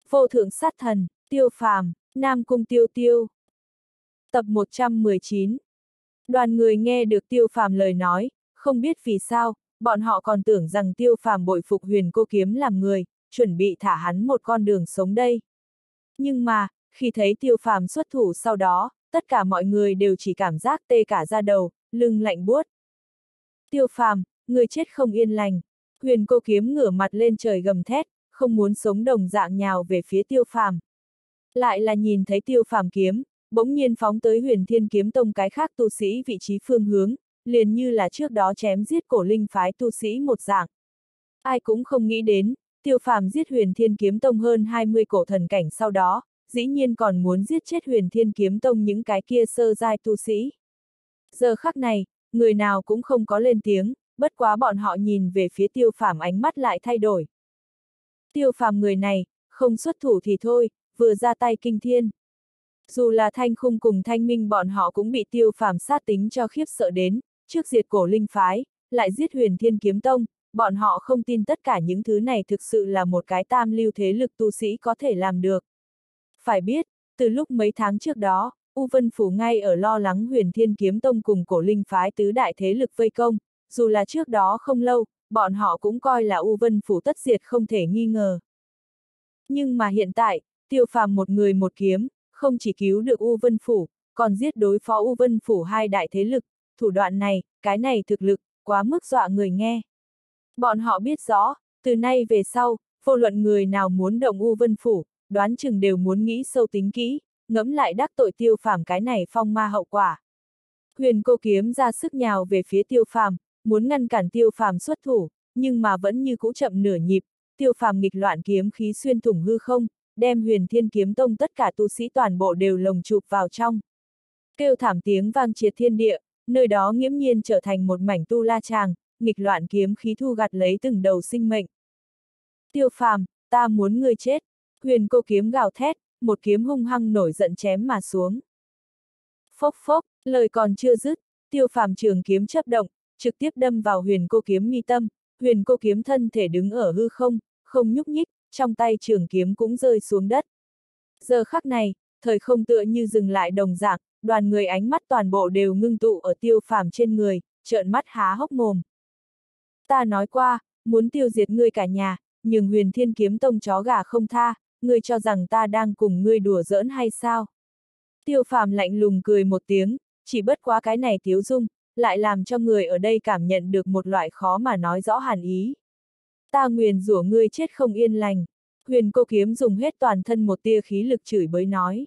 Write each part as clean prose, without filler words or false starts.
Vô thượng sát thần, Tiêu Phàm, Nam Cung Tiêu Tiêu. Tập 119. Đoàn người nghe được Tiêu Phàm lời nói, không biết vì sao, bọn họ còn tưởng rằng Tiêu Phàm bội phục Huyền Cô Kiếm làm người, chuẩn bị thả hắn một con đường sống đây. Nhưng mà, khi thấy Tiêu Phàm xuất thủ sau đó, tất cả mọi người đều chỉ cảm giác tê cả da đầu, lưng lạnh buốt. Tiêu Phàm, người chết không yên lành. Huyền Cô Kiếm ngửa mặt lên trời gầm thét, không muốn sống đồng dạng nhào về phía Tiêu Phàm. Lại là nhìn thấy Tiêu Phàm kiếm, bỗng nhiên phóng tới Huyền Thiên Kiếm Tông cái khác tu sĩ vị trí phương hướng, liền như là trước đó chém giết cổ linh phái tu sĩ một dạng. Ai cũng không nghĩ đến, Tiêu Phàm giết Huyền Thiên Kiếm Tông hơn 20 cổ thần cảnh sau đó, dĩ nhiên còn muốn giết chết Huyền Thiên Kiếm Tông những cái kia sơ giai tu sĩ. Giờ khắc này, người nào cũng không có lên tiếng, bất quá bọn họ nhìn về phía Tiêu Phàm ánh mắt lại thay đổi. Tiêu Phàm người này, không xuất thủ thì thôi, vừa ra tay kinh thiên. Dù là Thanh Khung cùng Thanh Minh bọn họ cũng bị Tiêu Phàm sát tính cho khiếp sợ đến, trước diệt cổ linh phái, lại giết Huyền Thiên Kiếm Tông, bọn họ không tin tất cả những thứ này thực sự là một cái tam lưu thế lực tu sĩ có thể làm được. Phải biết, từ lúc mấy tháng trước đó, U Vân Phủ ngay ở lo lắng Huyền Thiên Kiếm Tông cùng cổ linh phái tứ đại thế lực vây công, dù là trước đó không lâu, bọn họ cũng coi là U Vân Phủ tất diệt không thể nghi ngờ. Nhưng mà hiện tại, Tiêu Phàm một người một kiếm, không chỉ cứu được U Vân Phủ, còn giết đối phó U Vân Phủ hai đại thế lực, thủ đoạn này, cái này thực lực, quá mức dọa người nghe. Bọn họ biết rõ, từ nay về sau, vô luận người nào muốn động U Vân Phủ, đoán chừng đều muốn nghĩ sâu tính kỹ, ngẫm lại đắc tội Tiêu Phàm cái này phong ma hậu quả. Huyền Cô Kiếm ra sức nhào về phía Tiêu Phàm, muốn ngăn cản Tiêu Phàm xuất thủ, nhưng mà vẫn như cũ chậm nửa nhịp, Tiêu Phàm nghịch loạn kiếm khí xuyên thủng hư không, đem Huyền Thiên Kiếm Tông tất cả tu sĩ toàn bộ đều lồng chụp vào trong. Kêu thảm tiếng vang triệt thiên địa, nơi đó nghiễm nhiên trở thành một mảnh tu la tràng, nghịch loạn kiếm khí thu gặt lấy từng đầu sinh mệnh. Tiêu Phàm, ta muốn ngươi chết. Huyền Cô Kiếm gào thét, một kiếm hung hăng nổi giận chém mà xuống. Phốc phốc, lời còn chưa dứt, Tiêu Phàm trường kiếm chớp động, trực tiếp đâm vào Huyền Cô Kiếm mi tâm. Huyền Cô Kiếm thân thể đứng ở hư không, không nhúc nhích, trong tay trường kiếm cũng rơi xuống đất. Giờ khắc này, thời không tựa như dừng lại đồng dạng, đoàn người ánh mắt toàn bộ đều ngưng tụ ở Tiêu Phàm trên người, trợn mắt há hốc mồm. Ta nói qua, muốn tiêu diệt ngươi cả nhà, nhưng Huyền Thiên Kiếm Tông chó gà không tha, ngươi cho rằng ta đang cùng ngươi đùa giỡn hay sao? Tiêu Phàm lạnh lùng cười một tiếng, chỉ bất quá cái này tiếu dung, lại làm cho người ở đây cảm nhận được một loại khó mà nói rõ hàn ý. Ta nguyền rủa ngươi chết không yên lành. Huyền Cô Kiếm dùng hết toàn thân một tia khí lực chửi bới nói.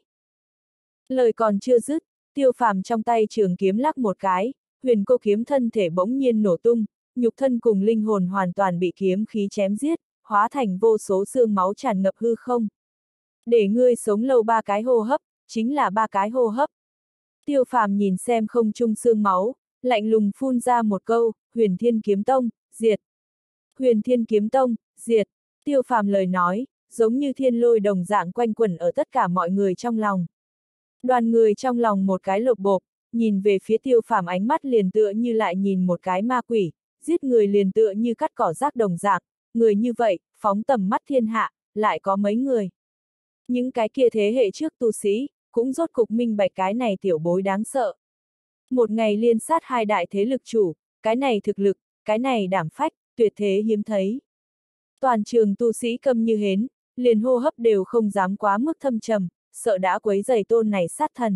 Lời còn chưa dứt, Tiêu Phàm trong tay trường kiếm lắc một cái, Huyền Cô Kiếm thân thể bỗng nhiên nổ tung, nhục thân cùng linh hồn hoàn toàn bị kiếm khí chém giết, hóa thành vô số xương máu tràn ngập hư không. Để ngươi sống lâu 3 cái hô hấp, chính là 3 cái hô hấp. Tiêu Phàm nhìn xem không trung xương máu, lạnh lùng phun ra một câu, Huyền Thiên Kiếm Tông, diệt. Huyền Thiên Kiếm Tông, diệt. Tiêu Phàm lời nói, giống như thiên lôi đồng dạng quanh quẩn ở tất cả mọi người trong lòng. Đoàn người trong lòng một cái lột bộp, nhìn về phía Tiêu Phàm ánh mắt liền tựa như lại nhìn một cái ma quỷ, giết người liền tựa như cắt cỏ rác đồng dạng, người như vậy, phóng tầm mắt thiên hạ, lại có mấy người. Những cái kia thế hệ trước tu sĩ, cũng rốt cục minh bạch cái này tiểu bối đáng sợ. Một ngày liên sát hai đại thế lực chủ, cái này thực lực, cái này đảm phách, tuyệt thế hiếm thấy. Toàn trường tu sĩ câm như hến, liền hô hấp đều không dám quá mức thâm trầm, sợ đã quấy rầy tôn này sát thần.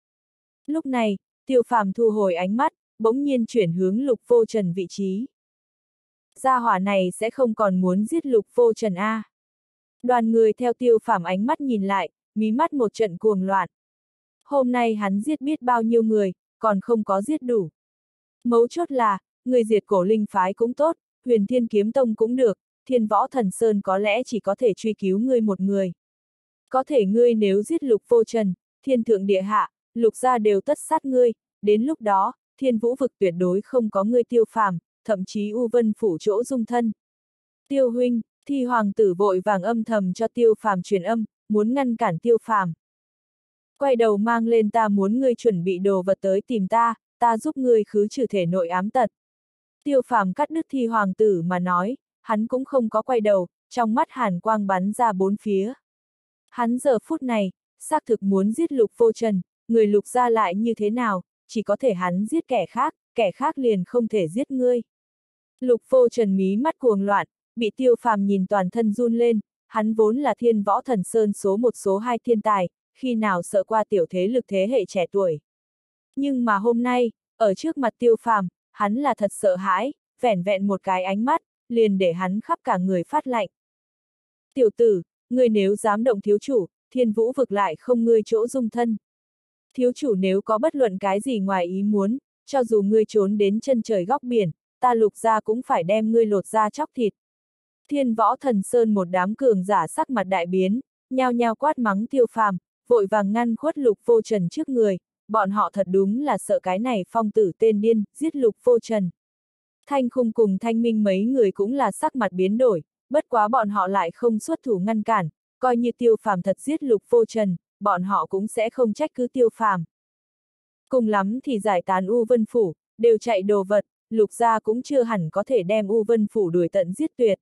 Lúc này, Tiêu Phàm thu hồi ánh mắt, bỗng nhiên chuyển hướng Lục Vô Trần vị trí. Gia hỏa này sẽ không còn muốn giết Lục Vô Trần a. Đoàn người theo Tiêu Phàm ánh mắt nhìn lại, mí mắt một trận cuồng loạn. Hôm nay hắn giết biết bao nhiêu người, còn không có giết đủ. Mấu chốt là, người diệt cổ linh phái cũng tốt, Huyền Thiên Kiếm Tông cũng được, Thiên Võ Thần Sơn có lẽ chỉ có thể truy cứu ngươi một người. Có thể ngươi nếu giết Lục Vô Trần, thiên thượng địa hạ, Lục gia đều tất sát ngươi, đến lúc đó, Thiên Vũ vực tuyệt đối không có ngươi Tiêu Phàm, thậm chí U Vân Phủ chỗ dung thân. Tiêu huynh, Thi hoàng tử vội vàng âm thầm cho Tiêu Phàm truyền âm, muốn ngăn cản Tiêu Phàm. Quay đầu mang lên ta muốn ngươi chuẩn bị đồ vật tới tìm ta, ta giúp ngươi khứ trừ thể nội ám tật. Tiêu Phàm cắt đứt Thi hoàng tử mà nói, hắn cũng không có quay đầu, trong mắt hàn quang bắn ra bốn phía. Hắn giờ phút này, xác thực muốn giết Lục Vô Trần, người Lục gia lại như thế nào, chỉ có thể hắn giết kẻ khác liền không thể giết ngươi. Lục Vô Trần mí mắt cuồng loạn, bị Tiêu Phàm nhìn toàn thân run lên, hắn vốn là Thiên Võ Thần Sơn số 1 số 2 thiên tài, khi nào sợ qua tiểu thế lực thế hệ trẻ tuổi. Nhưng mà hôm nay, ở trước mặt Tiêu Phàm, hắn là thật sợ hãi, vẻn vẹn một cái ánh mắt, liền để hắn khắp cả người phát lạnh. Tiểu tử, ngươi nếu dám động thiếu chủ, Thiên Vũ vực lại không ngươi chỗ dung thân. Thiếu chủ nếu có bất luận cái gì ngoài ý muốn, cho dù ngươi trốn đến chân trời góc biển, ta Lục gia cũng phải đem ngươi lột da chóc thịt. Thiên Võ Thần Sơn một đám cường giả sắc mặt đại biến, nhao nhao quát mắng Tiêu Phàm, vội vàng ngăn khuất Lục Vô Trần trước người, bọn họ thật đúng là sợ cái này phong tử tên điên, giết Lục Vô Trần. Thanh Khung cùng Thanh Minh mấy người cũng là sắc mặt biến đổi, bất quá bọn họ lại không xuất thủ ngăn cản, coi như Tiêu Phàm thật giết Lục Vô Trần, bọn họ cũng sẽ không trách cứ Tiêu Phàm. Cùng lắm thì giải tán U Vân Phủ, đều chạy đồ vật, Lục gia cũng chưa hẳn có thể đem U Vân Phủ đuổi tận giết tuyệt.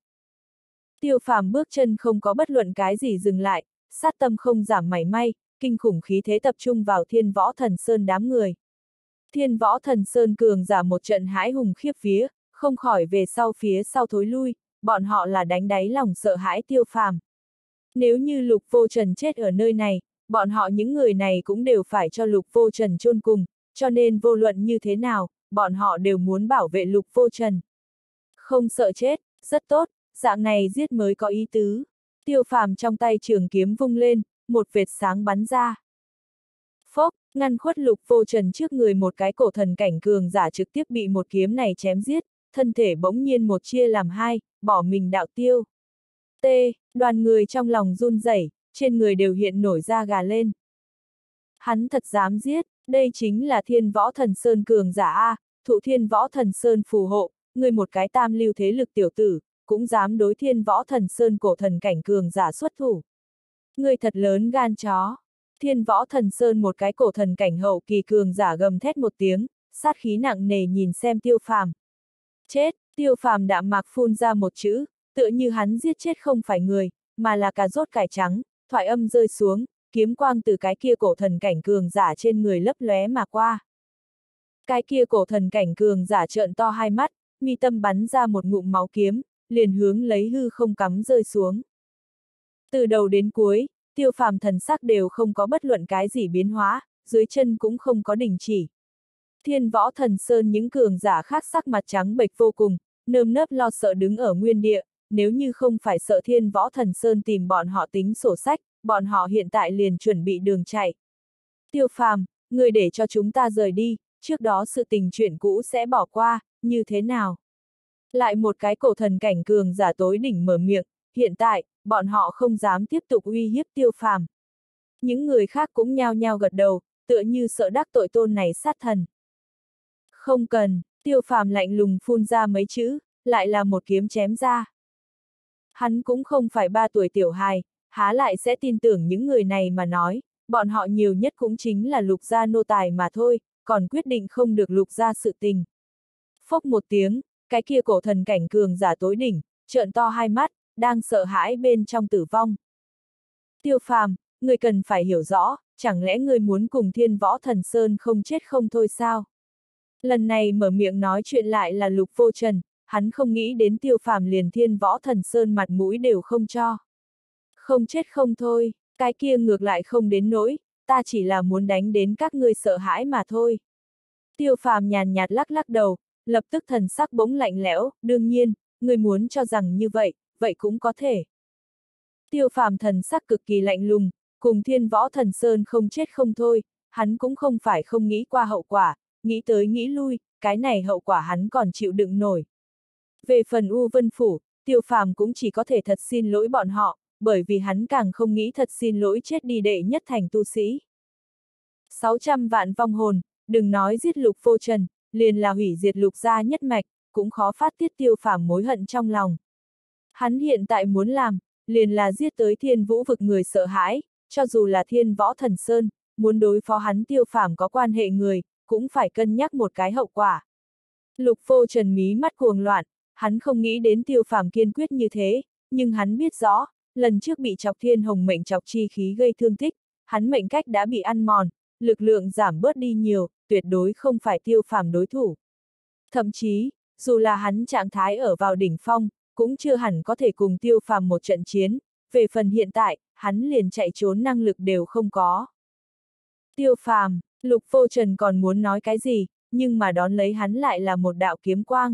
Tiêu Phàm bước chân không có bất luận cái gì dừng lại, sát tâm không giảm mảy may, kinh khủng khí thế tập trung vào Thiên Võ Thần Sơn đám người. Thiên Võ Thần Sơn cường giả một trận hãi hùng khiếp vía, không khỏi về sau phía sau thối lui, bọn họ là đánh đáy lòng sợ hãi Tiêu Phàm. Nếu như Lục Vô Trần chết ở nơi này, bọn họ những người này cũng đều phải cho Lục Vô Trần chôn cùng, cho nên vô luận như thế nào, bọn họ đều muốn bảo vệ Lục Vô Trần. Không sợ chết, rất tốt, dạng này giết mới có ý tứ. Tiêu Phàm trong tay trường kiếm vung lên, một vệt sáng bắn ra. Phốc, ngăn khuất Lục Vô Trần trước người một cái cổ thần cảnh cường giả trực tiếp bị một kiếm này chém giết, thân thể bỗng nhiên một chia làm hai, bỏ mình đạo tiêu. T, đoàn người trong lòng run rẩy, trên người đều hiện nổi da gà lên. Hắn thật dám giết, đây chính là Thiên Võ Thần Sơn cường giả A, thụ Thiên Võ Thần Sơn phù hộ, người một cái tam lưu thế lực tiểu tử, cũng dám đối Thiên Võ Thần Sơn cổ thần cảnh cường giả xuất thủ. Người thật lớn gan chó. Thiên Võ Thần Sơn một cái cổ thần cảnh hậu kỳ cường giả gầm thét một tiếng, sát khí nặng nề nhìn xem Tiêu Phàm. Chết, Tiêu Phàm đạm mạc phun ra một chữ, tựa như hắn giết chết không phải người, mà là cà rốt cải trắng, thoại âm rơi xuống, kiếm quang từ cái kia cổ thần cảnh cường giả trên người lấp lóe mà qua. Cái kia cổ thần cảnh cường giả trợn to hai mắt, mi tâm bắn ra một ngụm máu kiếm, liền hướng lấy hư không cắm rơi xuống. Từ đầu đến cuối, Tiêu Phàm thần sắc đều không có bất luận cái gì biến hóa, dưới chân cũng không có đình chỉ. Thiên Võ Thần Sơn những cường giả khác sắc mặt trắng bệch vô cùng, nơm nớp lo sợ đứng ở nguyên địa, nếu như không phải sợ Thiên Võ Thần Sơn tìm bọn họ tính sổ sách, bọn họ hiện tại liền chuẩn bị đường chạy. Tiêu Phàm, người để cho chúng ta rời đi, trước đó sự tình chuyện cũ sẽ bỏ qua, như thế nào? Lại một cái cổ thần cảnh cường giả tối đỉnh mở miệng, hiện tại, bọn họ không dám tiếp tục uy hiếp Tiêu Phàm. Những người khác cũng nhao nhao gật đầu, tựa như sợ đắc tội tôn này sát thần. Không cần, Tiêu Phàm lạnh lùng phun ra mấy chữ, lại là một kiếm chém ra. Hắn cũng không phải 3 tuổi tiểu hài, há lại sẽ tin tưởng những người này mà nói, bọn họ nhiều nhất cũng chính là Lục gia nô tài mà thôi, còn quyết định không được Lục gia sự tình. Phốc một tiếng, cái kia cổ thần cảnh cường giả tối đỉnh, trợn to hai mắt, đang sợ hãi bên trong tử vong. Tiêu Phàm, người cần phải hiểu rõ, chẳng lẽ người muốn cùng Thiên Võ Thần Sơn không chết không thôi sao? Lần này mở miệng nói chuyện lại là Lục Vô Trần, hắn không nghĩ đến Tiêu Phàm liền Thiên Võ Thần Sơn mặt mũi đều không cho. Không chết không thôi, cái kia ngược lại không đến nỗi, ta chỉ là muốn đánh đến các ngươi sợ hãi mà thôi. Tiêu Phàm nhàn nhạt lắc lắc đầu, lập tức thần sắc bỗng lạnh lẽo, đương nhiên, người muốn cho rằng như vậy, vậy cũng có thể. Tiêu Phàm thần sắc cực kỳ lạnh lùng, cùng Thiên Võ Thần Sơn không chết không thôi, hắn cũng không phải không nghĩ qua hậu quả, nghĩ tới nghĩ lui, cái này hậu quả hắn còn chịu đựng nổi. Về phần U Vân Phủ, Tiêu Phàm cũng chỉ có thể thật xin lỗi bọn họ, bởi vì hắn càng không nghĩ thật xin lỗi chết đi đệ nhất thành tu sĩ. 600 vạn vong hồn, đừng nói giết Lục Vô Trần, liền là hủy diệt Lục gia nhất mạch, cũng khó phát tiết Tiêu Phàm mối hận trong lòng. Hắn hiện tại muốn làm, liền là giết tới Thiên Vũ vực người sợ hãi, cho dù là Thiên Võ Thần Sơn, muốn đối phó hắn Tiêu Phàm có quan hệ người, cũng phải cân nhắc một cái hậu quả. Lục Vô Trần mí mắt cuồng loạn, hắn không nghĩ đến Tiêu Phàm kiên quyết như thế, nhưng hắn biết rõ, lần trước bị chọc thiên hồng mệnh chọc chi khí gây thương tích, hắn mệnh cách đã bị ăn mòn, lực lượng giảm bớt đi nhiều, tuyệt đối không phải Tiêu Phàm đối thủ. Thậm chí, dù là hắn trạng thái ở vào đỉnh phong, cũng chưa hẳn có thể cùng Tiêu Phàm một trận chiến, về phần hiện tại, hắn liền chạy trốn năng lực đều không có. Tiêu Phàm, Lục Vô Trần còn muốn nói cái gì, nhưng mà đón lấy hắn lại là một đạo kiếm quang.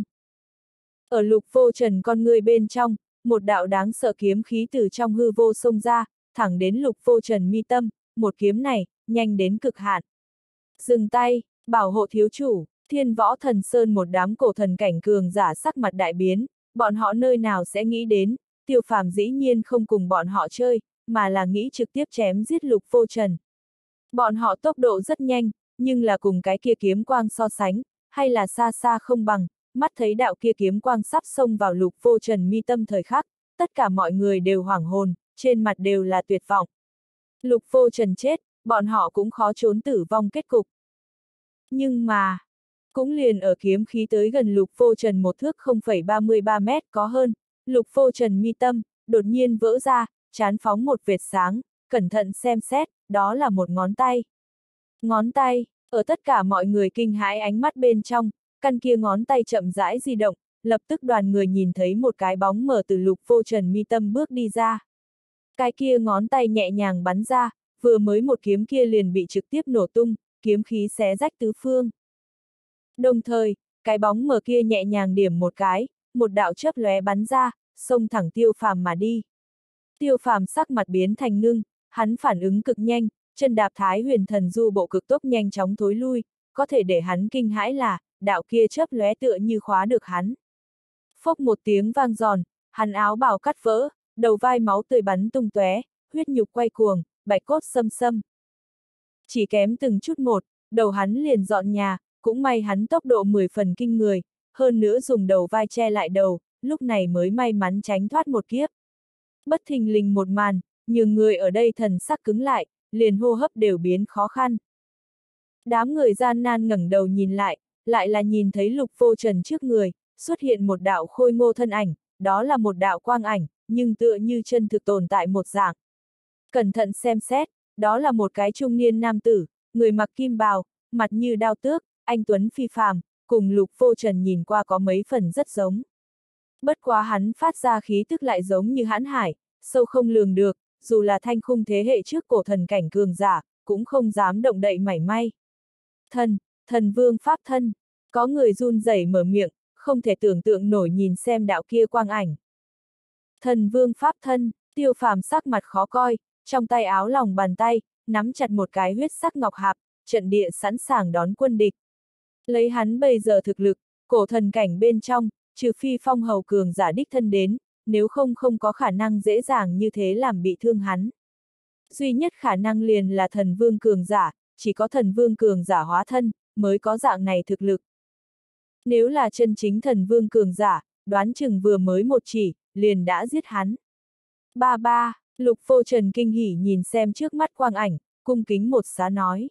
Ở Lục Vô Trần con người bên trong, một đạo đáng sợ kiếm khí từ trong hư vô xông ra, thẳng đến Lục Vô Trần mi tâm, một kiếm này, nhanh đến cực hạn. Dừng tay, bảo hộ thiếu chủ. Thiên Võ Thần Sơn một đám cổ thần cảnh cường giả sắc mặt đại biến, bọn họ nơi nào sẽ nghĩ đến, Tiêu Phàm dĩ nhiên không cùng bọn họ chơi, mà là nghĩ trực tiếp chém giết Lục Vô Trần. Bọn họ tốc độ rất nhanh, nhưng là cùng cái kia kiếm quang so sánh, hay là xa xa không bằng, mắt thấy đạo kia kiếm quang sắp xông vào Lục Vô Trần mi tâm thời khắc, tất cả mọi người đều hoảng hồn, trên mặt đều là tuyệt vọng. Lục Vô Trần chết, bọn họ cũng khó trốn tử vong kết cục. Nhưng mà, cũng liền ở kiếm khí tới gần Lục Vô Trần một thước 0,33 mét có hơn, Lục Vô Trần mi tâm, đột nhiên vỡ ra, chán phóng một vệt sáng, cẩn thận xem xét, đó là một ngón tay. Ngón tay, ở tất cả mọi người kinh hãi ánh mắt bên trong, căn kia ngón tay chậm rãi di động, lập tức đoàn người nhìn thấy một cái bóng mờ từ Lục Vô Trần mi tâm bước đi ra. Cái kia ngón tay nhẹ nhàng bắn ra, vừa mới một kiếm kia liền bị trực tiếp nổ tung, kiếm khí xé rách tứ phương. Đồng thời, cái bóng mờ kia nhẹ nhàng điểm một cái, một đạo chớp lóe bắn ra, xông thẳng Tiêu Phàm mà đi. Tiêu Phàm sắc mặt biến thành ngưng, hắn phản ứng cực nhanh, chân đạp Thái Huyền Thần Du bộ cực tốc nhanh chóng thối lui, có thể để hắn kinh hãi là, đạo kia chớp lóe tựa như khóa được hắn. Phốc một tiếng vang giòn, hắn áo bào cắt vỡ, đầu vai máu tươi bắn tung tóe, huyết nhục quay cuồng, bạch cốt xâm xâm. Chỉ kém từng chút một, đầu hắn liền dọn nhà, cũng may hắn tốc độ 10 phần kinh người, hơn nữa dùng đầu vai che lại đầu, lúc này mới may mắn tránh thoát một kiếp. Bất thình lình một màn, nhiều người ở đây thần sắc cứng lại, liền hô hấp đều biến khó khăn. Đám người gian nan ngẩng đầu nhìn lại là nhìn thấy Lục Vô Trần trước người, xuất hiện một đạo khôi ngô thân ảnh, đó là một đạo quang ảnh, nhưng tựa như chân thực tồn tại một dạng. Cẩn thận xem xét, đó là một cái trung niên nam tử, người mặc kim bào, mặt như đao tước, anh tuấn phi phàm, cùng Lục Vô Trần nhìn qua có mấy phần rất giống. Bất quá hắn phát ra khí tức lại giống như hãn hải, sâu không lường được, dù là thanh khung thế hệ trước cổ thần cảnh cường giả, cũng không dám động đậy mảy may. Thần vương pháp thân, có người run rẩy mở miệng, không thể tưởng tượng nổi nhìn xem đạo kia quang ảnh. Thần vương pháp thân, Tiêu Phàm sắc mặt khó coi, trong tay áo lòng bàn tay, nắm chặt một cái huyết sắc ngọc hạp, trận địa sẵn sàng đón quân địch. Lấy hắn bây giờ thực lực, cổ thần cảnh bên trong, trừ phi phong hầu cường giả đích thân đến, nếu không có khả năng dễ dàng như thế làm bị thương hắn. Duy nhất khả năng liền là thần vương cường giả, chỉ có thần vương cường giả hóa thân, mới có dạng này thực lực. Nếu là chân chính thần vương cường giả, đoán chừng vừa mới một chỉ, liền đã giết hắn. Ba, Lục Vô Trần kinh hỉ nhìn xem trước mắt quang ảnh, cung kính một xá nói.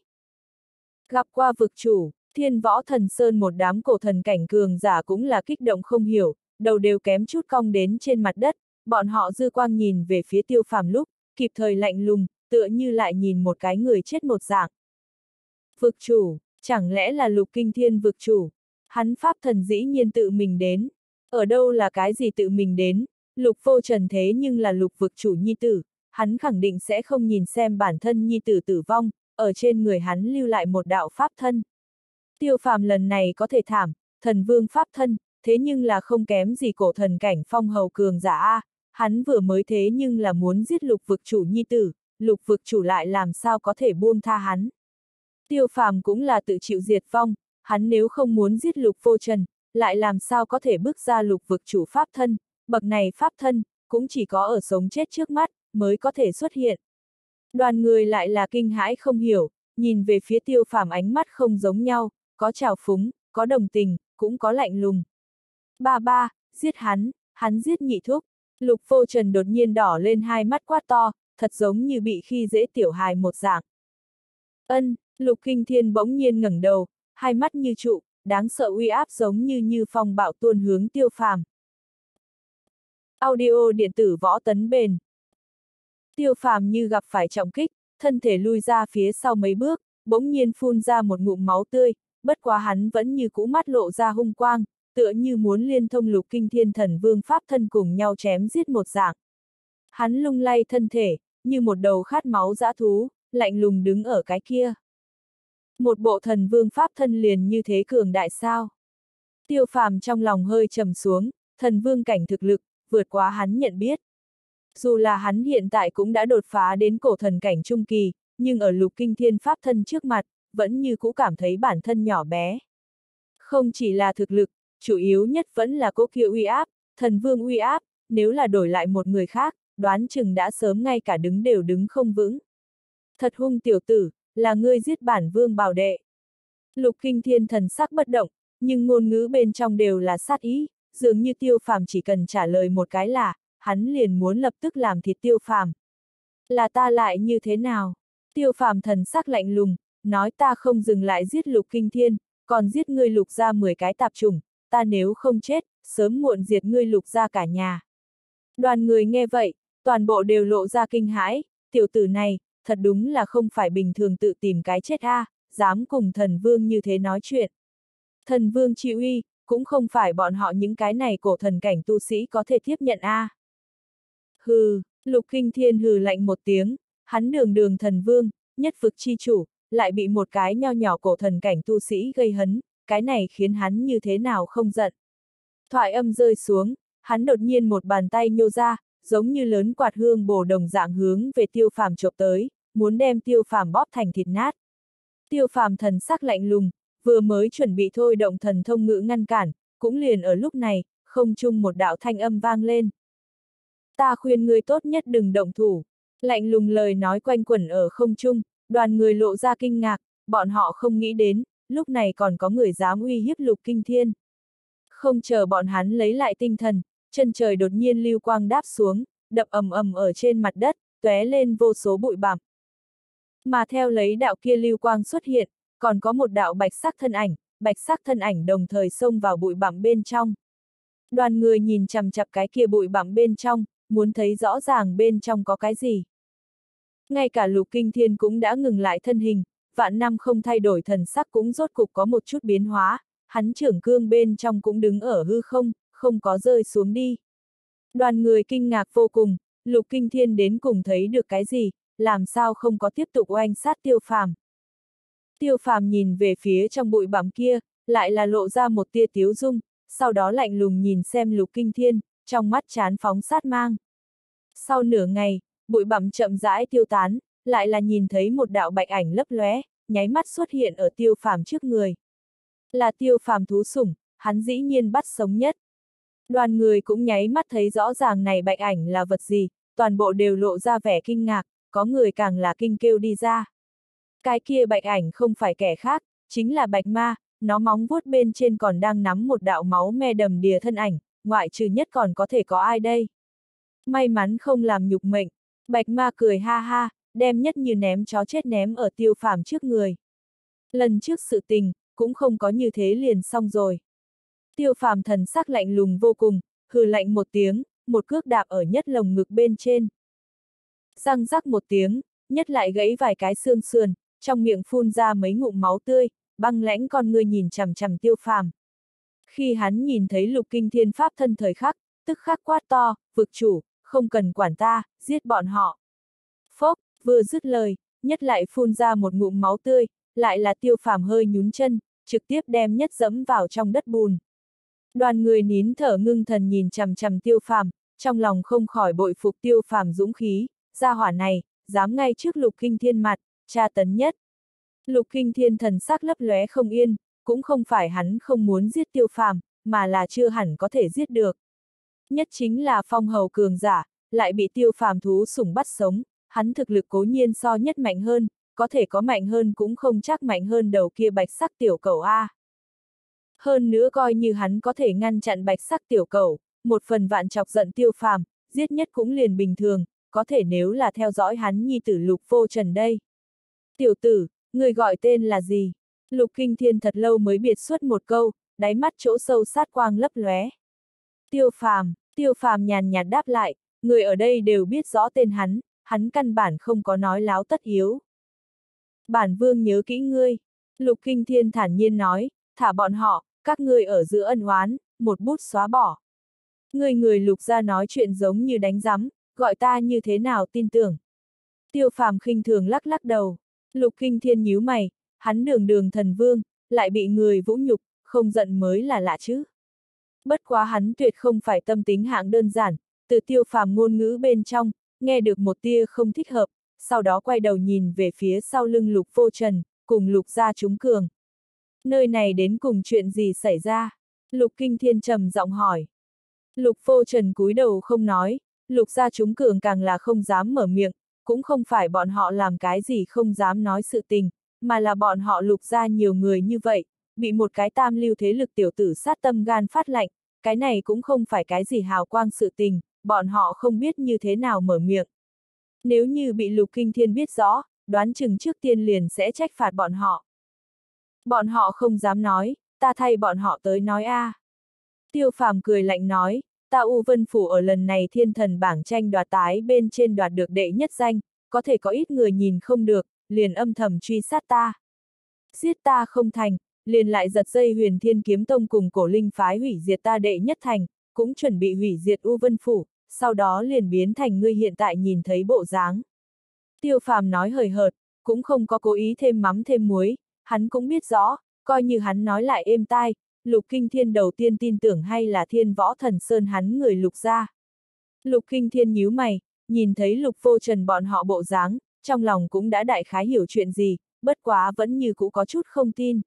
Gặp qua vực chủ, Thiên Võ Thần Sơn một đám cổ thần cảnh cường giả cũng là kích động không hiểu, đầu đều kém chút cong đến trên mặt đất, bọn họ dư quang nhìn về phía Tiêu Phàm lúc, kịp thời lạnh lùng, tựa như lại nhìn một cái người chết một dạng. Vực chủ, chẳng lẽ là Lục Kinh Thiên vực chủ? Hắn pháp thần dĩ nhiên tự mình đến. Ở đâu là cái gì tự mình đến? Lục Vô Trần thế nhưng là Lục vực chủ nhi tử, hắn khẳng định sẽ không nhìn xem bản thân nhi tử tử vong, ở trên người hắn lưu lại một đạo pháp thân. Tiêu Phàm lần này có thể thảm, thần vương pháp thân, thế nhưng là không kém gì cổ thần cảnh phong hầu cường giả a, hắn vừa mới thế nhưng là muốn giết Lục vực chủ nhi tử, Lục vực chủ lại làm sao có thể buông tha hắn. Tiêu Phàm cũng là tự chịu diệt vong, hắn nếu không muốn giết Lục Vô Trần, lại làm sao có thể bước ra Lục vực chủ pháp thân, bậc này pháp thân, cũng chỉ có ở sống chết trước mắt, mới có thể xuất hiện. Đoàn người lại là kinh hãi không hiểu, nhìn về phía Tiêu Phàm ánh mắt không giống nhau, có trào phúng, có đồng tình, cũng có lạnh lùng. Ba, giết hắn giết nhị thúc. Lục Vô Trần đột nhiên đỏ lên hai mắt quát to, thật giống như bị khi dễ tiểu hài một dạng. Lục Kinh Thiên bỗng nhiên ngẩng đầu, hai mắt như trụ, đáng sợ uy áp giống như phong bạo tuôn hướng Tiêu Phàm. Audio điện tử Võ Tấn Bền Tiêu Phàm như gặp phải trọng kích, thân thể lui ra phía sau mấy bước, bỗng nhiên phun ra một ngụm máu tươi, bất quá hắn vẫn như cũ mắt lộ ra hung quang, tựa như muốn liên thông Lục Kinh Thiên Thần Vương pháp thân cùng nhau chém giết một dạng. Hắn lung lay thân thể, như một đầu khát máu dã thú, lạnh lùng đứng ở cái kia. Một bộ thần vương pháp thân liền như thế cường đại sao? Tiêu Phàm trong lòng hơi trầm xuống, thần vương cảnh thực lực, vượt quá hắn nhận biết. Dù là hắn hiện tại cũng đã đột phá đến cổ thần cảnh trung kỳ, nhưng ở Lục Kinh Thiên pháp thân trước mặt, vẫn như cũ cảm thấy bản thân nhỏ bé. Không chỉ là thực lực, chủ yếu nhất vẫn là cỗ kia uy áp, thần vương uy áp, nếu là đổi lại một người khác, đoán chừng đã sớm ngay cả đứng đều đứng không vững. Thật hung tiểu tử, là ngươi giết bản vương bảo đệ. Lục Kinh Thiên thần sắc bất động, nhưng ngôn ngữ bên trong đều là sát ý, dường như Tiêu Phàm chỉ cần trả lời một cái là, hắn liền muốn lập tức làm thịt Tiêu Phàm. Là ta lại như thế nào? Tiêu Phàm thần sắc lạnh lùng, nói ta không dừng lại giết Lục Kinh Thiên, còn giết ngươi Lục ra 10 cái tạp chủng, ta nếu không chết, sớm muộn diệt ngươi Lục ra cả nhà. Đoàn người nghe vậy, toàn bộ đều lộ ra kinh hãi, tiểu tử này, thật đúng là không phải bình thường tự tìm cái chết dám cùng thần vương như thế nói chuyện. Thần vương chi uy, cũng không phải bọn họ những cái này cổ thần cảnh tu sĩ có thể tiếp nhận Hừ, Lục Kinh Thiên hừ lạnh một tiếng, hắn đường đường thần vương, nhất vực chi chủ, lại bị một cái nho nhỏ cổ thần cảnh tu sĩ gây hấn, cái này khiến hắn như thế nào không giận. Thoại âm rơi xuống, hắn đột nhiên một bàn tay nhô ra, giống như lớn quạt hương bổ đồng dạng hướng về Tiêu Phàm chộp tới, muốn đem Tiêu Phàm bóp thành thịt nát. Tiêu Phàm thần sắc lạnh lùng, vừa mới chuẩn bị thôi động thần thông ngữ ngăn cản, cũng liền ở lúc này, không trung một đạo thanh âm vang lên. Ta khuyên ngươi tốt nhất đừng động thủ. Lạnh lùng lời nói quanh quẩn ở không trung, đoàn người lộ ra kinh ngạc, bọn họ không nghĩ đến, lúc này còn có người dám uy hiếp Lục Kinh Thiên. Không chờ bọn hắn lấy lại tinh thần, chân trời đột nhiên lưu quang đáp xuống, đập ầm ầm ở trên mặt đất, tóe lên vô số bụi bặm. Mà theo lấy đạo kia lưu quang xuất hiện, còn có một đạo bạch sắc thân ảnh đồng thời xông vào bụi bặm bên trong. Đoàn người nhìn chằm chằm cái kia bụi bặm bên trong, muốn thấy rõ ràng bên trong có cái gì. Ngay cả Lục Kinh Thiên cũng đã ngừng lại thân hình, vạn năm không thay đổi thần sắc cũng rốt cục có một chút biến hóa, hắn trưởng cương bên trong cũng đứng ở hư không, không có rơi xuống đi. Đoàn người kinh ngạc vô cùng, Lục Kinh Thiên đến cùng thấy được cái gì, làm sao không có tiếp tục oanh sát Tiêu Phàm. Tiêu Phàm nhìn về phía trong bụi bặm kia, lại là lộ ra một tia tiếu dung, sau đó lạnh lùng nhìn xem Lục Kinh Thiên, trong mắt chán phóng sát mang. Sau nửa ngày, bụi bặm chậm rãi tiêu tán, lại là nhìn thấy một đạo bạch ảnh lấp lóe, nháy mắt xuất hiện ở Tiêu Phàm trước người. Là Tiêu Phàm thú sủng, hắn dĩ nhiên bắt sống nhất. Đoàn người cũng nháy mắt thấy rõ ràng này bạch ảnh là vật gì, toàn bộ đều lộ ra vẻ kinh ngạc, có người càng là kinh kêu đi ra. Cái kia bạch ảnh không phải kẻ khác, chính là bạch ma, nó móng vuốt bên trên còn đang nắm một đạo máu me đầm đìa thân ảnh, ngoại trừ nhất còn có thể có ai đây. May mắn không làm nhục mệnh, bạch ma cười ha ha, đem nhất như ném chó chết ném ở Tiêu Phàm trước người. Lần trước sự tình, cũng không có như thế liền xong rồi. Tiêu Phàm thần sắc lạnh lùng vô cùng, hừ lạnh một tiếng, một cước đạp ở nhất lồng ngực bên trên. Răng rắc một tiếng, nhất lại gãy vài cái xương sườn, trong miệng phun ra mấy ngụm máu tươi, băng lãnh con ngươi nhìn chằm chằm Tiêu Phàm. Khi hắn nhìn thấy Lục Kinh Thiên pháp thân thời khắc, tức khắc quát to, vực chủ, không cần quản ta, giết bọn họ. Phốc, vừa dứt lời, nhất lại phun ra một ngụm máu tươi, lại là Tiêu Phàm hơi nhún chân, trực tiếp đem nhất dẫm vào trong đất bùn. Đoàn người nín thở ngưng thần nhìn chằm chằm Tiêu Phàm, trong lòng không khỏi bội phục Tiêu Phàm dũng khí, gia hỏa này, dám ngay trước Lục Kinh Thiên mặt, tra tấn nhất. Lục Kinh Thiên thần sắc lấp lóe không yên, cũng không phải hắn không muốn giết Tiêu Phàm, mà là chưa hẳn có thể giết được. Nhất chính là phong hầu cường giả, lại bị Tiêu Phàm thú sủng bắt sống, hắn thực lực cố nhiên so nhất mạnh hơn, có thể có mạnh hơn cũng không chắc mạnh hơn đầu kia bạch sắc tiểu cẩu Hơn nữa coi như hắn có thể ngăn chặn bạch sắc tiểu cẩu, một phần vạn chọc giận Tiêu Phàm, giết nhất cũng liền bình thường, có thể nếu là theo dõi hắn nhi tử Lục Vô Trần đây. Tiểu tử, người gọi tên là gì? Lục Kinh Thiên thật lâu mới biệt xuất một câu, đáy mắt chỗ sâu sát quang lấp lóe. Tiêu Phàm nhàn nhạt đáp lại, người ở đây đều biết rõ tên hắn, hắn căn bản không có nói láo tất yếu. Bản vương nhớ kỹ ngươi, Lục Kinh Thiên thản nhiên nói, thả bọn họ, các ngươi ở giữa ân oán, một bút xóa bỏ. Người Lục gia nói chuyện giống như đánh rắm, gọi ta như thế nào tin tưởng. Tiêu Phàm khinh thường lắc lắc đầu, Lục Kinh Thiên nhíu mày, hắn đường đường thần vương, lại bị người vũ nhục, không giận mới là lạ chứ. Bất quá hắn tuyệt không phải tâm tính hạng đơn giản, từ Tiêu Phàm ngôn ngữ bên trong, nghe được một tia không thích hợp, sau đó quay đầu nhìn về phía sau lưng Lục Vô Trần, cùng Lục gia chúng cường. Nơi này đến cùng chuyện gì xảy ra? Lục Kinh Thiên trầm giọng hỏi. Lục Vô Trần cúi đầu không nói, Lục gia chúng cường càng là không dám mở miệng, cũng không phải bọn họ làm cái gì không dám nói sự tình, mà là bọn họ Lục gia nhiều người như vậy, bị một cái tam lưu thế lực tiểu tử sát tâm gan phát lạnh, cái này cũng không phải cái gì hào quang sự tình, bọn họ không biết như thế nào mở miệng. Nếu như bị Lục Kinh Thiên biết rõ, đoán chừng trước tiên liền sẽ trách phạt bọn họ. Bọn họ không dám nói, ta thay bọn họ tới nói a. Tiêu Phàm cười lạnh nói, ta U Vân Phủ ở lần này thiên thần bảng tranh đoạt tái bên trên đoạt được đệ nhất danh, có thể có ít người nhìn không được, liền âm thầm truy sát ta. Giết ta không thành, liền lại giật dây Huyền Thiên Kiếm Tông cùng Cổ Linh phái hủy diệt ta đệ nhất thành, cũng chuẩn bị hủy diệt U Vân Phủ, sau đó liền biến thành ngươi hiện tại nhìn thấy bộ dáng. Tiêu Phàm nói hời hợt, cũng không có cố ý thêm mắm thêm muối, hắn cũng biết rõ, coi như hắn nói lại êm tai, Lục Kinh Thiên đầu tiên tin tưởng hay là Thiên Võ Thần Sơn hắn người Lục gia. Lục Kinh Thiên nhíu mày, nhìn thấy Lục Vô Trần bọn họ bộ dáng, trong lòng cũng đã đại khái hiểu chuyện gì, bất quá vẫn như cũ có chút không tin.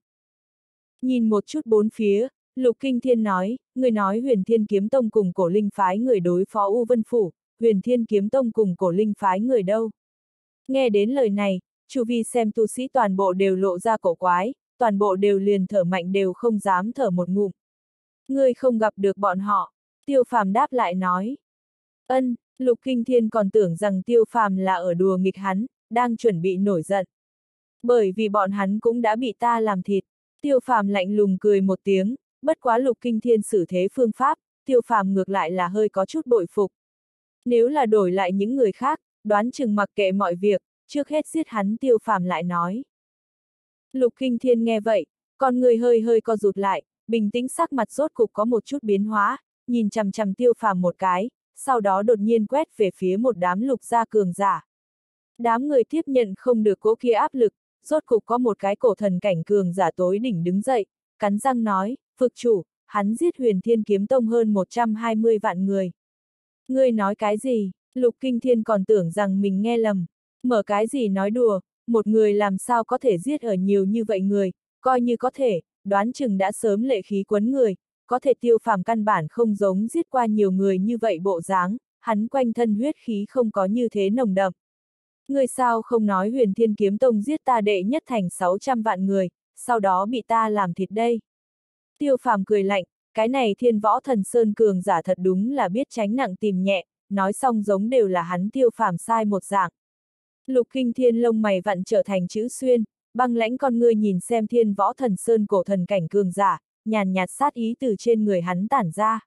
Nhìn một chút bốn phía, Lục Kinh Thiên nói, người nói Huyền Thiên Kiếm Tông cùng Cổ Linh phái người đối phó U Vân Phủ, Huyền Thiên Kiếm Tông cùng Cổ Linh phái người đâu. Nghe đến lời này, chu vi xem tu sĩ toàn bộ đều lộ ra cổ quái, toàn bộ đều liền thở mạnh đều không dám thở một ngụm. Ngươi không gặp được bọn họ, Tiêu Phàm đáp lại nói. Ân, Lục Kinh Thiên còn tưởng rằng Tiêu Phàm là ở đùa nghịch hắn, đang chuẩn bị nổi giận. Bởi vì bọn hắn cũng đã bị ta làm thịt, Tiêu Phàm lạnh lùng cười một tiếng, bất quá Lục Kinh Thiên xử thế phương pháp, Tiêu Phàm ngược lại là hơi có chút bội phục. Nếu là đổi lại những người khác, đoán chừng mặc kệ mọi việc, trước hết giết hắn Tiêu Phàm lại nói. Lục Kinh Thiên nghe vậy, con người hơi hơi co rụt lại, bình tĩnh sắc mặt rốt cục có một chút biến hóa, nhìn chằm chằm Tiêu Phàm một cái, sau đó đột nhiên quét về phía một đám lục gia cường giả. Đám người tiếp nhận không được cỗ kia áp lực, rốt cục có một cái cổ thần cảnh cường giả tối đỉnh đứng dậy, cắn răng nói, vực chủ, hắn giết Huyền Thiên Kiếm Tông hơn 120 vạn người. Ngươi nói cái gì? Lục Kinh Thiên còn tưởng rằng mình nghe lầm, mở cái gì nói đùa, một người làm sao có thể giết ở nhiều như vậy người, coi như có thể, đoán chừng đã sớm lệ khí quấn người, có thể Tiêu Phàm căn bản không giống giết qua nhiều người như vậy bộ dáng, hắn quanh thân huyết khí không có như thế nồng đậm. Người sao không nói Huyền Thiên Kiếm Tông giết ta đệ nhất thành 600 vạn người, sau đó bị ta làm thịt đây. Tiêu Phàm cười lạnh, cái này Thiên Võ Thần Sơn cường giả thật đúng là biết tránh nặng tìm nhẹ, nói xong giống đều là hắn Tiêu Phàm sai một dạng. Lục Kinh Thiên lông mày vặn trở thành chữ xuyên, băng lãnh con ngươi nhìn xem Thiên Võ Thần Sơn cổ thần cảnh cường giả, nhàn nhạt sát ý từ trên người hắn tản ra.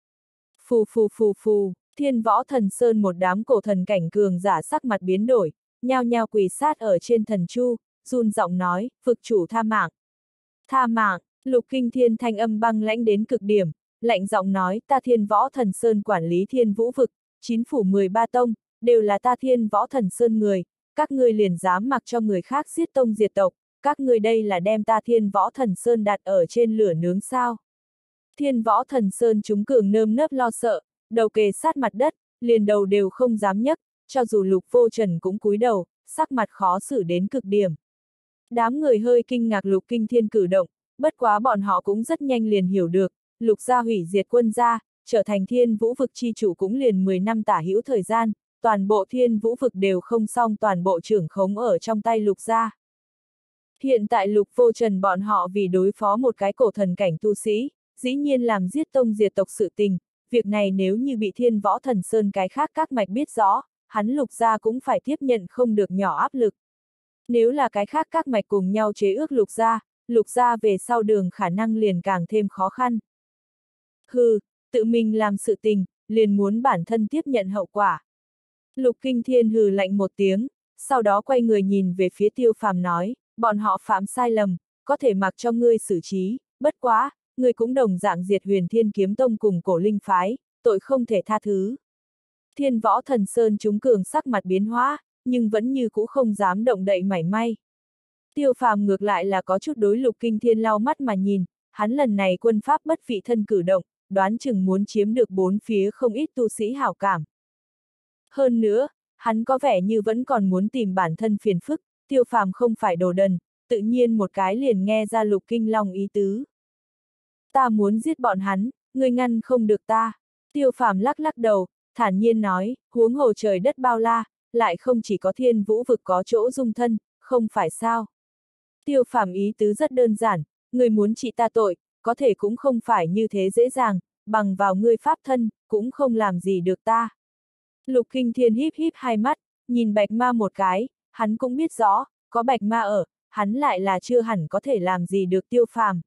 Phù phù phù phù, Thiên Võ Thần Sơn một đám cổ thần cảnh cường giả sắc mặt biến đổi, nhao nhao quỳ sát ở trên thần chu, run giọng nói, vực chủ tha mạng. Tha mạng, Lục Kinh Thiên thanh âm băng lãnh đến cực điểm, lạnh giọng nói, ta Thiên Võ Thần Sơn quản lý Thiên Vũ vực, 9 phủ 13 tông, đều là ta Thiên Võ Thần Sơn người, các ngươi liền dám mặc cho người khác giết tông diệt tộc, các ngươi đây là đem ta Thiên Võ Thần Sơn đặt ở trên lửa nướng sao. Thiên Võ Thần Sơn chúng cường nơm nớp lo sợ, đầu kề sát mặt đất, liền đầu đều không dám nhấc, cho dù Lục Vô Trần cũng cúi đầu, sắc mặt khó xử đến cực điểm. Đám người hơi kinh ngạc Lục Kinh Thiên cử động, bất quá bọn họ cũng rất nhanh liền hiểu được, Lục gia hủy diệt quân gia, trở thành Thiên Vũ vực chi chủ cũng liền 10 năm tả hữu thời gian, toàn bộ Thiên Vũ vực đều không xong toàn bộ trưởng khống ở trong tay Lục gia. Hiện tại Lục Vô Trần bọn họ vì đối phó một cái cổ thần cảnh tu sĩ, dĩ nhiên làm giết tông diệt tộc sự tình, việc này nếu như bị Thiên Võ Thần Sơn cái khác các mạch biết rõ, hắn Lục gia cũng phải tiếp nhận không được nhỏ áp lực. Nếu là cái khác các mạch cùng nhau chế ước Lục gia về sau đường khả năng liền càng thêm khó khăn. Hừ, tự mình làm sự tình, liền muốn bản thân tiếp nhận hậu quả. Lục Kinh Thiên hừ lạnh một tiếng, sau đó quay người nhìn về phía Tiêu Phàm nói, bọn họ phạm sai lầm, có thể mặc cho ngươi xử trí, bất quá, ngươi cũng đồng dạng diệt Huyền Thiên Kiếm Tông cùng Cổ Linh phái, tội không thể tha thứ. Thiên Võ Thần Sơn chúng cường sắc mặt biến hóa, nhưng vẫn như cũ không dám động đậy mảy may. Tiêu Phàm ngược lại là có chút đối Lục Kinh Thiên lau mắt mà nhìn, hắn lần này quân pháp bất vị thân cử động, đoán chừng muốn chiếm được bốn phía không ít tu sĩ hảo cảm. Hơn nữa, hắn có vẻ như vẫn còn muốn tìm bản thân phiền phức, Tiêu Phàm không phải đồ đần, tự nhiên một cái liền nghe ra Lục Kinh Long ý tứ. Ta muốn giết bọn hắn, ngươi ngăn không được ta. Tiêu Phàm lắc lắc đầu, thản nhiên nói, huống hồ trời đất bao la, lại không chỉ có Thiên Vũ vực có chỗ dung thân, không phải sao. Tiêu Phàm ý tứ rất đơn giản, ngươi muốn trị ta tội, có thể cũng không phải như thế dễ dàng, bằng vào ngươi pháp thân, cũng không làm gì được ta. Lục Kinh Thiên híp híp hai mắt, nhìn Bạch Ma một cái, hắn cũng biết rõ, có Bạch Ma ở, hắn lại là chưa hẳn có thể làm gì được Tiêu Phàm.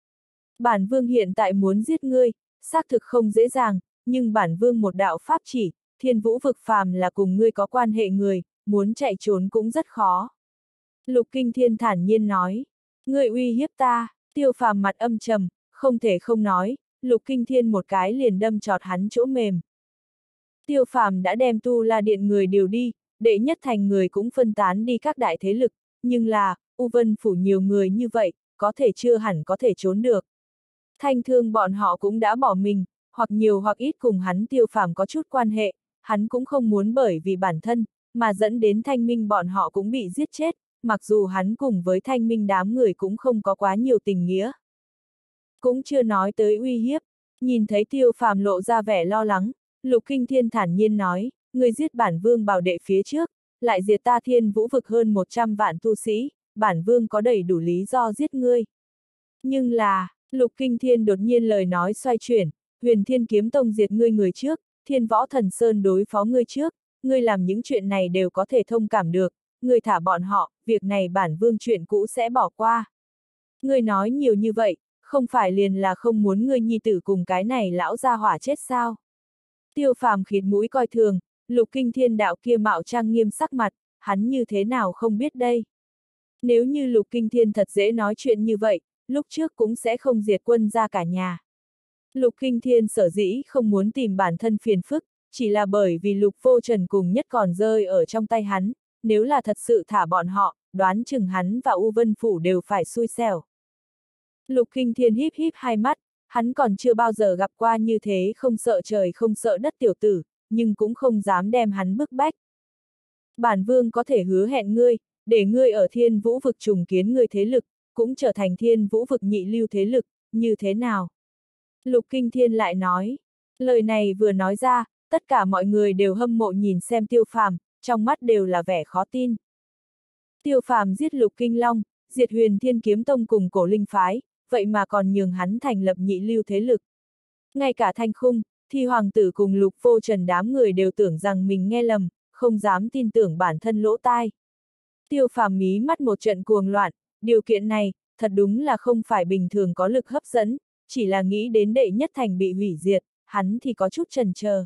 Bản vương hiện tại muốn giết ngươi, xác thực không dễ dàng, nhưng bản vương một đạo pháp chỉ, Thiên Vũ vực phàm là cùng ngươi có quan hệ người, muốn chạy trốn cũng rất khó. Lục Kinh Thiên thản nhiên nói, ngươi uy hiếp ta. Tiêu Phàm mặt âm trầm, không thể không nói, Lục Kinh Thiên một cái liền đâm chọt hắn chỗ mềm. Tiêu Phàm đã đem Tu La Điện người điều đi, Đệ Nhất Thành người cũng phân tán đi các đại thế lực, nhưng là, U Vân Phủ nhiều người như vậy, có thể chưa hẳn có thể trốn được. Thanh Thương bọn họ cũng đã bỏ mình, hoặc nhiều hoặc ít cùng hắn Tiêu Phàm có chút quan hệ, hắn cũng không muốn bởi vì bản thân, mà dẫn đến Thanh Minh bọn họ cũng bị giết chết, mặc dù hắn cùng với Thanh Minh đám người cũng không có quá nhiều tình nghĩa. Cũng chưa nói tới uy hiếp, nhìn thấy Tiêu Phàm lộ ra vẻ lo lắng, Lục Kinh Thiên thản nhiên nói, người giết bản vương bảo đệ phía trước, lại diệt ta Thiên Vũ vực hơn 100 vạn tu sĩ, bản vương có đầy đủ lý do giết ngươi. Nhưng là, Lục Kinh Thiên đột nhiên lời nói xoay chuyển, Huyền Thiên Kiếm Tông diệt ngươi người trước, Thiên Võ Thần Sơn đối phó ngươi trước, ngươi làm những chuyện này đều có thể thông cảm được, ngươi thả bọn họ, việc này bản vương chuyện cũ sẽ bỏ qua. Ngươi nói nhiều như vậy, không phải liền là không muốn ngươi nhi tử cùng cái này lão gia hỏa chết sao? Tiêu Phàm khịt mũi coi thường, Lục Kinh Thiên đạo kia mạo trang nghiêm sắc mặt, hắn như thế nào không biết đây? Nếu như Lục Kinh Thiên thật dễ nói chuyện như vậy, lúc trước cũng sẽ không diệt quân ra cả nhà. Lục Kinh Thiên sở dĩ không muốn tìm bản thân phiền phức, chỉ là bởi vì Lục Vô Trần cùng nhất còn rơi ở trong tay hắn, nếu là thật sự thả bọn họ, đoán chừng hắn và U Vân Phủ đều phải xui xẻo. Lục Kinh Thiên híp híp hai mắt, hắn còn chưa bao giờ gặp qua như thế không sợ trời không sợ đất tiểu tử, nhưng cũng không dám đem hắn bức bách. Bản vương có thể hứa hẹn ngươi, để ngươi ở Thiên Vũ vực trùng kiến ngươi thế lực, cũng trở thành Thiên Vũ vực nhị lưu thế lực, như thế nào? Lục Kinh Thiên lại nói, lời này vừa nói ra, tất cả mọi người đều hâm mộ nhìn xem Tiêu Phàm, trong mắt đều là vẻ khó tin. Tiêu Phàm giết Lục Kinh Long, diệt Huyền Thiên Kiếm Tông cùng Cổ Linh phái, vậy mà còn nhường hắn thành lập nhị lưu thế lực. Ngay cả Thanh Khung, Thi Hoàng tử cùng Lục Vô Trần đám người đều tưởng rằng mình nghe lầm, không dám tin tưởng bản thân lỗ tai. Tiêu Phàm mí mắt một trận cuồng loạn, điều kiện này, thật đúng là không phải bình thường có lực hấp dẫn, chỉ là nghĩ đến Đệ Nhất Thành bị hủy diệt, hắn thì có chút chần chờ.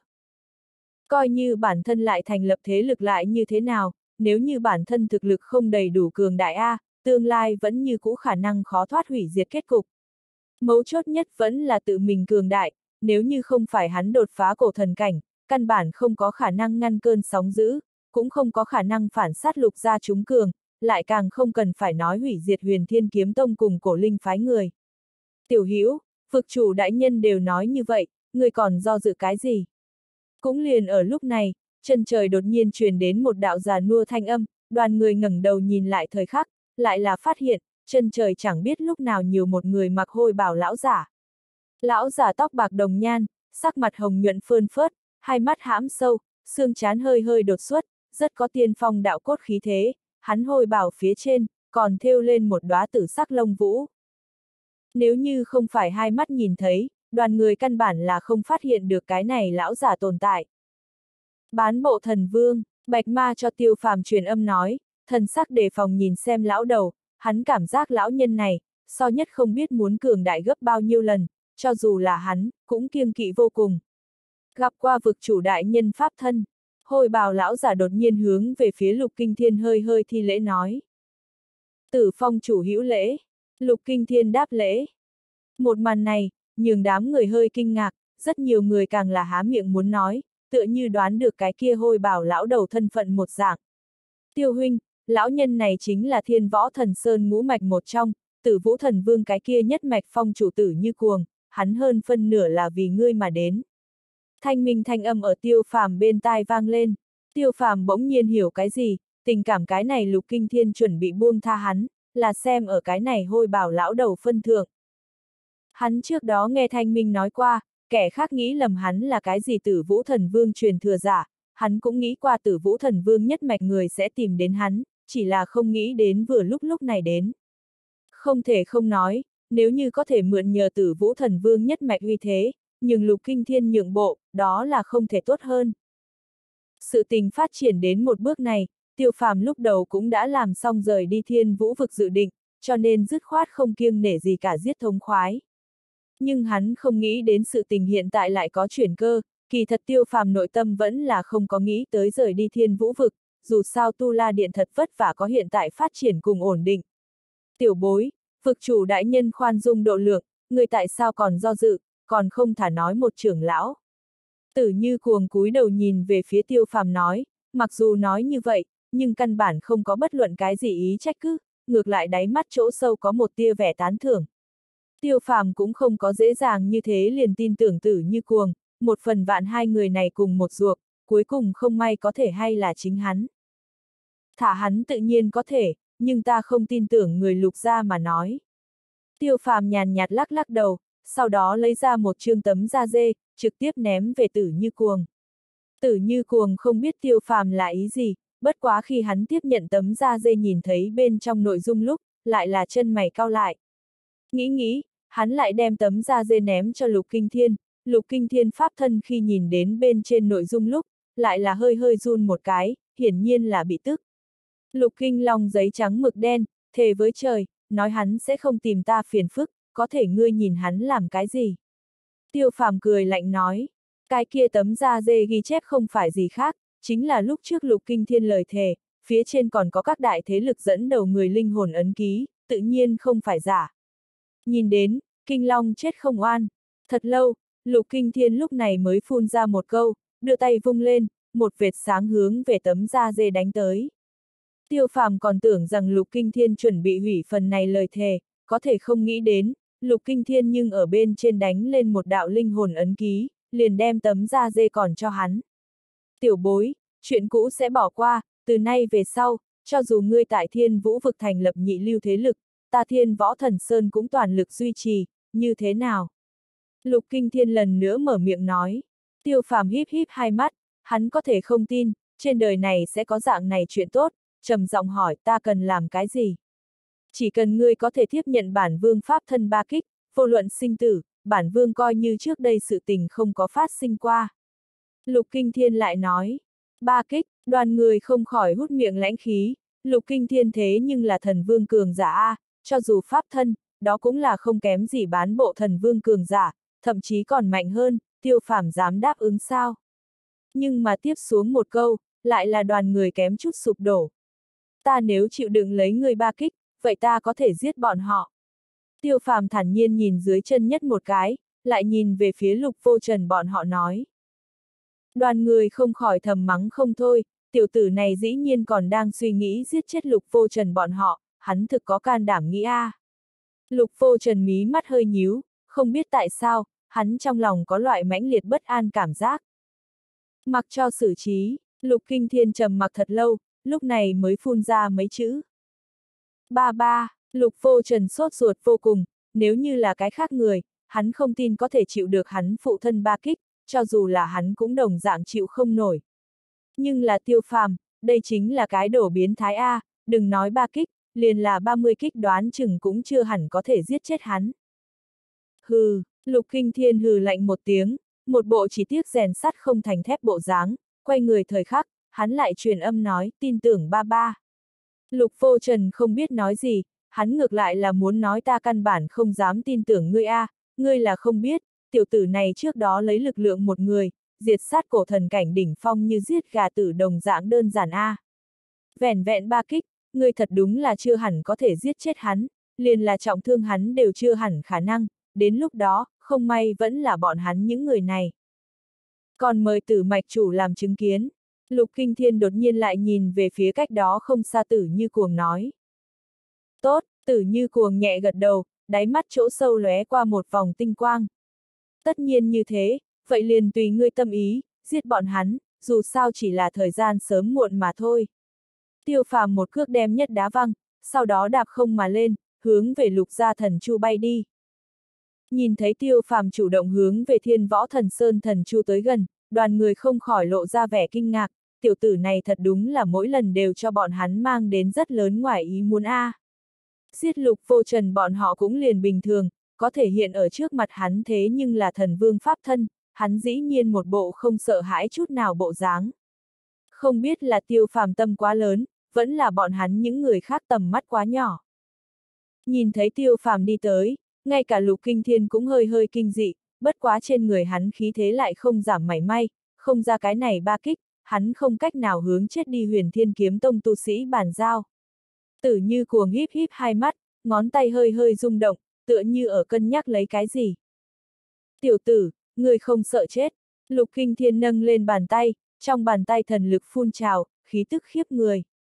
Coi như bản thân lại thành lập thế lực lại như thế nào, nếu như bản thân thực lực không đầy đủ cường đại tương lai vẫn như cũ khả năng khó thoát hủy diệt kết cục. Mấu chốt nhất vẫn là tự mình cường đại, nếu như không phải hắn đột phá cổ thần cảnh, căn bản không có khả năng ngăn cơn sóng dữ, cũng không có khả năng phản sát Lục gia chúng cường, lại càng không cần phải nói hủy diệt Huyền Thiên Kiếm Tông cùng Cổ Linh phái người. Tiểu Hữu, vực chủ đại nhân đều nói như vậy, người còn do dự cái gì? Cũng liền ở lúc này, chân trời đột nhiên truyền đến một đạo già nua thanh âm, đoàn người ngẩng đầu nhìn lại thời khắc, lại là phát hiện, chân trời chẳng biết lúc nào nhiều một người mặc hôi bào lão giả. Lão giả tóc bạc đồng nhan, sắc mặt hồng nhuận phơn phớt, hai mắt hãm sâu, xương trán hơi hơi đột xuất, rất có tiên phong đạo cốt khí thế, hắn hôi bào phía trên, còn thêu lên một đóa tử sắc lông vũ. Nếu như không phải hai mắt nhìn thấy, đoàn người căn bản là không phát hiện được cái này lão giả tồn tại. Bán bộ thần vương, Bạch Ma cho Tiêu Phàm truyền âm nói, thần sắc đề phòng nhìn xem lão đầu, hắn cảm giác lão nhân này, so nhất không biết muốn cường đại gấp bao nhiêu lần, cho dù là hắn, cũng kiêng kỵ vô cùng. Gặp qua vực chủ đại nhân pháp thân, Hồi bào lão giả đột nhiên hướng về phía Lục Kinh Thiên hơi hơi thi lễ nói. Tử Phong chủ hữu lễ. Lục Kinh Thiên đáp lễ. Một màn này, nhường đám người hơi kinh ngạc, rất nhiều người càng là há miệng muốn nói, tựa như đoán được cái kia Hồi bào lão đầu thân phận một dạng. Tiêu huynh, lão nhân này chính là Thiên Võ Thần Sơn ngũ mạch một trong, Tử Vũ Thần Vương cái kia nhất mạch phong chủ tử Như Cuồng, hắn hơn phân nửa là vì ngươi mà đến. Thanh minh thanh âm ở Tiêu Phàm bên tai vang lên. Tiêu Phàm bỗng nhiên hiểu cái gì, tình cảm cái này Lục Kinh Thiên chuẩn bị buông tha hắn, là xem ở cái này Hồi bào lão đầu phân thượng. Hắn trước đó nghe Thanh Minh nói qua, kẻ khác nghĩ lầm hắn là cái gì Tử Vũ Thần Vương truyền thừa giả, hắn cũng nghĩ qua Tử Vũ Thần Vương nhất mạch người sẽ tìm đến hắn, chỉ là không nghĩ đến vừa lúc này đến. Không thể không nói, nếu như có thể mượn nhờ Tử Vũ Thần Vương nhất mạch uy thế, nhưng Lục Kinh Thiên nhượng bộ, đó là không thể tốt hơn. Sự tình phát triển đến một bước này, Tiêu Phàm lúc đầu cũng đã làm xong rời đi Thiên Vũ vực dự định, cho nên dứt khoát không kiêng nể gì cả giết thống khoái. Nhưng hắn không nghĩ đến sự tình hiện tại lại có chuyển cơ, kỳ thật Tiêu Phàm nội tâm vẫn là không có nghĩ tới rời đi Thiên Vũ vực, dù sao Tu La Điện thật vất vả có hiện tại phát triển cùng ổn định. Tiểu bối, vực chủ đại nhân khoan dung độ lượng, người tại sao còn do dự, còn không thả nói một trưởng lão. Tử Như Cuồng cúi đầu nhìn về phía Tiêu Phàm nói, mặc dù nói như vậy, nhưng căn bản không có bất luận cái gì ý trách cứ, ngược lại đáy mắt chỗ sâu có một tia vẻ tán thưởng. Tiêu Phàm cũng không có dễ dàng như thế liền tin tưởng Tử Như Cuồng, một phần vạn hai người này cùng một ruột, cuối cùng không may có thể hay là chính hắn. Thả hắn tự nhiên có thể, nhưng ta không tin tưởng người Lục gia mà nói. Tiêu Phàm nhàn nhạt lắc lắc đầu, sau đó lấy ra một chương tấm da dê, trực tiếp ném về Tử Như Cuồng. Tử Như Cuồng không biết Tiêu Phàm là ý gì, bất quá khi hắn tiếp nhận tấm da dê nhìn thấy bên trong nội dung lúc, lại là chân mày cau lại. Nghĩ, hắn lại đem tấm da dê ném cho Lục Kinh Thiên, Lục Kinh Thiên pháp thân khi nhìn đến bên trên nội dung lúc, lại là hơi hơi run một cái, hiển nhiên là bị tức. Lục Kinh Long giấy trắng mực đen, thề với trời, nói hắn sẽ không tìm ta phiền phức, có thể ngươi nhìn hắn làm cái gì? Tiêu Phàm cười lạnh nói, cái kia tấm da dê ghi chép không phải gì khác, chính là lúc trước Lục Kinh Thiên lời thề, phía trên còn có các đại thế lực dẫn đầu người linh hồn ấn ký, tự nhiên không phải giả. Nhìn đến, Kinh Long chết không oan. Thật lâu, Lục Kinh Thiên lúc này mới phun ra một câu, đưa tay vung lên, một vệt sáng hướng về tấm da dê đánh tới. Tiêu Phàm còn tưởng rằng Lục Kinh Thiên chuẩn bị hủy phần này lời thề, có thể không nghĩ đến, Lục Kinh Thiên nhưng ở bên trên đánh lên một đạo linh hồn ấn ký, liền đem tấm da dê còn cho hắn. Tiểu bối, chuyện cũ sẽ bỏ qua, từ nay về sau, cho dù ngươi tại Thiên Vũ vực thành lập nhị lưu thế lực, ta Thiên Võ Thần Sơn cũng toàn lực duy trì, như thế nào? Lục Kinh Thiên lần nữa mở miệng nói. Tiêu Phàm híp híp hai mắt, hắn có thể không tin, trên đời này sẽ có dạng này chuyện tốt, trầm giọng hỏi ta cần làm cái gì? Chỉ cần ngươi có thể tiếp nhận bản vương pháp thân ba kích, vô luận sinh tử, bản vương coi như trước đây sự tình không có phát sinh qua. Lục Kinh Thiên lại nói, ba kích, đoàn người không khỏi hút miệng lãnh khí, Lục Kinh Thiên thế nhưng là thần vương cường giả a, cho dù pháp thân, đó cũng là không kém gì bán bộ thần vương cường giả, thậm chí còn mạnh hơn, Tiêu Phàm dám đáp ứng sao? Nhưng mà tiếp xuống một câu, lại là đoàn người kém chút sụp đổ. Ta nếu chịu đựng lấy ngươi ba kích, vậy ta có thể giết bọn họ. Tiêu Phàm thản nhiên nhìn dưới chân nhất một cái, lại nhìn về phía Lục Vô Trần bọn họ nói. Đoàn người không khỏi thầm mắng không thôi, tiểu tử này dĩ nhiên còn đang suy nghĩ giết chết Lục Vô Trần bọn họ, hắn thực có can đảm nghĩ a. Lục Vô Trần mí mắt hơi nhíu, không biết tại sao, hắn trong lòng có loại mãnh liệt bất an cảm giác. Mặc cho xử trí, Lục Kinh Thiên trầm mặc thật lâu, lúc này mới phun ra mấy chữ. Ba, Lục Vô Trần sốt ruột vô cùng, nếu như là cái khác người, hắn không tin có thể chịu được hắn phụ thân ba kích, cho dù là hắn cũng đồng dạng chịu không nổi. Nhưng là Tiêu Phàm, đây chính là cái đổ biến thái A, đừng nói ba kích, liền là 30 kích đoán chừng cũng chưa hẳn có thể giết chết hắn. Hừ, Lục Kinh Thiên hừ lạnh một tiếng, một bộ chỉ tiếc rèn sắt không thành thép bộ dáng, quay người thời khắc, hắn lại truyền âm nói, tin tưởng ba. Lục Vô Trần không biết nói gì, hắn ngược lại là muốn nói ta căn bản không dám tin tưởng ngươi a, ngươi là không biết, tiểu tử này trước đó lấy lực lượng một người, diệt sát cổ thần cảnh đỉnh phong như giết gà tử đồng dạng đơn giản a. Vẻn vẹn 3 kích, ngươi thật đúng là chưa hẳn có thể giết chết hắn, liền là trọng thương hắn đều chưa hẳn khả năng, đến lúc đó, không may vẫn là bọn hắn những người này. Còn mời Tử Mạch chủ làm chứng kiến. Lục Kinh Thiên đột nhiên lại nhìn về phía cách đó không xa Tử Như Cuồng nói. Tốt, Tử Như Cuồng nhẹ gật đầu, đáy mắt chỗ sâu lóe qua một vòng tinh quang. Tất nhiên như thế, vậy liền tùy ngươi tâm ý, giết bọn hắn, dù sao chỉ là thời gian sớm muộn mà thôi. Tiêu Phàm một cước đem nhất đá văng, sau đó đạp không mà lên, hướng về Lục Gia Thần Chu bay đi. Nhìn thấy Tiêu Phàm chủ động hướng về Thiên Võ Thần Sơn Thần Chu tới gần, đoàn người không khỏi lộ ra vẻ kinh ngạc, tiểu tử này thật đúng là mỗi lần đều cho bọn hắn mang đến rất lớn ngoài ý muốn a. Giết Lục Vô Trần bọn họ cũng liền bình thường, có thể hiện ở trước mặt hắn thế nhưng là thần vương pháp thân, hắn dĩ nhiên một bộ không sợ hãi chút nào bộ dáng. Không biết là Tiêu Phàm tâm quá lớn, vẫn là bọn hắn những người khác tầm mắt quá nhỏ. Nhìn thấy Tiêu Phàm đi tới, ngay cả Lục Kinh Thiên cũng hơi hơi kinh dị, bất quá trên người hắn khí thế lại không giảm mảy may, không ra cái này 3 kích, hắn không cách nào hướng chết đi Huyền Thiên Kiếm Tông tu sĩ bàn giao. Tử Như Cuồng híp híp hai mắt, ngón tay hơi hơi rung động, tựa như ở cân nhắc lấy cái gì. Tiểu tử, người không sợ chết. Lục Kinh Thiên nâng lên bàn tay, trong bàn tay thần lực phun trào, khí tức khiếp người.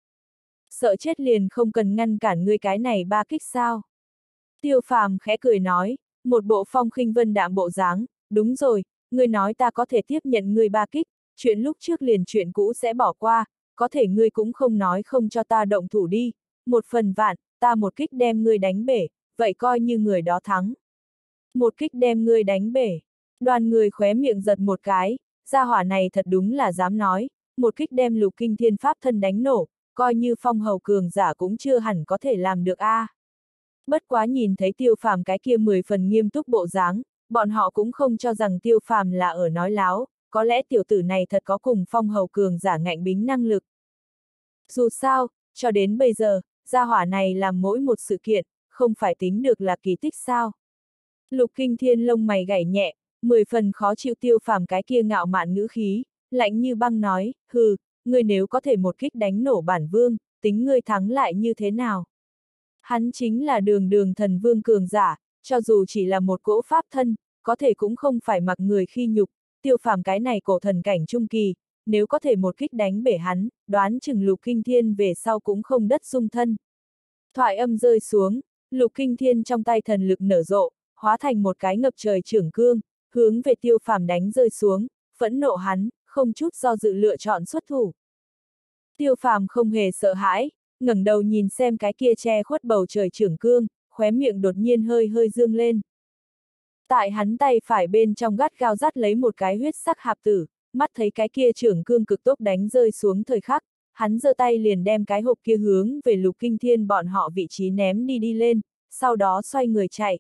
Sợ chết liền không cần ngăn cản ngươi cái này 3 kích sao. Tiêu Phàm khẽ cười nói, một bộ phong khinh vân đạm bộ dáng, đúng rồi, ngươi nói ta có thể tiếp nhận ngươi 3 kích, chuyện lúc trước liền chuyện cũ sẽ bỏ qua, có thể ngươi cũng không nói không cho ta động thủ đi, 1/1000, ta một kích đem ngươi đánh bể, vậy coi như người đó thắng. Một kích đem ngươi đánh bể, đoàn người khóe miệng giật một cái, gia hỏa này thật đúng là dám nói, một kích đem Lục Kinh Thiên pháp thân đánh nổ, coi như phong hầu cường giả cũng chưa hẳn có thể làm được a. Bất quá nhìn thấy Tiêu Phàm cái kia 10 phần nghiêm túc bộ dáng, bọn họ cũng không cho rằng Tiêu Phàm là ở nói láo, có lẽ tiểu tử này thật có cùng phong hầu cường giả ngạnh bính năng lực. Dù sao, cho đến bây giờ, gia hỏa này làm mỗi một sự kiện, không phải tính được là kỳ tích sao. Lục Kinh Thiên lông mày gảy nhẹ, 10 phần khó chịu Tiêu Phàm cái kia ngạo mạn ngữ khí, lạnh như băng nói, hừ, ngươi nếu có thể một kích đánh nổ bản vương, tính ngươi thắng lại như thế nào? Hắn chính là đường đường thần vương cường giả, cho dù chỉ là một cỗ pháp thân, có thể cũng không phải mặc người khi nhục, Tiêu Phàm cái này cổ thần cảnh trung kỳ, nếu có thể một kích đánh bể hắn, đoán chừng Lục Kinh Thiên về sau cũng không đất dung thân. Thoại âm rơi xuống, Lục Kinh Thiên trong tay thần lực nở rộ, hóa thành một cái ngập trời chưởng cương, hướng về Tiêu Phàm đánh rơi xuống, phẫn nộ hắn, không chút do dự lựa chọn xuất thủ. Tiêu Phàm không hề sợ hãi, ngẩng đầu nhìn xem cái kia che khuất bầu trời chưởng cương, khóe miệng đột nhiên hơi hơi dương lên. Tại hắn tay phải bên trong gắt gao dắt lấy một cái huyết sắc hạp tử, mắt thấy cái kia chưởng cương cực tốc đánh rơi xuống thời khắc, hắn giơ tay liền đem cái hộp kia hướng về Lục Kinh Thiên bọn họ vị trí ném đi lên, sau đó xoay người chạy.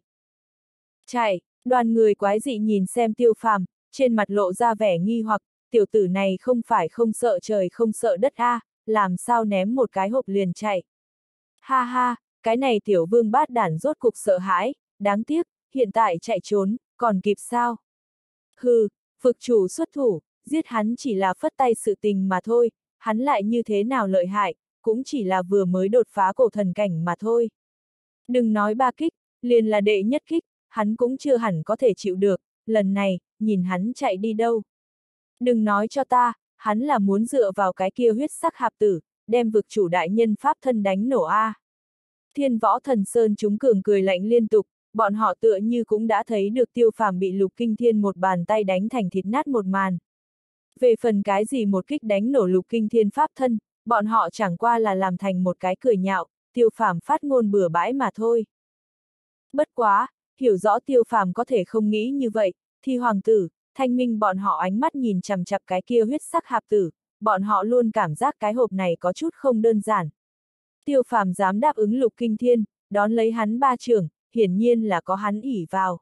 Chạy, đoàn người quái dị nhìn xem Tiêu Phàm, trên mặt lộ ra vẻ nghi hoặc, tiểu tử này không phải không sợ trời không sợ đất a, làm sao ném một cái hộp liền chạy. Ha ha, cái này tiểu vương bát đản rốt cục sợ hãi, đáng tiếc, hiện tại chạy trốn, còn kịp sao? Hừ, vực chủ xuất thủ, giết hắn chỉ là phất tay sự tình mà thôi, hắn lại như thế nào lợi hại, cũng chỉ là vừa mới đột phá cổ thần cảnh mà thôi. Đừng nói 3 kích, liền là đệ nhất kích, hắn cũng chưa hẳn có thể chịu được, lần này, nhìn hắn chạy đi đâu. Đừng nói cho ta, hắn là muốn dựa vào cái kia huyết sắc hạp tử, đem vực chủ đại nhân pháp thân đánh nổ a. Thiên Võ Thần Sơn chúng cường cười lạnh liên tục, bọn họ tựa như cũng đã thấy được Tiêu Phàm bị Lục Kinh Thiên một bàn tay đánh thành thịt nát một màn. Về phần cái gì một kích đánh nổ Lục Kinh Thiên pháp thân, bọn họ chẳng qua là làm thành một cái cười nhạo, Tiêu Phàm phát ngôn bừa bãi mà thôi. Bất quá, hiểu rõ Tiêu Phàm có thể không nghĩ như vậy, thì hoàng tử, Thanh Minh bọn họ ánh mắt nhìn chằm chằm cái kia huyết sắc hạp tử, bọn họ luôn cảm giác cái hộp này có chút không đơn giản. Tiêu Phàm dám đáp ứng Lục Kinh Thiên, đón lấy hắn 3 trưởng, hiển nhiên là có hắn ỷ vào.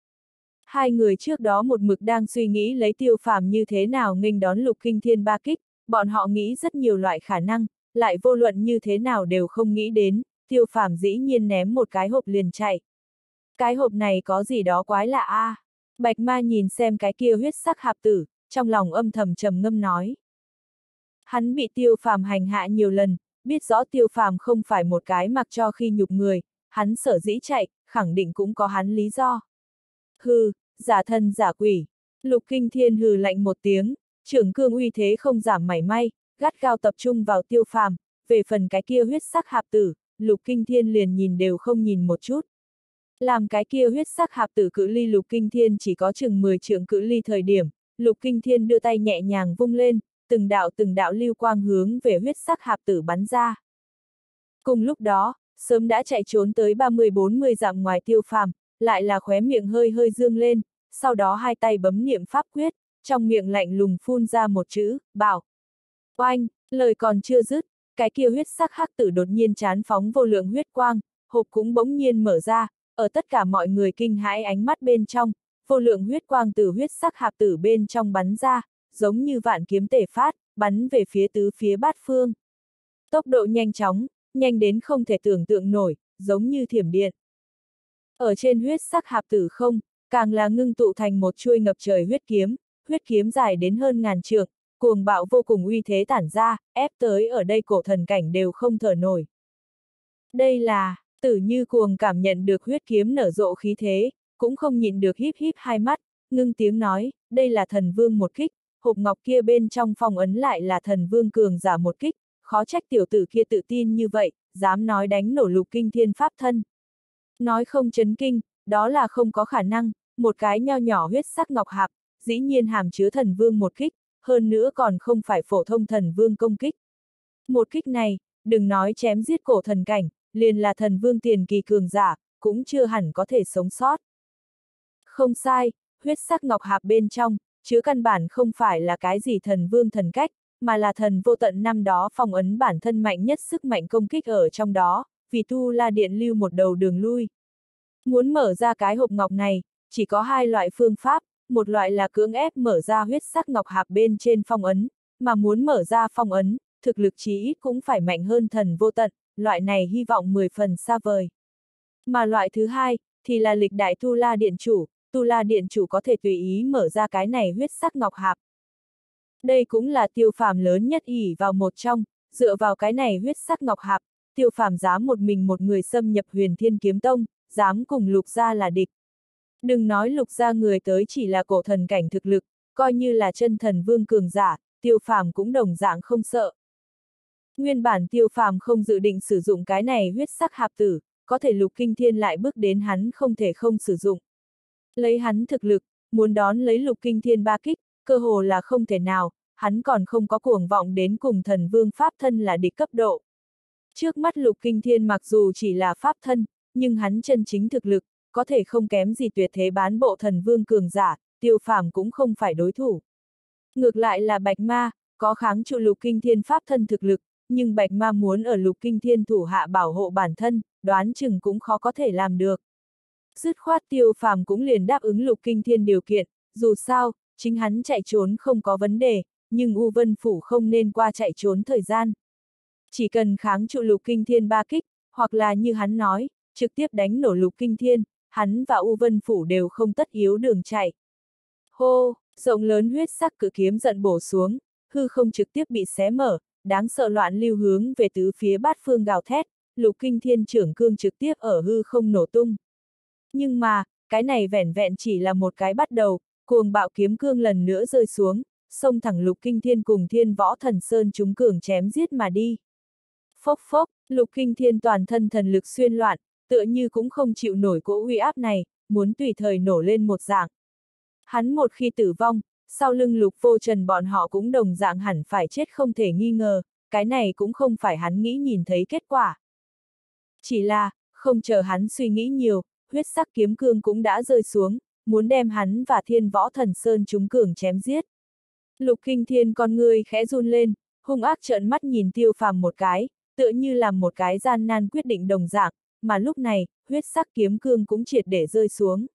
Hai người trước đó một mực đang suy nghĩ lấy Tiêu Phàm như thế nào nghênh đón Lục Kinh Thiên 3 kích, bọn họ nghĩ rất nhiều loại khả năng, lại vô luận như thế nào đều không nghĩ đến, Tiêu Phàm dĩ nhiên ném một cái hộp liền chạy. Cái hộp này có gì đó quái lạ a. Bạch Ma nhìn xem cái kia huyết sắc hạp tử, trong lòng âm thầm trầm ngâm nói. Hắn bị Tiêu Phàm hành hạ nhiều lần, biết rõ Tiêu Phàm không phải một cái mặc cho khi nhục người, hắn sở dĩ chạy, khẳng định cũng có hắn lý do. Hừ, giả thân giả quỷ. Lục Kinh Thiên hừ lạnh một tiếng, trưởng cương uy thế không giảm mảy may, gắt gao tập trung vào Tiêu Phàm, về phần cái kia huyết sắc hạp tử, Lục Kinh Thiên liền nhìn đều không nhìn một chút. Làm cái kia huyết sắc hạp tử cự ly Lục Kinh Thiên chỉ có chừng 10 trượng cự ly thời điểm, Lục Kinh Thiên đưa tay nhẹ nhàng vung lên, từng đạo lưu quang hướng về huyết sắc hạp tử bắn ra. Cùng lúc đó, sớm đã chạy trốn tới 30-40 dặm ngoài Tiêu Phàm, lại là khóe miệng hơi hơi dương lên, sau đó hai tay bấm niệm pháp quyết, trong miệng lạnh lùng phun ra một chữ, bảo. Oanh, lời còn chưa dứt, cái kia huyết sắc hắc tử đột nhiên chán phóng vô lượng huyết quang, hộp cũng bỗng nhiên mở ra, ở tất cả mọi người kinh hãi ánh mắt bên trong, vô lượng huyết quang từ huyết sắc hạp tử bên trong bắn ra, giống như vạn kiếm tể phát, bắn về phía tứ phía bát phương. Tốc độ nhanh chóng, nhanh đến không thể tưởng tượng nổi, giống như thiểm điện. Ở trên huyết sắc hạp tử không, càng là ngưng tụ thành một chuôi ngập trời huyết kiếm dài đến hơn ngàn trượng, cuồng bạo vô cùng uy thế tản ra, ép tới ở đây cổ thần cảnh đều không thở nổi. Đây là, Tử Như Cuồng cảm nhận được huyết kiếm nở rộ khí thế, cũng không nhịn được híp híp hai mắt, ngưng tiếng nói, đây là thần vương một kích, hộp ngọc kia bên trong phong ấn lại là thần vương cường giả một kích, khó trách tiểu tử kia tự tin như vậy, dám nói đánh nổ Lục Kinh Thiên pháp thân. Nói không chấn kinh, đó là không có khả năng, một cái nho nhỏ huyết sắc ngọc hạp, dĩ nhiên hàm chứa thần vương một kích, hơn nữa còn không phải phổ thông thần vương công kích. Một kích này, đừng nói chém giết cổ thần cảnh, liền là thần vương tiền kỳ cường giả, cũng chưa hẳn có thể sống sót. Không sai, huyết sắc ngọc hạp bên trong, chứa căn bản không phải là cái gì thần vương thần cách, mà là thần vô tận năm đó phong ấn bản thân mạnh nhất sức mạnh công kích ở trong đó, vì Tu La Điện lưu một đầu đường lui. Muốn mở ra cái hộp ngọc này, chỉ có hai loại phương pháp, một loại là cưỡng ép mở ra huyết sắc ngọc hạp bên trên phong ấn, mà muốn mở ra phong ấn, thực lực chí ít cũng phải mạnh hơn thần vô tận, loại này hy vọng 10 phần xa vời. Mà loại thứ hai, thì là lịch đại Tu La Điện chủ có thể tùy ý mở ra cái này huyết sắc ngọc hạp. Đây cũng là Tiêu Phàm lớn nhất ỷ vào một trong, dựa vào cái này huyết sắc ngọc hạp, Tiêu Phàm dám một mình một người xâm nhập Huyền Thiên Kiếm Tông, dám cùng Lục gia là địch. Đừng nói Lục gia người tới chỉ là cổ thần cảnh thực lực, coi như là chân thần vương cường giả, Tiêu Phàm cũng đồng dạng không sợ. Nguyên bản Tiêu Phàm không dự định sử dụng cái này huyết sắc hạp tử, có thể Lục Kinh Thiên lại bước đến hắn không thể không sử dụng. Lấy hắn thực lực, muốn đón lấy Lục Kinh Thiên ba kích, cơ hồ là không thể nào, hắn còn không có cuồng vọng đến cùng thần vương pháp thân là địch cấp độ. Trước mắt Lục Kinh Thiên mặc dù chỉ là pháp thân, nhưng hắn chân chính thực lực, có thể không kém gì tuyệt thế bán bộ thần vương cường giả, Tiêu Phàm cũng không phải đối thủ. Ngược lại là Bạch Ma, có kháng trụ Lục Kinh Thiên pháp thân thực lực, nhưng Bạch Ma muốn ở Lục Kinh Thiên thủ hạ bảo hộ bản thân, đoán chừng cũng khó có thể làm được. Dứt khoát Tiêu Phàm cũng liền đáp ứng Lục Kinh Thiên điều kiện, dù sao, chính hắn chạy trốn không có vấn đề, nhưng U Vân Phủ không nên qua chạy trốn thời gian. Chỉ cần kháng trụ Lục Kinh Thiên ba kích, hoặc là như hắn nói, trực tiếp đánh nổ Lục Kinh Thiên, hắn và U Vân Phủ đều không tất yếu đường chạy. Hô, rộng lớn huyết sắc cự kiếm giận bổ xuống, hư không trực tiếp bị xé mở, đáng sợ loạn lưu hướng về tứ phía bát phương gào thét, Lục Kinh Thiên trưởng cương trực tiếp ở hư không nổ tung. Nhưng mà, cái này vẻn vẹn chỉ là một cái bắt đầu, cuồng bạo kiếm cương lần nữa rơi xuống, xông thẳng Lục Kinh Thiên cùng Thiên Võ Thần Sơn chúng cường chém giết mà đi. Phốc phốc, Lục Kinh Thiên toàn thân thần lực xuyên loạn, tựa như cũng không chịu nổi cỗ uy áp này, muốn tùy thời nổ lên một dạng. Hắn một khi tử vong, sau lưng Lục Vô Trần bọn họ cũng đồng dạng hẳn phải chết không thể nghi ngờ, cái này cũng không phải hắn nghĩ nhìn thấy kết quả. Chỉ là, không chờ hắn suy nghĩ nhiều, huyết sắc kiếm cương cũng đã rơi xuống, muốn đem hắn và Thiên Võ Thần Sơn chúng cường chém giết. Lục Kinh Thiên con ngươi khẽ run lên, hung ác trợn mắt nhìn Tiêu Phàm một cái, tựa như làm một cái gian nan quyết định đồng dạng, mà lúc này, huyết sắc kiếm cương cũng triệt để rơi xuống.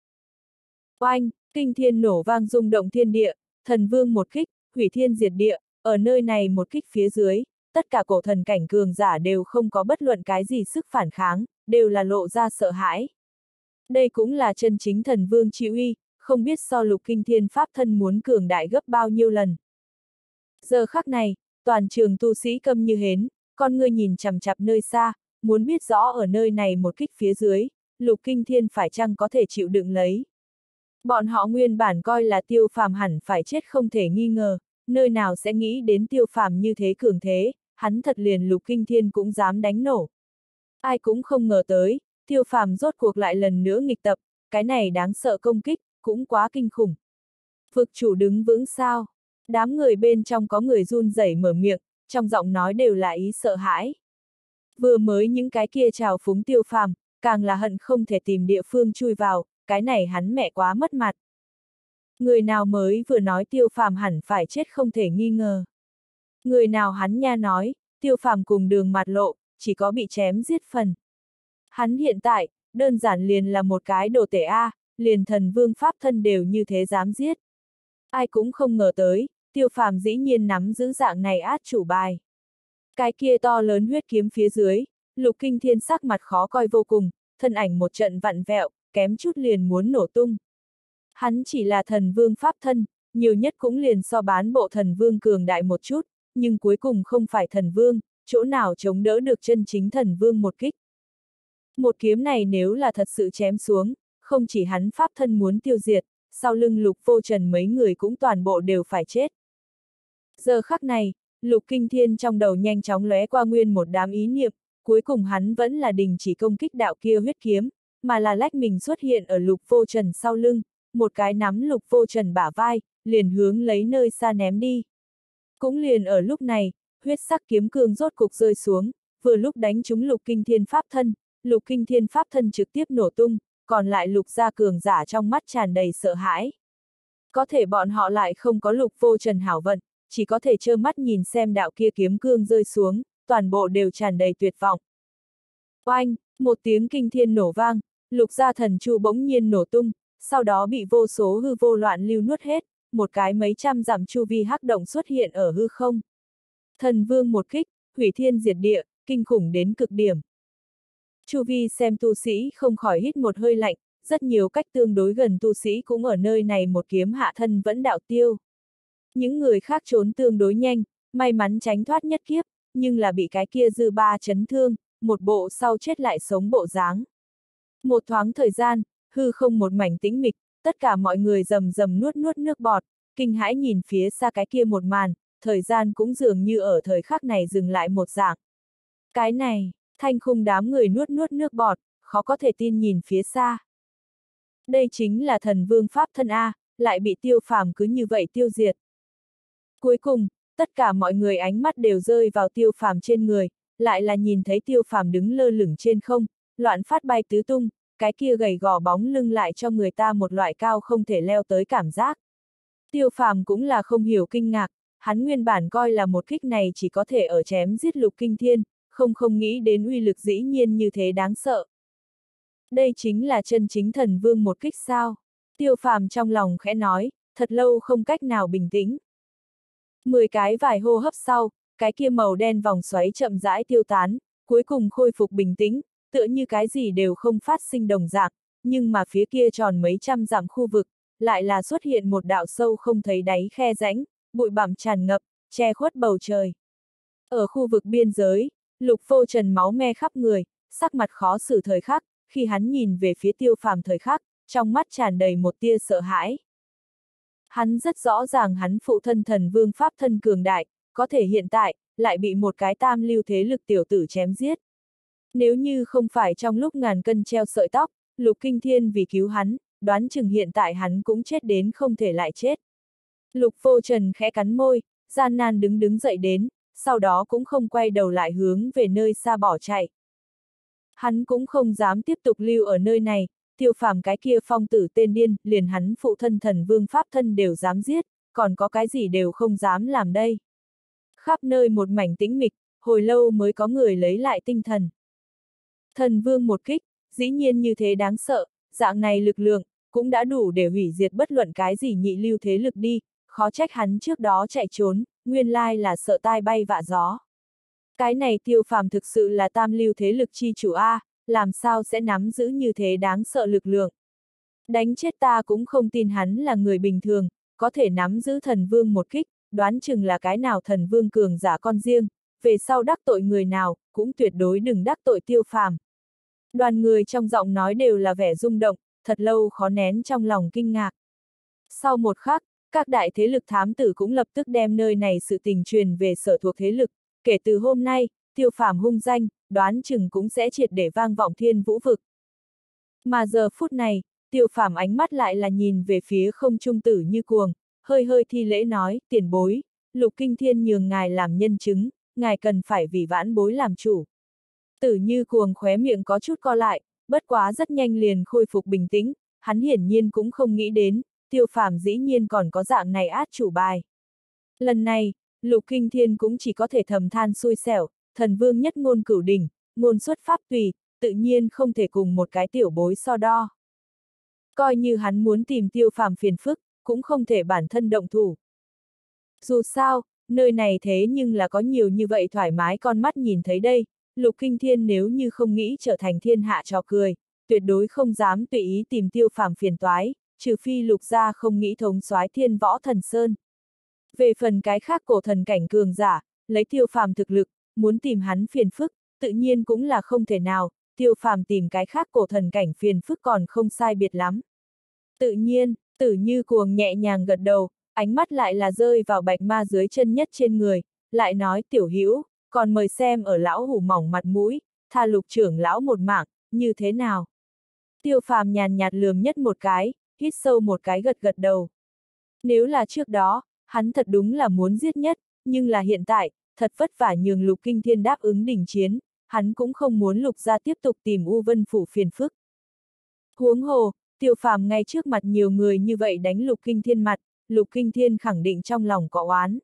Oanh, kinh thiên nổ vang rung động thiên địa, thần vương một kích, hủy thiên diệt địa, ở nơi này một kích phía dưới, tất cả cổ thần cảnh cường giả đều không có bất luận cái gì sức phản kháng, đều là lộ ra sợ hãi. Đây cũng là chân chính thần vương chi uy, không biết so Lục Kinh Thiên pháp thân muốn cường đại gấp bao nhiêu lần. Giờ khắc này, toàn trường tu sĩ câm như hến, con ngươi nhìn chằm chằm nơi xa, muốn biết rõ ở nơi này một kích phía dưới, Lục Kinh Thiên phải chăng có thể chịu đựng lấy. Bọn họ nguyên bản coi là Tiêu Phàm hẳn phải chết không thể nghi ngờ, nơi nào sẽ nghĩ đến Tiêu Phàm như thế cường thế, hắn thật liền Lục Kinh Thiên cũng dám đánh nổ. Ai cũng không ngờ tới, Tiêu Phàm rốt cuộc lại lần nữa nghịch tập, cái này đáng sợ công kích, cũng quá kinh khủng. Vực chủ đứng vững sao? Đám người bên trong có người run rẩy mở miệng, trong giọng nói đều là ý sợ hãi. Vừa mới những cái kia trào phúng Tiêu Phàm, càng là hận không thể tìm địa phương chui vào, cái này hắn mẹ quá mất mặt. Người nào mới vừa nói Tiêu Phàm hẳn phải chết không thể nghi ngờ. Người nào hắn nha nói, Tiêu Phàm cùng Đường Mạt Lộ, chỉ có bị chém giết phần. Hắn hiện tại, đơn giản liền là một cái đồ tể A, liền thần vương pháp thân đều như thế dám giết. Ai cũng không ngờ tới, Tiêu Phàm dĩ nhiên nắm giữ dạng này át chủ bài. Cái kia to lớn huyết kiếm phía dưới, Lục Kinh Thiên sắc mặt khó coi vô cùng, thân ảnh một trận vặn vẹo, kém chút liền muốn nổ tung. Hắn chỉ là thần vương pháp thân, nhiều nhất cũng liền so bán bộ thần vương cường đại một chút, nhưng cuối cùng không phải thần vương, chỗ nào chống đỡ được chân chính thần vương một kích. Một kiếm này nếu là thật sự chém xuống, không chỉ hắn pháp thân muốn tiêu diệt, sau lưng Lục Vô Trần mấy người cũng toàn bộ đều phải chết. Giờ khắc này, Lục Kinh Thiên trong đầu nhanh chóng lóe qua nguyên một đám ý niệm, cuối cùng hắn vẫn là đình chỉ công kích đạo kia huyết kiếm, mà là lách mình xuất hiện ở Lục Vô Trần sau lưng, một cái nắm Lục Vô Trần bả vai, liền hướng lấy nơi xa ném đi. Cũng liền ở lúc này, huyết sắc kiếm cương rốt cục rơi xuống, vừa lúc đánh trúng Lục Kinh Thiên pháp thân, Lục Kinh Thiên pháp thân trực tiếp nổ tung, còn lại Lục gia cường giả trong mắt tràn đầy sợ hãi. Có thể bọn họ lại không có Lục Vô Trần hảo vận, chỉ có thể trơ mắt nhìn xem đạo kia kiếm cương rơi xuống, toàn bộ đều tràn đầy tuyệt vọng. Oanh, một tiếng kinh thiên nổ vang, Lục gia thần chu bỗng nhiên nổ tung, sau đó bị vô số hư vô loạn lưu nuốt hết, một cái mấy trăm dặm chu vi hắc động xuất hiện ở hư không. Thần vương một kích, hủy thiên diệt địa, kinh khủng đến cực điểm. Chu vi xem tu sĩ không khỏi hít một hơi lạnh, rất nhiều cách tương đối gần tu sĩ cũng ở nơi này một kiếm hạ thân vẫn đạo tiêu. Những người khác trốn tương đối nhanh, may mắn tránh thoát nhất kiếp, nhưng là bị cái kia dư ba chấn thương, một bộ sau chết lại sống bộ dáng. Một thoáng thời gian, hư không một mảnh tĩnh mịch, tất cả mọi người rầm rầm nuốt nuốt nước bọt, kinh hãi nhìn phía xa cái kia một màn, thời gian cũng dường như ở thời khắc này dừng lại một dạng. Cái này, Thanh Khung đám người nuốt nuốt nước bọt, khó có thể tin nhìn phía xa. Đây chính là thần vương pháp thân A, lại bị Tiêu Phàm cứ như vậy tiêu diệt. Cuối cùng, tất cả mọi người ánh mắt đều rơi vào Tiêu Phàm trên người, lại là nhìn thấy Tiêu Phàm đứng lơ lửng trên không, loạn phát bay tứ tung, cái kia gầy gò bóng lưng lại cho người ta một loại cao không thể leo tới cảm giác. Tiêu Phàm cũng là không hiểu kinh ngạc, hắn nguyên bản coi là một kích này chỉ có thể ở chém giết Lục Kinh Thiên, không nghĩ đến uy lực dĩ nhiên như thế đáng sợ. Đây chính là chân chính thần vương một kích sao? Tiêu Phàm trong lòng khẽ nói, thật lâu không cách nào bình tĩnh. 10 cái vài hô hấp sau, cái kia màu đen vòng xoáy chậm rãi tiêu tán, cuối cùng khôi phục bình tĩnh, tựa như cái gì đều không phát sinh đồng dạng, nhưng mà phía kia tròn mấy trăm dặm khu vực, lại là xuất hiện một đạo sâu không thấy đáy khe rãnh, bụi bặm tràn ngập, che khuất bầu trời. Ở khu vực biên giới, Lục Vô Trần máu me khắp người, sắc mặt khó xử thời khắc, khi hắn nhìn về phía Tiêu Phàm thời khắc, trong mắt tràn đầy một tia sợ hãi. Hắn rất rõ ràng hắn phụ thân thần vương pháp thân cường đại, có thể hiện tại, lại bị một cái tam lưu thế lực tiểu tử chém giết. Nếu như không phải trong lúc ngàn cân treo sợi tóc, Lục Kinh Thiên vì cứu hắn, đoán chừng hiện tại hắn cũng chết đến không thể lại chết. Lục Vô Trần khẽ cắn môi, gian nan đứng dậy đến, sau đó cũng không quay đầu lại hướng về nơi xa bỏ chạy. Hắn cũng không dám tiếp tục lưu ở nơi này, Tiêu Phàm cái kia phong tử tên điên, liền hắn phụ thân thần vương pháp thân đều dám giết, còn có cái gì đều không dám làm đây. Khắp nơi một mảnh tĩnh mịch, hồi lâu mới có người lấy lại tinh thần. Thần vương một kích, dĩ nhiên như thế đáng sợ, dạng này lực lượng, cũng đã đủ để hủy diệt bất luận cái gì nhị lưu thế lực đi, khó trách hắn trước đó chạy trốn, nguyên lai là sợ tai bay vạ gió. Cái này Tiêu Phàm thực sự là tam lưu thế lực chi chủ A, làm sao sẽ nắm giữ như thế đáng sợ lực lượng. Đánh chết ta cũng không tin hắn là người bình thường, có thể nắm giữ thần vương một kích, đoán chừng là cái nào thần vương cường giả con riêng, về sau đắc tội người nào, cũng tuyệt đối đừng đắc tội Tiêu Phàm. Đoàn người trong giọng nói đều là vẻ rung động, thật lâu khó nén trong lòng kinh ngạc. Sau một khắc, các đại thế lực thám tử cũng lập tức đem nơi này sự tình truyền về sở thuộc thế lực, kể từ hôm nay, Tiêu Phàm hung danh, đoán chừng cũng sẽ triệt để vang vọng thiên vũ vực. Mà giờ phút này, Tiêu Phàm ánh mắt lại là nhìn về phía không trung Tử Như Cuồng, hơi hơi thi lễ nói, tiền bối, Lục Kinh Thiên nhường ngài làm nhân chứng, ngài cần phải vì vãn bối làm chủ. Tử Như Cuồng khóe miệng có chút co lại, bất quá rất nhanh liền khôi phục bình tĩnh, hắn hiển nhiên cũng không nghĩ đến, Tiêu Phàm dĩ nhiên còn có dạng này át chủ bài. Lần này, Lục Kinh Thiên cũng chỉ có thể thầm than xui xẻo, thần vương nhất ngôn cửu đỉnh, ngôn xuất pháp tùy, tự nhiên không thể cùng một cái tiểu bối so đo. Coi như hắn muốn tìm Tiêu Phàm phiền phức, cũng không thể bản thân động thủ. Dù sao, nơi này thế nhưng là có nhiều như vậy thoải mái con mắt nhìn thấy đây, Lục Kinh Thiên nếu như không nghĩ trở thành thiên hạ trò cười, tuyệt đối không dám tùy ý tìm Tiêu Phàm phiền toái, trừ phi Lục gia không nghĩ thống soái Thiên Võ Thần Sơn. Về phần cái khác cổ thần cảnh cường giả, lấy Tiêu Phàm thực lực, muốn tìm hắn phiền phức, tự nhiên cũng là không thể nào, Tiêu Phàm tìm cái khác cổ thần cảnh phiền phức còn không sai biệt lắm. Tự nhiên, Tử Như Cuồng nhẹ nhàng gật đầu, ánh mắt lại là rơi vào bạch ma dưới chân nhất trên người, lại nói tiểu hữu, còn mời xem ở lão hủ mỏng mặt mũi, tha Lục trưởng lão một mạng, như thế nào? Tiêu Phàm nhàn nhạt lườm nhất một cái, hít sâu một cái gật gật đầu. Nếu là trước đó, hắn thật đúng là muốn giết nhất, nhưng là hiện tại, thật vất vả nhường Lục Kinh Thiên đáp ứng đình chiến, hắn cũng không muốn Lục gia tiếp tục tìm U Vân Phủ phiền phức. Huống hồ, Tiêu Phàm ngay trước mặt nhiều người như vậy đánh Lục Kinh Thiên mặt, Lục Kinh Thiên khẳng định trong lòng có oán.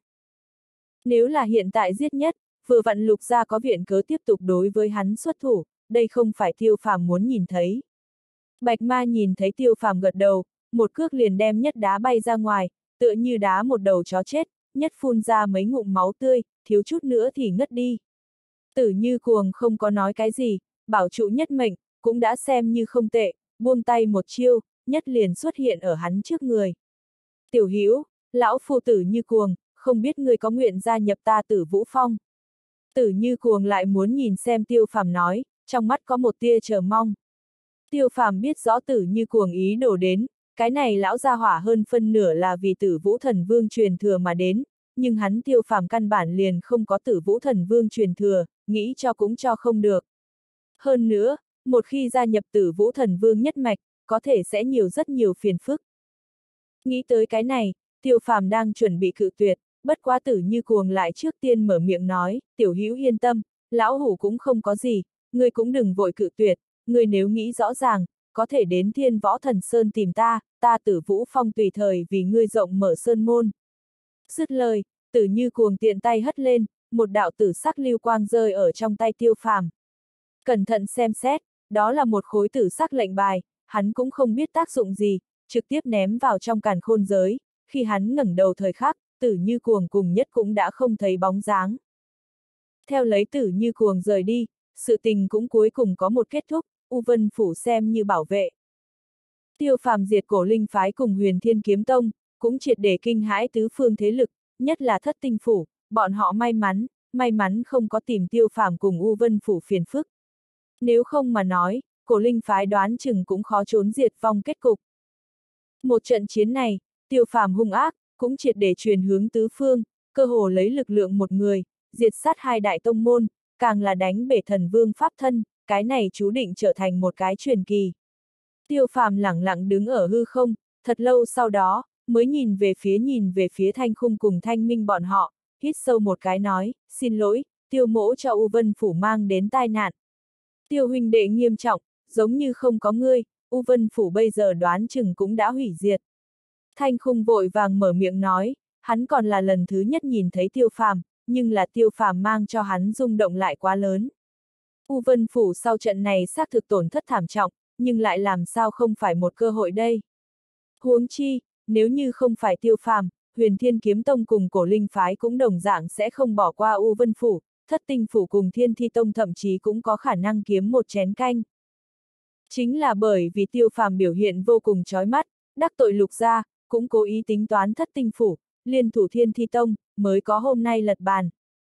Nếu là hiện tại giết nhất, vừa vặn Lục gia có viện cớ tiếp tục đối với hắn xuất thủ, đây không phải Tiêu Phàm muốn nhìn thấy. Bạch ma nhìn thấy Tiêu Phàm gật đầu, một cước liền đem nhất đá bay ra ngoài, tựa như đá một đầu chó chết, nhất phun ra mấy ngụm máu tươi, thiếu chút nữa thì ngất đi. Tử Như Cuồng không có nói cái gì, bảo trụ nhất mệnh, cũng đã xem như không tệ, buông tay một chiêu, nhất liền xuất hiện ở hắn trước người. Tiểu hữu, lão phu Tử Như Cuồng, không biết ngươi có nguyện gia nhập ta Tử Vũ Phong. Tử Như Cuồng lại muốn nhìn xem Tiêu Phàm nói, trong mắt có một tia chờ mong. Tiêu Phàm biết rõ Tử Như Cuồng ý đồ đến, cái này lão gia hỏa hơn phân nửa là vì Tử Vũ Thần Vương truyền thừa mà đến, nhưng hắn Tiêu Phàm căn bản liền không có Tử Vũ Thần Vương truyền thừa, nghĩ cho cũng cho không được. Hơn nữa, một khi gia nhập Tử Vũ Thần Vương nhất mạch, có thể sẽ nhiều rất nhiều phiền phức. Nghĩ tới cái này, Tiêu Phàm đang chuẩn bị cự tuyệt, bất quá Tử Như Cuồng lại trước tiên mở miệng nói, tiểu hữu yên tâm, lão hủ cũng không có gì, ngươi cũng đừng vội cự tuyệt, ngươi nếu nghĩ rõ ràng, có thể đến Thiên Võ Thần Sơn tìm ta, ta Tử Vũ Phong tùy thời vì ngươi rộng mở sơn môn. Dứt lời, Tử Như Cuồng tiện tay hất lên, một đạo tử sắc lưu quang rơi ở trong tay Tiêu Phàm. Cẩn thận xem xét, đó là một khối tử sắc lệnh bài, hắn cũng không biết tác dụng gì, trực tiếp ném vào trong càn khôn giới, khi hắn ngẩng đầu thời khắc, Tử Như Cuồng cùng nhất cũng đã không thấy bóng dáng. Theo lấy Tử Như Cuồng rời đi, sự tình cũng cuối cùng có một kết thúc, U Vân Phủ xem như bảo vệ. Tiêu Phàm diệt Cổ Linh phái cùng Huyền Thiên Kiếm Tông, cũng triệt để kinh hãi tứ phương thế lực, nhất là Thất Tinh Phủ, bọn họ may mắn không có tìm Tiêu Phàm cùng U Vân Phủ phiền phức. Nếu không mà nói, Cổ Linh phái đoán chừng cũng khó trốn diệt vong kết cục. Một trận chiến này, Tiêu Phàm hung ác, cũng triệt để truyền hướng tứ phương, cơ hồ lấy lực lượng một người, diệt sát hai đại tông môn, càng là đánh bể thần vương pháp thân, cái này chú định trở thành một cái truyền kỳ. Tiêu Phàm lẳng lặng đứng ở hư không, thật lâu sau đó, mới nhìn về phía Thanh Khung cùng Thanh Minh bọn họ, hít sâu một cái nói, xin lỗi, Tiêu mỗ cho U Vân Phủ mang đến tai nạn. Tiêu huynh đệ nghiêm trọng, giống như không có ngươi, U Vân Phủ bây giờ đoán chừng cũng đã hủy diệt. Thanh Khung vội vàng mở miệng nói, hắn còn là lần thứ nhất nhìn thấy Tiêu Phàm, nhưng là Tiêu Phàm mang cho hắn rung động lại quá lớn. U Vân Phủ sau trận này xác thực tổn thất thảm trọng, nhưng lại làm sao không phải một cơ hội đây. Huống chi, nếu như không phải Tiêu Phàm, Huyền Thiên Kiếm Tông cùng Cổ Linh phái cũng đồng dạng sẽ không bỏ qua U Vân Phủ, Thất Tinh Phủ cùng Thiên Thi Tông thậm chí cũng có khả năng kiếm một chén canh. Chính là bởi vì Tiêu Phàm biểu hiện vô cùng chói mắt, đắc tội Lục gia, cũng cố ý tính toán thất tinh phủ, liên thủ Thiên Thi Tông, mới có hôm nay lật bàn.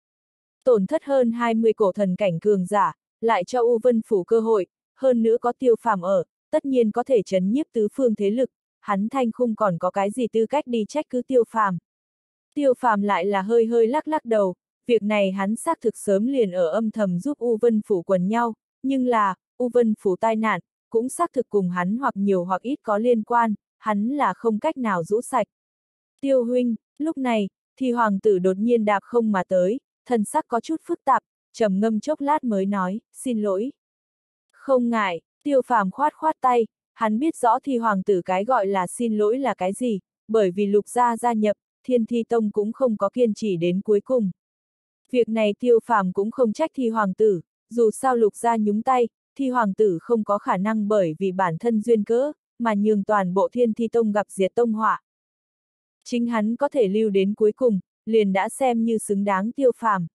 Tổn thất hơn 20 cổ thần cảnh cường giả, lại cho U Vân phủ cơ hội, hơn nữa có Tiêu Phàm ở, tất nhiên có thể trấn nhiếp tứ phương thế lực, hắn Thanh Khung còn có cái gì tư cách đi trách cứ Tiêu Phàm. Tiêu Phàm lại là hơi hơi lắc lắc đầu, việc này hắn xác thực sớm liền ở âm thầm giúp U Vân phủ quần nhau, nhưng là, U Vân phủ tai nạn, cũng xác thực cùng hắn hoặc nhiều hoặc ít có liên quan, hắn là không cách nào rũ sạch. Tiêu huynh, lúc này, thì hoàng tử đột nhiên đạp không mà tới, thần sắc có chút phức tạp, trầm ngâm chốc lát mới nói, xin lỗi. Không ngại, Tiêu Phàm khoát khoát tay, hắn biết rõ thì hoàng tử cái gọi là xin lỗi là cái gì, bởi vì Lục gia gia nhập, Thiên Thi Tông cũng không có kiên trì đến cuối cùng. Việc này Tiêu Phàm cũng không trách Thi hoàng tử, dù sao Lục gia nhúng tay, Thi hoàng tử không có khả năng bởi vì bản thân duyên cớ, mà nhường toàn bộ Thiên Thi Tông gặp diệt tông họa. Chính hắn có thể lưu đến cuối cùng, liền đã xem như xứng đáng Tiêu Phàm.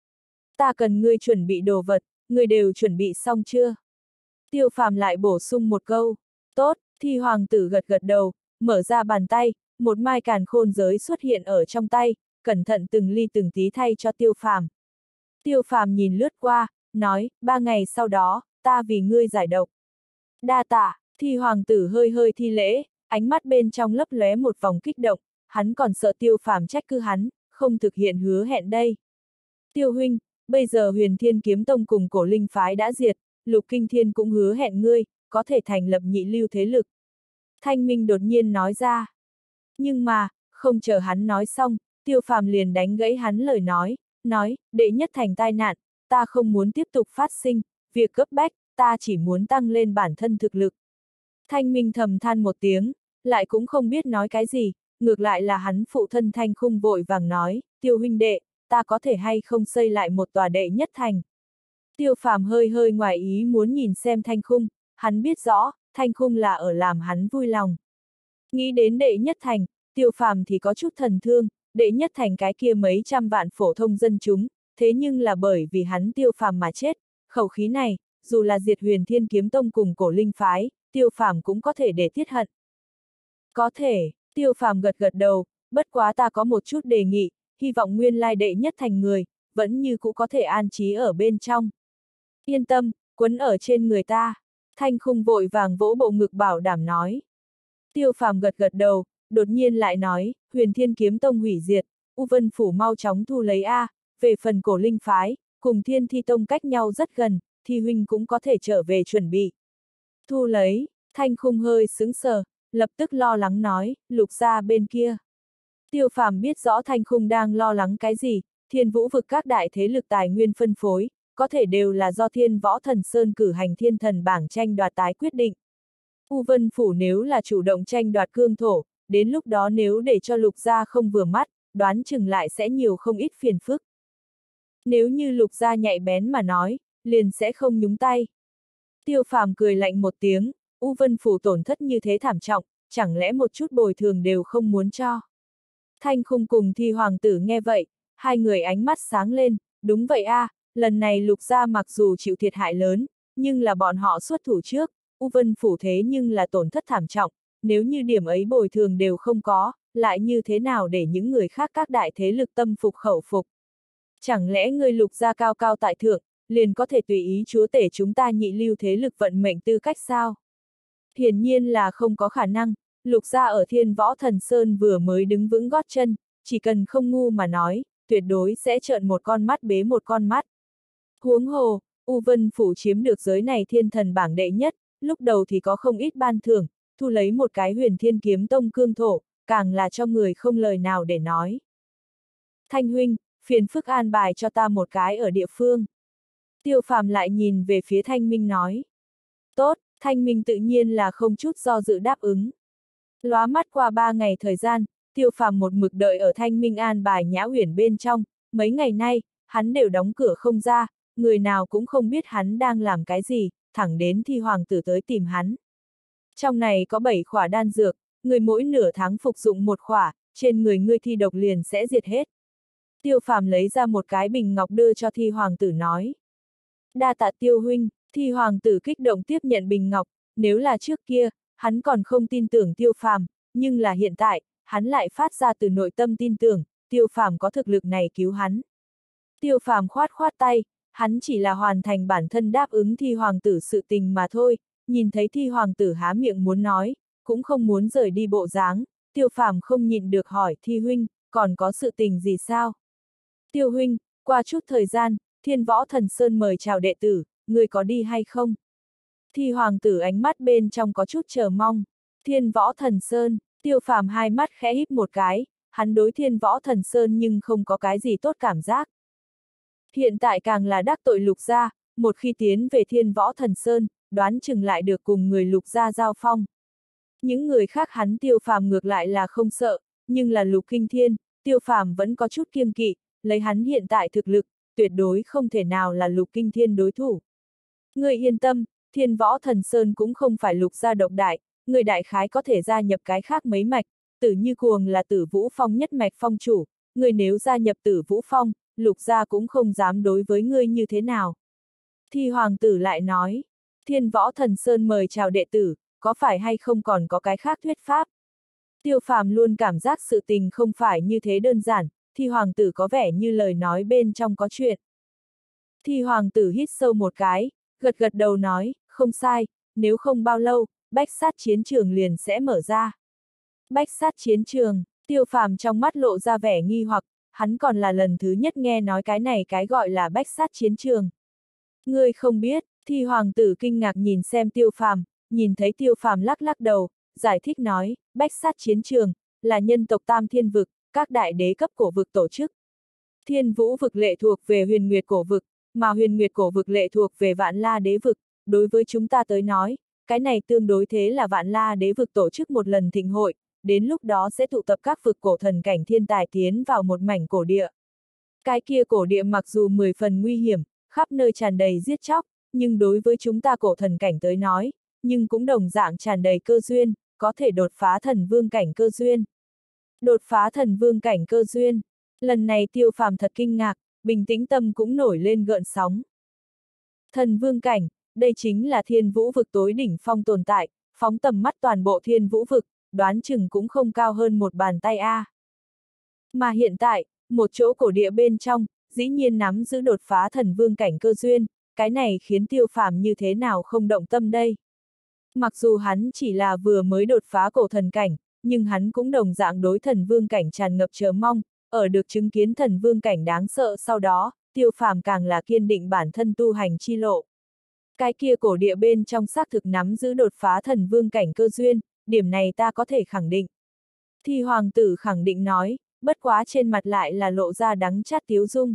Ta cần ngươi chuẩn bị đồ vật, ngươi đều chuẩn bị xong chưa? Tiêu Phàm lại bổ sung một câu. Tốt, Thi hoàng tử gật gật đầu, mở ra bàn tay, một mai càn khôn giới xuất hiện ở trong tay, cẩn thận từng ly từng tí thay cho Tiêu Phàm. Tiêu Phàm nhìn lướt qua, nói, 3 ngày sau đó, ta vì ngươi giải độc. Đa tạ, Thi hoàng tử hơi hơi thi lễ, ánh mắt bên trong lấp lóe một vòng kích động, hắn còn sợ Tiêu Phàm trách cứ hắn, không thực hiện hứa hẹn đây. Tiêu huynh, bây giờ Huyền Thiên Kiếm Tông cùng Cổ Linh phái đã diệt, Lục Kinh Thiên cũng hứa hẹn ngươi, có thể thành lập nhị lưu thế lực. Thanh Minh đột nhiên nói ra. Nhưng mà, không chờ hắn nói xong, Tiêu Phàm liền đánh gãy hắn lời nói, đệ nhất thành tai nạn, ta không muốn tiếp tục phát sinh, việc cấp bách, ta chỉ muốn tăng lên bản thân thực lực. Thanh Minh thầm than một tiếng, lại cũng không biết nói cái gì, ngược lại là hắn phụ thân Thanh Khung vội vàng nói, Tiêu huynh đệ, ta có thể hay không xây lại một tòa đệ nhất thành. Tiêu Phàm hơi hơi ngoài ý muốn nhìn xem Thanh Khung, hắn biết rõ, Thanh Khung là ở làm hắn vui lòng. Nghĩ đến đệ nhất thành, Tiêu Phàm thì có chút thần thương, đệ nhất thành cái kia mấy trăm vạn phổ thông dân chúng, thế nhưng là bởi vì hắn Tiêu Phàm mà chết, khẩu khí này, dù là diệt Huyền Thiên Kiếm Tông cùng Cổ Linh phái, Tiêu Phàm cũng có thể để tiết hận. Có thể, Tiêu Phàm gật gật đầu, bất quá ta có một chút đề nghị, hy vọng nguyên lai đệ nhất thành người, vẫn như cũ có thể an trí ở bên trong. Yên tâm, quấn ở trên người ta. Thanh Khung vội vàng vỗ bộ ngực bảo đảm nói. Tiêu Phàm gật gật đầu, đột nhiên lại nói, Huyền Thiên Kiếm Tông hủy diệt, U Vân Phủ mau chóng thu lấy A, về phần Cổ Linh phái, cùng Thiên Thi Tông cách nhau rất gần, Thi huynh cũng có thể trở về chuẩn bị. Thu lấy, Thanh Khung hơi sững sờ, lập tức lo lắng nói, Lục gia bên kia. Tiêu Phàm biết rõ Thanh Khung đang lo lắng cái gì, Thiên Vũ vực các đại thế lực tài nguyên phân phối, có thể đều là do Thiên Võ Thần Sơn cử hành thiên thần bảng tranh đoạt tái quyết định. U Vân Phủ nếu là chủ động tranh đoạt cương thổ, đến lúc đó nếu để cho Lục gia không vừa mắt, đoán chừng lại sẽ nhiều không ít phiền phức. Nếu như Lục gia nhạy bén mà nói, liền sẽ không nhúng tay. Tiêu Phàm cười lạnh một tiếng, U Vân Phủ tổn thất như thế thảm trọng, chẳng lẽ một chút bồi thường đều không muốn cho. Thanh Khung cùng Thi hoàng tử nghe vậy, hai người ánh mắt sáng lên, đúng vậy a, lần này Lục gia mặc dù chịu thiệt hại lớn, nhưng là bọn họ xuất thủ trước, U Vân Phủ thế nhưng là tổn thất thảm trọng, nếu như điểm ấy bồi thường đều không có, lại như thế nào để những người khác các đại thế lực tâm phục khẩu phục. Chẳng lẽ người Lục gia cao cao tại thượng, liền có thể tùy ý chúa tể chúng ta nhị lưu thế lực vận mệnh tư cách sao? Hiển nhiên là không có khả năng, Lục gia ở Thiên Võ Thần Sơn vừa mới đứng vững gót chân, chỉ cần không ngu mà nói, tuyệt đối sẽ trợn một con mắt bế một con mắt. Huống hồ, U Vân Phủ chiếm được giới này thiên thần bảng đệ nhất, lúc đầu thì có không ít ban thưởng, thu lấy một cái Huyền Thiên Kiếm Tông cương thổ, càng là cho người không lời nào để nói. Thanh huynh, phiền phức an bài cho ta một cái ở địa phương. Tiêu Phàm lại nhìn về phía Thanh Minh nói. Tốt, Thanh Minh tự nhiên là không chút do dự đáp ứng. Lóa mắt qua 3 ngày thời gian, Tiêu Phàm một mực đợi ở Thanh Minh an bài Nhã Uyển bên trong, mấy ngày nay, hắn đều đóng cửa không ra, người nào cũng không biết hắn đang làm cái gì, thẳng đến Thi hoàng tử tới tìm hắn. Trong này có 7 khỏa đan dược, người mỗi nửa tháng phục dụng một khỏa, trên người ngươi thi độc liền sẽ diệt hết. Tiêu Phàm lấy ra một cái bình ngọc đưa cho Thi hoàng tử nói. Đa tạ Tiêu huynh, Thi hoàng tử kích động tiếp nhận bình ngọc, nếu là trước kia, hắn còn không tin tưởng Tiêu Phàm, nhưng là hiện tại, hắn lại phát ra từ nội tâm tin tưởng, Tiêu Phàm có thực lực này cứu hắn. Tiêu Phàm khoát khoát tay, hắn chỉ là hoàn thành bản thân đáp ứng Thi hoàng tử sự tình mà thôi, nhìn thấy Thi hoàng tử há miệng muốn nói, cũng không muốn rời đi bộ dáng, Tiêu Phàm không nhịn được hỏi Thi huynh, còn có sự tình gì sao? Tiêu huynh, qua chút thời gian, Thiên Võ Thần Sơn mời chào đệ tử, người có đi hay không? Thi hoàng tử ánh mắt bên trong có chút chờ mong. Thiên Võ Thần Sơn, Tiêu Phàm hai mắt khẽ híp một cái, hắn đối Thiên Võ Thần Sơn nhưng không có cái gì tốt cảm giác. Hiện tại càng là đắc tội Lục gia, một khi tiến về Thiên Võ Thần Sơn, đoán chừng lại được cùng người Lục gia giao phong. Những người khác hắn Tiêu Phàm ngược lại là không sợ, nhưng là Lục Kinh Thiên, Tiêu Phàm vẫn có chút kiêng kỵ, lấy hắn hiện tại thực lực, tuyệt đối không thể nào là Lục Kinh Thiên đối thủ. Người yên tâm, Thiên Võ Thần Sơn cũng không phải Lục gia độc đại, người đại khái có thể gia nhập cái khác mấy mạch, Tử Như Cuồng là Tử Vũ Phong nhất mạch phong chủ, người nếu gia nhập Tử Vũ Phong, Lục gia cũng không dám đối với ngươi như thế nào. Thi hoàng tử lại nói, Thiên Võ Thần Sơn mời chào đệ tử, có phải hay không còn có cái khác thuyết pháp? Tiêu Phàm luôn cảm giác sự tình không phải như thế đơn giản, Thi hoàng tử có vẻ như lời nói bên trong có chuyện. Thi hoàng tử hít sâu một cái, gật gật đầu nói, không sai, nếu không bao lâu, bách sát chiến trường liền sẽ mở ra. Bách sát chiến trường, Tiêu Phàm trong mắt lộ ra vẻ nghi hoặc, hắn còn là lần thứ nhất nghe nói cái này cái gọi là bách sát chiến trường. Ngươi không biết, Thi hoàng tử kinh ngạc nhìn xem Tiêu Phàm, nhìn thấy Tiêu Phàm lắc lắc đầu, giải thích nói, bách sát chiến trường, là nhân tộc Tam Thiên Vực, các đại đế cấp cổ vực tổ chức. Thiên Vũ vực lệ thuộc về Huyền Nguyệt cổ vực, mà Huyền Nguyệt cổ vực lệ thuộc về Vạn La đế vực, đối với chúng ta tới nói, cái này tương đối thế là Vạn La đế vực tổ chức một lần thịnh hội, đến lúc đó sẽ tụ tập các vực cổ thần cảnh thiên tài tiến vào một mảnh cổ địa. Cái kia cổ địa mặc dù 10 phần nguy hiểm, khắp nơi tràn đầy giết chóc, nhưng đối với chúng ta cổ thần cảnh tới nói, nhưng cũng đồng dạng tràn đầy cơ duyên, có thể đột phá thần vương cảnh cơ duyên. Đột phá thần vương cảnh cơ duyên, lần này Tiêu Phàm thật kinh ngạc, bình tĩnh tâm cũng nổi lên gợn sóng. Thần vương cảnh, đây chính là Thiên Vũ vực tối đỉnh phong tồn tại, phóng tầm mắt toàn bộ Thiên Vũ vực, đoán chừng cũng không cao hơn một bàn tay a. Mà hiện tại, một chỗ cổ địa bên trong, dĩ nhiên nắm giữ đột phá thần vương cảnh cơ duyên, cái này khiến Tiêu Phàm như thế nào không động tâm đây. Mặc dù hắn chỉ là vừa mới đột phá cổ thần cảnh, nhưng hắn cũng đồng dạng đối thần vương cảnh tràn ngập chờ mong, ở được chứng kiến thần vương cảnh đáng sợ sau đó, Tiêu Phàm càng là kiên định bản thân tu hành chi lộ. Cái kia cổ địa bên trong xác thực nắm giữ đột phá thần vương cảnh cơ duyên, điểm này ta có thể khẳng định. Thi hoàng tử khẳng định nói, bất quá trên mặt lại là lộ ra đắng chát tiếu dung.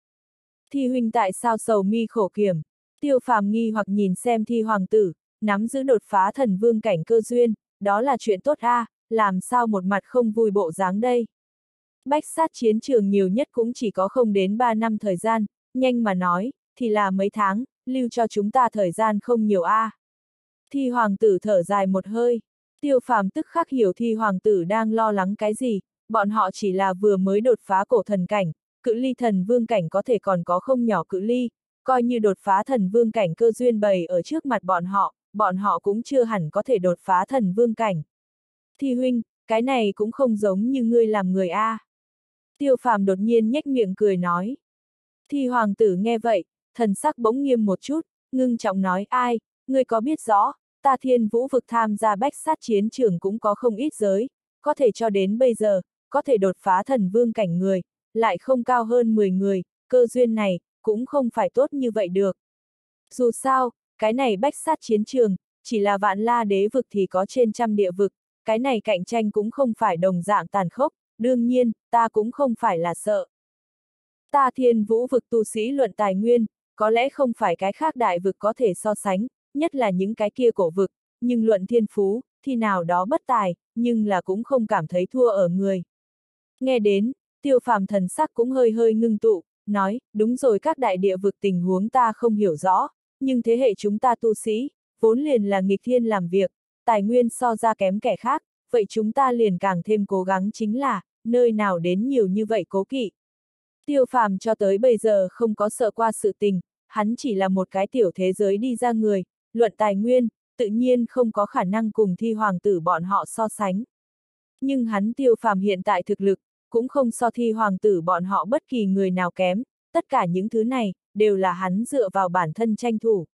Thi huynh tại sao sầu mi khổ kiểm? Tiêu Phàm nghi hoặc nhìn xem Thi hoàng tử, nắm giữ đột phá thần vương cảnh cơ duyên, đó là chuyện tốt a, làm sao một mặt không vui bộ dáng đây? Bách sát chiến trường nhiều nhất cũng chỉ có không đến 3 năm thời gian, nhanh mà nói, thì là mấy tháng, lưu cho chúng ta thời gian không nhiều a. Thi hoàng tử thở dài một hơi, Tiêu Phàm tức khắc hiểu Thi hoàng tử đang lo lắng cái gì, bọn họ chỉ là vừa mới đột phá cổ thần cảnh, cự ly thần vương cảnh có thể còn có không nhỏ cự ly, coi như đột phá thần vương cảnh cơ duyên bày ở trước mặt bọn họ cũng chưa hẳn có thể đột phá thần vương cảnh. Thi huynh, cái này cũng không giống như ngươi làm người a. Tiêu Phàm đột nhiên nhếch miệng cười nói. Thi hoàng tử nghe vậy, thần sắc bỗng nghiêm một chút, ngưng trọng nói ai, ngươi có biết rõ, ta Thiên Vũ vực tham gia bách sát chiến trường cũng có không ít giới, có thể cho đến bây giờ, có thể đột phá thần vương cảnh người, lại không cao hơn 10 người, cơ duyên này, cũng không phải tốt như vậy được. Dù sao, cái này bách sát chiến trường, chỉ là Vạn La đế vực thì có trên trăm địa vực, cái này cạnh tranh cũng không phải đồng dạng tàn khốc, đương nhiên, ta cũng không phải là sợ. Ta Thiên Vũ vực tu sĩ luận tài nguyên, có lẽ không phải cái khác đại vực có thể so sánh, nhất là những cái kia cổ vực, nhưng luận thiên phú, thì nào đó bất tài, nhưng là cũng không cảm thấy thua ở người. Nghe đến, Tiêu Phàm thần sắc cũng hơi hơi ngưng tụ, nói, đúng rồi các đại địa vực tình huống ta không hiểu rõ, nhưng thế hệ chúng ta tu sĩ, vốn liền là nghịch thiên làm việc, tài nguyên so ra kém kẻ khác, vậy chúng ta liền càng thêm cố gắng chính là, nơi nào đến nhiều như vậy cố kỵ. Tiêu Phàm cho tới bây giờ không có sợ qua sự tình, hắn chỉ là một cái tiểu thế giới đi ra người, luận tài nguyên, tự nhiên không có khả năng cùng Thi Hoàng tử bọn họ so sánh. Nhưng hắn Tiêu Phàm hiện tại thực lực, cũng không so Thi Hoàng tử bọn họ bất kỳ người nào kém, tất cả những thứ này, đều là hắn dựa vào bản thân tranh thủ.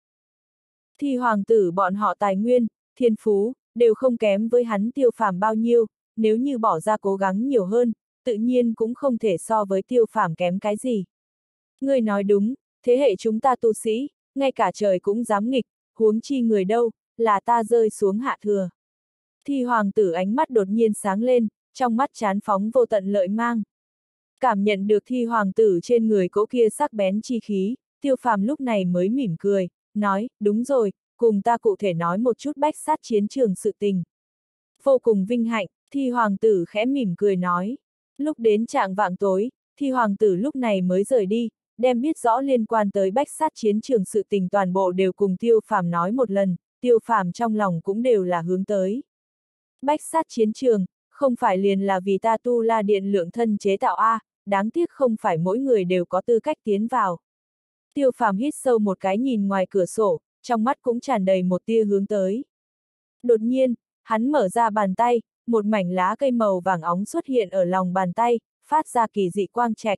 Thi Hoàng tử bọn họ tài nguyên, thiên phú, đều không kém với hắn Tiêu Phàm bao nhiêu, nếu như bỏ ra cố gắng nhiều hơn, tự nhiên cũng không thể so với Tiêu Phàm kém cái gì. Ngươi nói đúng, thế hệ chúng ta tu sĩ, ngay cả trời cũng dám nghịch, huống chi người đâu, là ta rơi xuống hạ thừa. Thi Hoàng tử ánh mắt đột nhiên sáng lên, trong mắt chán phóng vô tận lợi mang. Cảm nhận được Thi Hoàng tử trên người cỗ kia sắc bén chi khí, Tiêu Phàm lúc này mới mỉm cười, nói, đúng rồi, cùng ta cụ thể nói một chút bách sát chiến trường sự tình. Vô cùng vinh hạnh, Thi Hoàng tử khẽ mỉm cười nói. Lúc đến trạng vạng tối, Thi Hoàng tử lúc này mới rời đi, đem biết rõ liên quan tới bách sát chiến trường sự tình toàn bộ đều cùng Tiêu Phàm nói một lần, Tiêu Phàm trong lòng cũng đều là hướng tới. Bách sát chiến trường, không phải liền là vì ta Tu La Điện lượng thân chế tạo A, đáng tiếc không phải mỗi người đều có tư cách tiến vào. Tiêu Phàm hít sâu một cái nhìn ngoài cửa sổ, trong mắt cũng tràn đầy một tia hướng tới. Đột nhiên, hắn mở ra bàn tay, một mảnh lá cây màu vàng óng xuất hiện ở lòng bàn tay, phát ra kỳ dị quang trạch.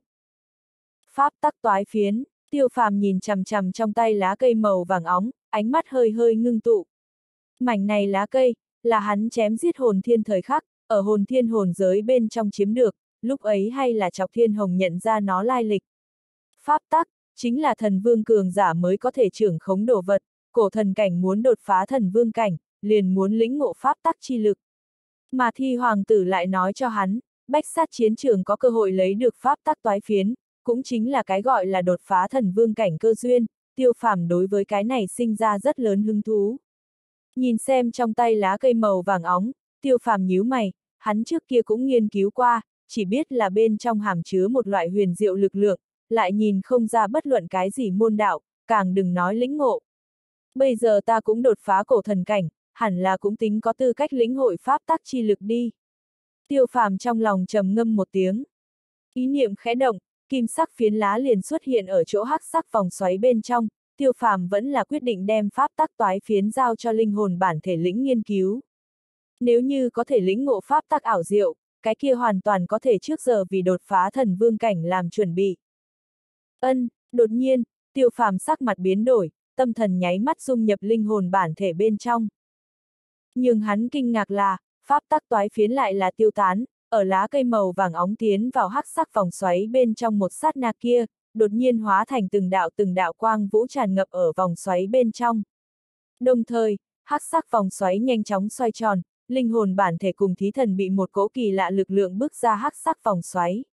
Pháp tắc toái phiến, Tiêu Phàm nhìn chằm chằm trong tay lá cây màu vàng óng, ánh mắt hơi hơi ngưng tụ. Mảnh này lá cây, là hắn chém giết hồn thiên thời khắc, ở hồn thiên hồn giới bên trong chiếm được, lúc ấy hay là Chọc Thiên Hồng nhận ra nó lai lịch. Pháp tắc, chính là thần vương cường giả mới có thể trưởng khống đồ vật, cổ thần cảnh muốn đột phá thần vương cảnh, liền muốn lĩnh ngộ pháp tắc chi lực. Mà Thi Hoàng tử lại nói cho hắn, bách sát chiến trường có cơ hội lấy được pháp tắc toái phiến, cũng chính là cái gọi là đột phá thần vương cảnh cơ duyên, Tiêu Phàm đối với cái này sinh ra rất lớn hứng thú. Nhìn xem trong tay lá cây màu vàng óng, Tiêu Phàm nhíu mày, hắn trước kia cũng nghiên cứu qua, chỉ biết là bên trong hàm chứa một loại huyền diệu lực lượng, lại nhìn không ra bất luận cái gì môn đạo, càng đừng nói lĩnh ngộ. Bây giờ ta cũng đột phá cổ thần cảnh, hẳn là cũng tính có tư cách lĩnh hội pháp tắc chi lực đi. Tiêu Phàm trong lòng trầm ngâm một tiếng. Ý niệm khẽ động, kim sắc phiến lá liền xuất hiện ở chỗ hắc sắc vòng xoáy bên trong, Tiêu Phàm vẫn là quyết định đem pháp tắc toái phiến giao cho linh hồn bản thể lĩnh nghiên cứu. Nếu như có thể lĩnh ngộ pháp tắc ảo diệu, cái kia hoàn toàn có thể trước giờ vì đột phá thần vương cảnh làm chuẩn bị. Đột nhiên, Tiêu Phàm sắc mặt biến đổi, tâm thần nháy mắt dung nhập linh hồn bản thể bên trong. Nhưng hắn kinh ngạc là, pháp tắc toái phiến lại là tiêu tán, ở lá cây màu vàng óng tiến vào hắc sắc vòng xoáy bên trong một sát na kia, đột nhiên hóa thành từng đạo quang vũ tràn ngập ở vòng xoáy bên trong. Đồng thời, hắc sắc vòng xoáy nhanh chóng xoay tròn, linh hồn bản thể cùng thí thần bị một cỗ kỳ lạ lực lượng bước ra hắc sắc vòng xoáy.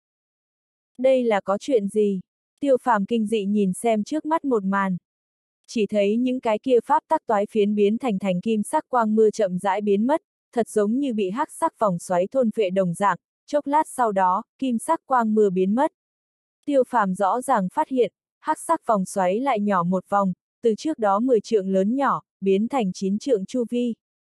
Đây là có chuyện gì? Tiêu Phàm kinh dị nhìn xem trước mắt một màn. Chỉ thấy những cái kia pháp tắc toái phiến biến thành kim sắc quang mưa chậm rãi biến mất, thật giống như bị hắc sắc vòng xoáy thôn phệ đồng dạng, chốc lát sau đó, kim sắc quang mưa biến mất. Tiêu Phàm rõ ràng phát hiện, hắc sắc vòng xoáy lại nhỏ một vòng, từ trước đó 10 trượng lớn nhỏ, biến thành 9 trượng chu vi.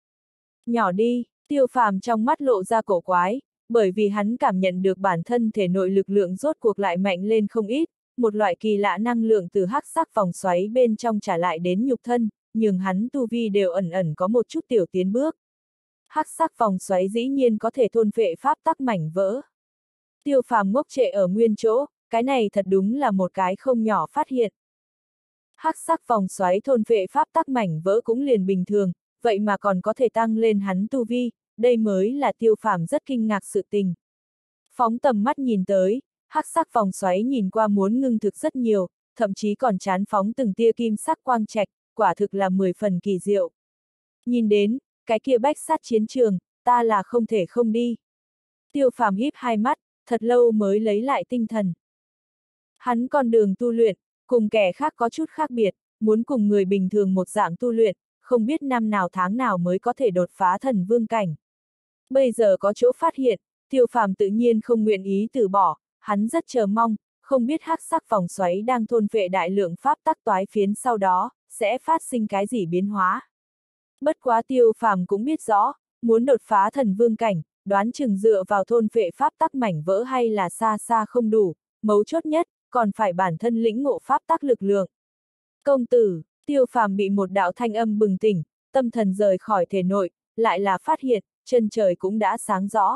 Nhỏ đi, Tiêu Phàm trong mắt lộ ra cổ quái, bởi vì hắn cảm nhận được bản thân thể nội lực lượng rốt cuộc lại mạnh lên không ít, một loại kỳ lạ năng lượng từ hắc sắc vòng xoáy bên trong trả lại đến nhục thân, nhưng hắn tu vi đều ẩn ẩn có một chút tiểu tiến bước. Hắc sắc vòng xoáy dĩ nhiên có thể thôn phệ pháp tắc mảnh vỡ. Tiêu Phàm ngốc trệ ở nguyên chỗ, cái này thật đúng là một cái không nhỏ phát hiện. Hắc sắc vòng xoáy thôn phệ pháp tắc mảnh vỡ cũng liền bình thường, vậy mà còn có thể tăng lên hắn tu vi, đây mới là Tiêu Phàm rất kinh ngạc sự tình. Phóng tầm mắt nhìn tới, hắc sắc vòng xoáy nhìn qua muốn ngưng thực rất nhiều, thậm chí còn chán phóng từng tia kim sắc quang trạch, quả thực là 10 phần kỳ diệu. Nhìn đến, cái kia bách sát chiến trường, ta là không thể không đi. Tiêu Phàm híp hai mắt, thật lâu mới lấy lại tinh thần. Hắn con đường tu luyện, cùng kẻ khác có chút khác biệt, muốn cùng người bình thường một dạng tu luyện, không biết năm nào tháng nào mới có thể đột phá thần vương cảnh. Bây giờ có chỗ phát hiện, Tiêu Phàm tự nhiên không nguyện ý từ bỏ, hắn rất chờ mong, không biết hắc sắc vòng xoáy đang thôn phệ đại lượng pháp tắc toái phiến sau đó, sẽ phát sinh cái gì biến hóa. Bất quá Tiêu Phàm cũng biết rõ, muốn đột phá thần vương cảnh, đoán chừng dựa vào thôn phệ pháp tắc mảnh vỡ hay là xa xa không đủ, mấu chốt nhất, còn phải bản thân lĩnh ngộ pháp tắc lực lượng. Công tử, Tiêu Phàm bị một đạo thanh âm bừng tỉnh, tâm thần rời khỏi thể nội, lại là phát hiện, chân trời cũng đã sáng rõ.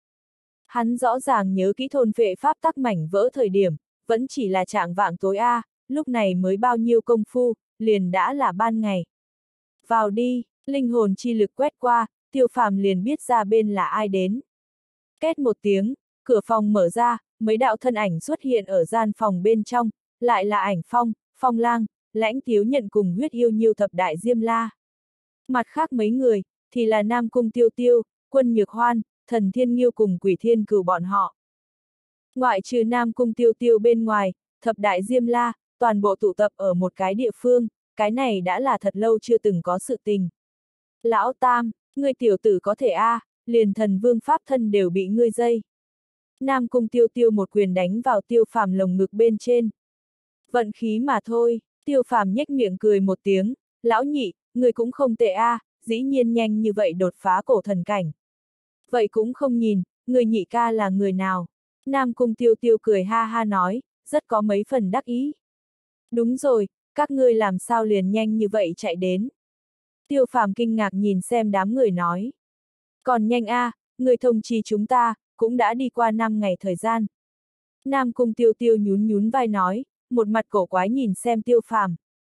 Hắn rõ ràng nhớ kỹ thôn vệ pháp tắc mảnh vỡ thời điểm, vẫn chỉ là trạng vạng tối a, lúc này mới bao nhiêu công phu, liền đã là ban ngày. Vào đi, linh hồn chi lực quét qua, Tiêu Phàm liền biết ra bên là ai đến. Két một tiếng, cửa phòng mở ra, mấy đạo thân ảnh xuất hiện ở gian phòng bên trong, lại là Ảnh Phong, Phong Lang, Lãnh Tiếu Nhận cùng Huyết Yêu Nhiêu thập đại Diêm La. Mặt khác mấy người, thì là Nam Cung Tiêu Tiêu, Quân Nhược Hoan, Thần Thiên Nghiêu cùng Quỷ Thiên Cửu bọn họ. Ngoại trừ Nam Cung Tiêu Tiêu bên ngoài, thập đại Diêm La, toàn bộ tụ tập ở một cái địa phương, cái này đã là thật lâu chưa từng có sự tình. Lão Tam, ngươi tiểu tử có thể a, liền thần vương pháp thân đều bị ngươi dây. Nam Cung Tiêu Tiêu một quyền đánh vào Tiêu Phàm lồng ngực bên trên. Vận khí mà thôi, Tiêu Phàm nhếch miệng cười một tiếng, lão nhị, ngươi cũng không tệ a, dĩ nhiên nhanh như vậy đột phá cổ thần cảnh. Vậy cũng không nhìn, người nhị ca là người nào? Nam Cung Tiêu Tiêu cười ha ha nói, rất có mấy phần đắc ý. Đúng rồi, các ngươi làm sao liền nhanh như vậy chạy đến? Tiêu Phàm kinh ngạc nhìn xem đám người nói. Còn nhanh a, người thông chi chúng ta, cũng đã đi qua 5 ngày thời gian. Nam Cung Tiêu Tiêu nhún nhún vai nói, một mặt cổ quái nhìn xem Tiêu Phàm.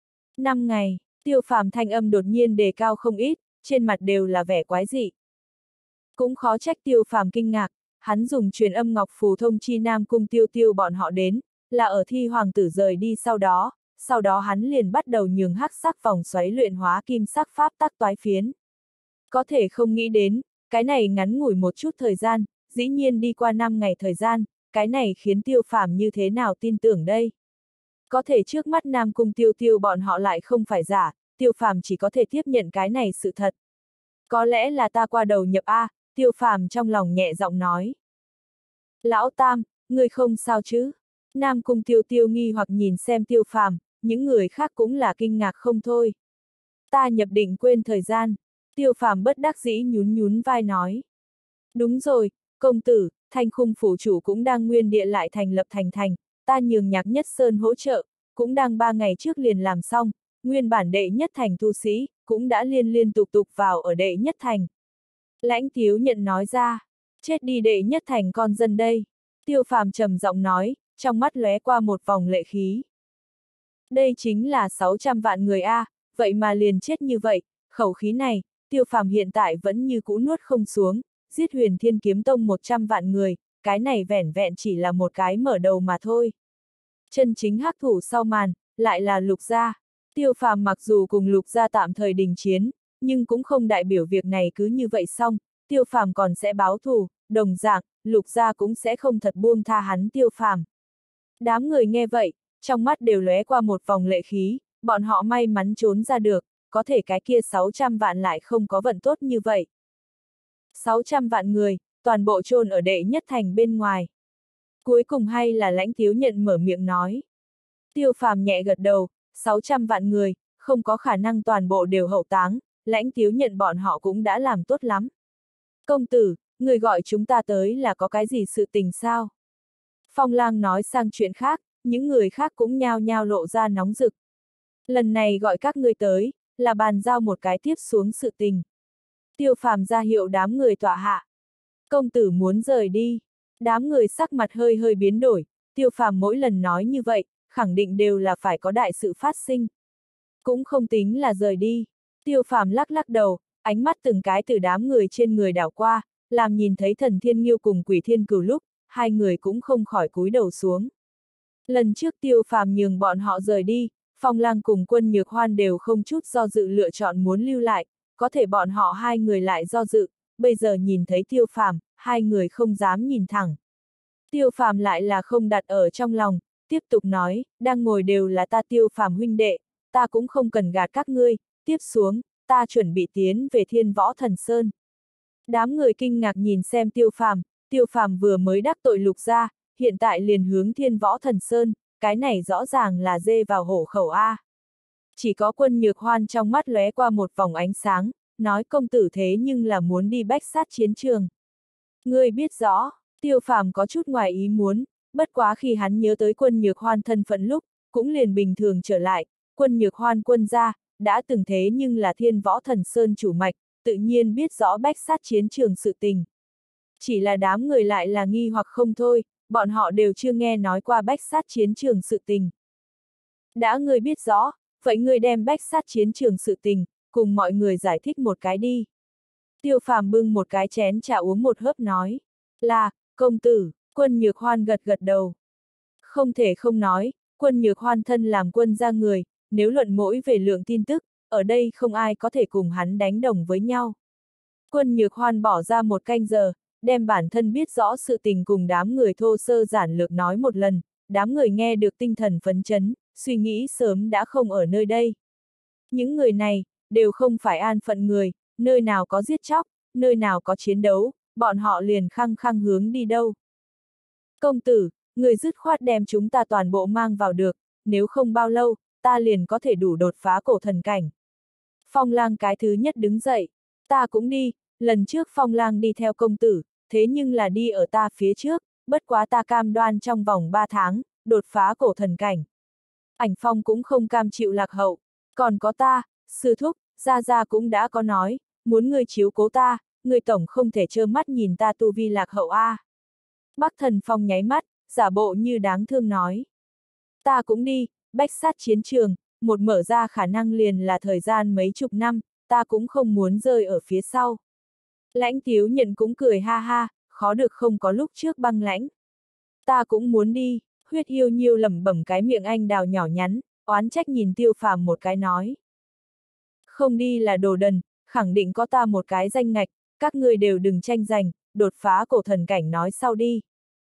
5 ngày, Tiêu Phàm thanh âm đột nhiên đề cao không ít, trên mặt đều là vẻ quái dị. Cũng khó trách Tiêu Phàm kinh ngạc, hắn dùng truyền âm ngọc phù thông chi Nam Cung Tiêu Tiêu bọn họ đến, là ở Thi Hoàng tử rời đi sau đó hắn liền bắt đầu nhường hắc sắc vòng xoáy luyện hóa kim sắc pháp tắc toái phiến. Có thể không nghĩ đến, cái này ngắn ngủi một chút thời gian, dĩ nhiên đi qua 5 ngày thời gian, cái này khiến Tiêu Phàm như thế nào tin tưởng đây? Có thể trước mắt Nam Cung Tiêu Tiêu bọn họ lại không phải giả, Tiêu Phàm chỉ có thể tiếp nhận cái này sự thật. Có lẽ là ta qua đầu nhập a, Tiêu Phàm trong lòng nhẹ giọng nói. Lão Tam, ngươi không sao chứ? Nam Cung Tiêu Tiêu nghi hoặc nhìn xem Tiêu Phàm, những người khác cũng là kinh ngạc không thôi. Ta nhập định quên thời gian, Tiêu Phàm bất đắc dĩ nhún nhún vai nói. Đúng rồi, công tử, Thanh Khung phủ chủ cũng đang nguyên địa lại thành lập thành, ta nhường Nhạc Nhất Sơn hỗ trợ, cũng đang 3 ngày trước liền làm xong, nguyên bản đệ nhất thành tu sĩ, cũng đã liên tục vào ở đệ nhất thành. Lãnh Tiếu Nhận nói ra, chết đi đệ nhất thành con dân đây. Tiêu Phàm trầm giọng nói, trong mắt lóe qua một vòng lệ khí. Đây chính là 600 vạn người a, vậy mà liền chết như vậy, khẩu khí này, Tiêu Phàm hiện tại vẫn như cũ nuốt không xuống, giết Huyền Thiên Kiếm Tông 100 vạn người, cái này vẻn vẹn chỉ là một cái mở đầu mà thôi. Chân chính hắc thủ sau màn, lại là Lục Gia. Tiêu Phàm mặc dù cùng Lục Gia tạm thời đình chiến, nhưng cũng không đại biểu việc này cứ như vậy xong, Tiêu Phàm còn sẽ báo thù, đồng dạng, Lục Gia cũng sẽ không thật buông tha hắn Tiêu Phàm. Đám người nghe vậy, trong mắt đều lóe qua một vòng lệ khí, bọn họ may mắn trốn ra được, có thể cái kia 600 vạn lại không có vận tốt như vậy. 600 vạn người, toàn bộ chôn ở đệ nhất thành bên ngoài. Cuối cùng hay là Lãnh Tiếu Nhận mở miệng nói. Tiêu Phàm nhẹ gật đầu, 600 vạn người, không có khả năng toàn bộ đều hậu táng, Lãnh Tiếu Nhận bọn họ cũng đã làm tốt lắm. Công tử, người gọi chúng ta tới là có cái gì sự tình sao? Phong Lang nói sang chuyện khác, những người khác cũng nhao nhao lộ ra nóng rực. Lần này gọi các ngươi tới, là bàn giao một cái tiếp xuống sự tình. Tiêu Phàm ra hiệu đám người tọa hạ. Công tử muốn rời đi. Đám người sắc mặt hơi biến đổi, Tiêu Phàm mỗi lần nói như vậy, khẳng định đều là phải có đại sự phát sinh. Cũng không tính là rời đi. Tiêu Phàm lắc đầu, ánh mắt từng cái từ đám người trên người đảo qua, làm nhìn thấy Thần Thiên Nghiêu cùng Quỷ Thiên Cửu lúc, hai người cũng không khỏi cúi đầu xuống. Lần trước Tiêu Phàm nhường bọn họ rời đi, Phong Lang cùng Quân Nhược Hoan đều không chút do dự lựa chọn muốn lưu lại, có thể bọn họ hai người lại do dự, bây giờ nhìn thấy Tiêu Phàm, hai người không dám nhìn thẳng. Tiêu Phàm lại là không đặt ở trong lòng, tiếp tục nói, đang ngồi đều là ta Tiêu Phàm huynh đệ, ta cũng không cần gạt các ngươi, tiếp xuống, ta chuẩn bị tiến về Thiên Võ Thần Sơn. Đám người kinh ngạc nhìn xem Tiêu Phàm vừa mới đắc tội Lục Gia, hiện tại liền hướng Thiên Võ Thần Sơn, cái này rõ ràng là dê vào hổ khẩu a. Chỉ có Quân Nhược Hoan trong mắt lóe qua một vòng ánh sáng, nói công tử thế nhưng là muốn đi bách sát chiến trường. Ngươi biết rõ, Tiêu Phàm có chút ngoài ý muốn, bất quá khi hắn nhớ tới Quân Nhược Hoan thân phận lúc, cũng liền bình thường trở lại, Quân Nhược Hoan quân gia, đã từng thế nhưng là Thiên Võ Thần Sơn chủ mạch, tự nhiên biết rõ bách sát chiến trường sự tình. Chỉ là đám người lại là nghi hoặc không thôi, bọn họ đều chưa nghe nói qua bách sát chiến trường sự tình. Đã ngươi biết rõ, vậy ngươi đem bách sát chiến trường sự tình, cùng mọi người giải thích một cái đi. Tiêu Phàm bưng một cái chén trà uống một hớp nói, là, công tử, Quân Nhược Hoan gật gật đầu. Không thể không nói, Quân Nhược Hoan thân làm quân gia người, nếu luận mỗi về lượng tin tức, ở đây không ai có thể cùng hắn đánh đồng với nhau. Quân Nhược Hoan bỏ ra một canh giờ, đem bản thân biết rõ sự tình cùng đám người thô sơ giản lược nói một lần, đám người nghe được tinh thần phấn chấn, suy nghĩ sớm đã không ở nơi đây. Những người này, đều không phải an phận người, nơi nào có giết chóc, nơi nào có chiến đấu, bọn họ liền khăng khăng hướng đi đâu. Công tử, người dứt khoát đem chúng ta toàn bộ mang vào được, nếu không bao lâu, ta liền có thể đủ đột phá cổ thần cảnh. Phong Lang cái thứ nhất đứng dậy, ta cũng đi, lần trước Phong Lang đi theo công tử, thế nhưng là đi ở ta phía trước, bất quá ta cam đoan trong vòng 3 tháng, đột phá cổ thần cảnh. Ảnh Phong cũng không cam chịu lạc hậu, còn có ta, sư thúc, Gia Gia cũng đã có nói, muốn ngươi chiếu cố ta, ngươi tổng không thể trơ mắt nhìn ta tu vi lạc hậu a. Bắc Thần Phong nháy mắt, giả bộ như đáng thương nói. Ta cũng đi, bách sát chiến trường, một mở ra khả năng liền là thời gian mấy chục năm, ta cũng không muốn rơi ở phía sau. Lãnh Tiếu Nhận cũng cười ha ha, khó được không có lúc trước băng lãnh. Ta cũng muốn đi, Huyết Yêu Nhiêu lẩm bẩm cái miệng anh đào nhỏ nhắn, oán trách nhìn Tiêu Phàm một cái nói. Không đi là đồ đần, khẳng định có ta một cái danh ngạch, các ngươi đều đừng tranh giành, đột phá cổ thần cảnh nói sau đi.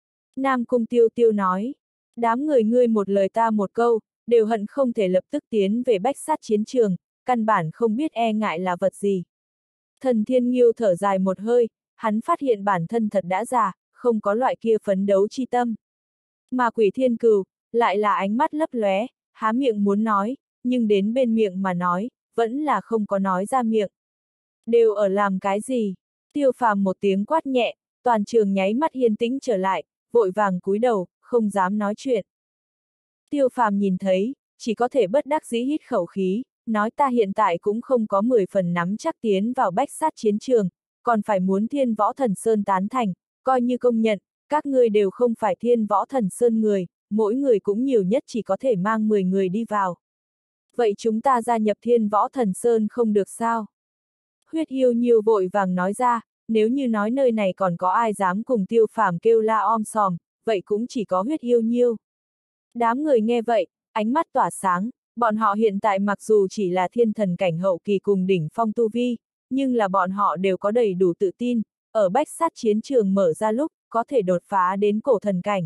Nam Cung Tiêu Tiêu nói, đám người ngươi một lời ta một câu, đều hận không thể lập tức tiến về bách sát chiến trường, căn bản không biết e ngại là vật gì. Thần Thiên Nghiêu thở dài một hơi, hắn phát hiện bản thân thật đã già, không có loại kia phấn đấu chi tâm. Mà Quỷ Thiên Cừu, lại là ánh mắt lấp lóe, há miệng muốn nói, nhưng đến bên miệng mà nói, vẫn là không có nói ra miệng. Đều ở làm cái gì? Tiêu Phàm một tiếng quát nhẹ, toàn trường nháy mắt yên tĩnh trở lại, vội vàng cúi đầu, không dám nói chuyện. Tiêu Phàm nhìn thấy, chỉ có thể bất đắc dĩ hít khẩu khí, nói ta hiện tại cũng không có 10 phần nắm chắc tiến vào bách sát chiến trường, còn phải muốn Thiên Võ Thần Sơn tán thành, coi như công nhận, các ngươi đều không phải Thiên Võ Thần Sơn người, mỗi người cũng nhiều nhất chỉ có thể mang 10 người đi vào. Vậy chúng ta gia nhập Thiên Võ Thần Sơn không được sao? Huyết Yêu Nhiêu vội vàng nói ra, nếu như nói nơi này còn có ai dám cùng Tiêu Phàm kêu la om sòm, vậy cũng chỉ có Huyết Yêu Nhiêu. Đám người nghe vậy, ánh mắt tỏa sáng, bọn họ hiện tại mặc dù chỉ là thiên thần cảnh hậu kỳ cùng đỉnh phong tu vi, nhưng là bọn họ đều có đầy đủ tự tin, ở bách sát chiến trường mở ra lúc, có thể đột phá đến cổ thần cảnh.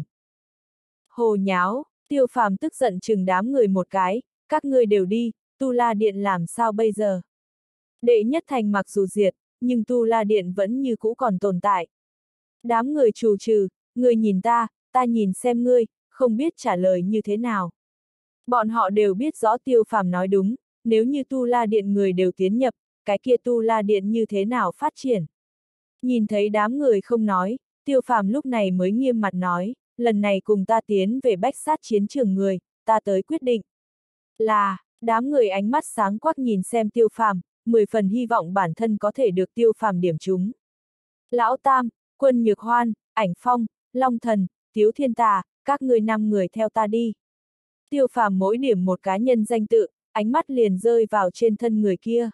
Hồ nháo, Tiêu Phàm tức giận chừng đám người một cái, các ngươi đều đi, Tu La Điện làm sao bây giờ? Đệ nhất thành mặc dù diệt, nhưng Tu La Điện vẫn như cũ còn tồn tại. Đám người trù trừ, ngươi nhìn ta nhìn xem ngươi, không biết trả lời như thế nào. Bọn họ đều biết rõ Tiêu Phàm nói đúng, nếu như Tu La Điện người đều tiến nhập, cái kia Tu La Điện như thế nào phát triển. Nhìn thấy đám người không nói, Tiêu Phàm lúc này mới nghiêm mặt nói, lần này cùng ta tiến về bách sát chiến trường người, ta tới quyết định. Là, đám người ánh mắt sáng quắc nhìn xem Tiêu Phàm, 10 phần hy vọng bản thân có thể được Tiêu Phàm điểm trúng. Lão Tam, Quân Nhược Hoan, Ảnh Phong, Long Thần, Tiếu Thiên Tà, các ngươi 5 người theo ta đi. Tiêu Phàm mỗi điểm một cá nhân danh tự, ánh mắt liền rơi vào trên thân người kia.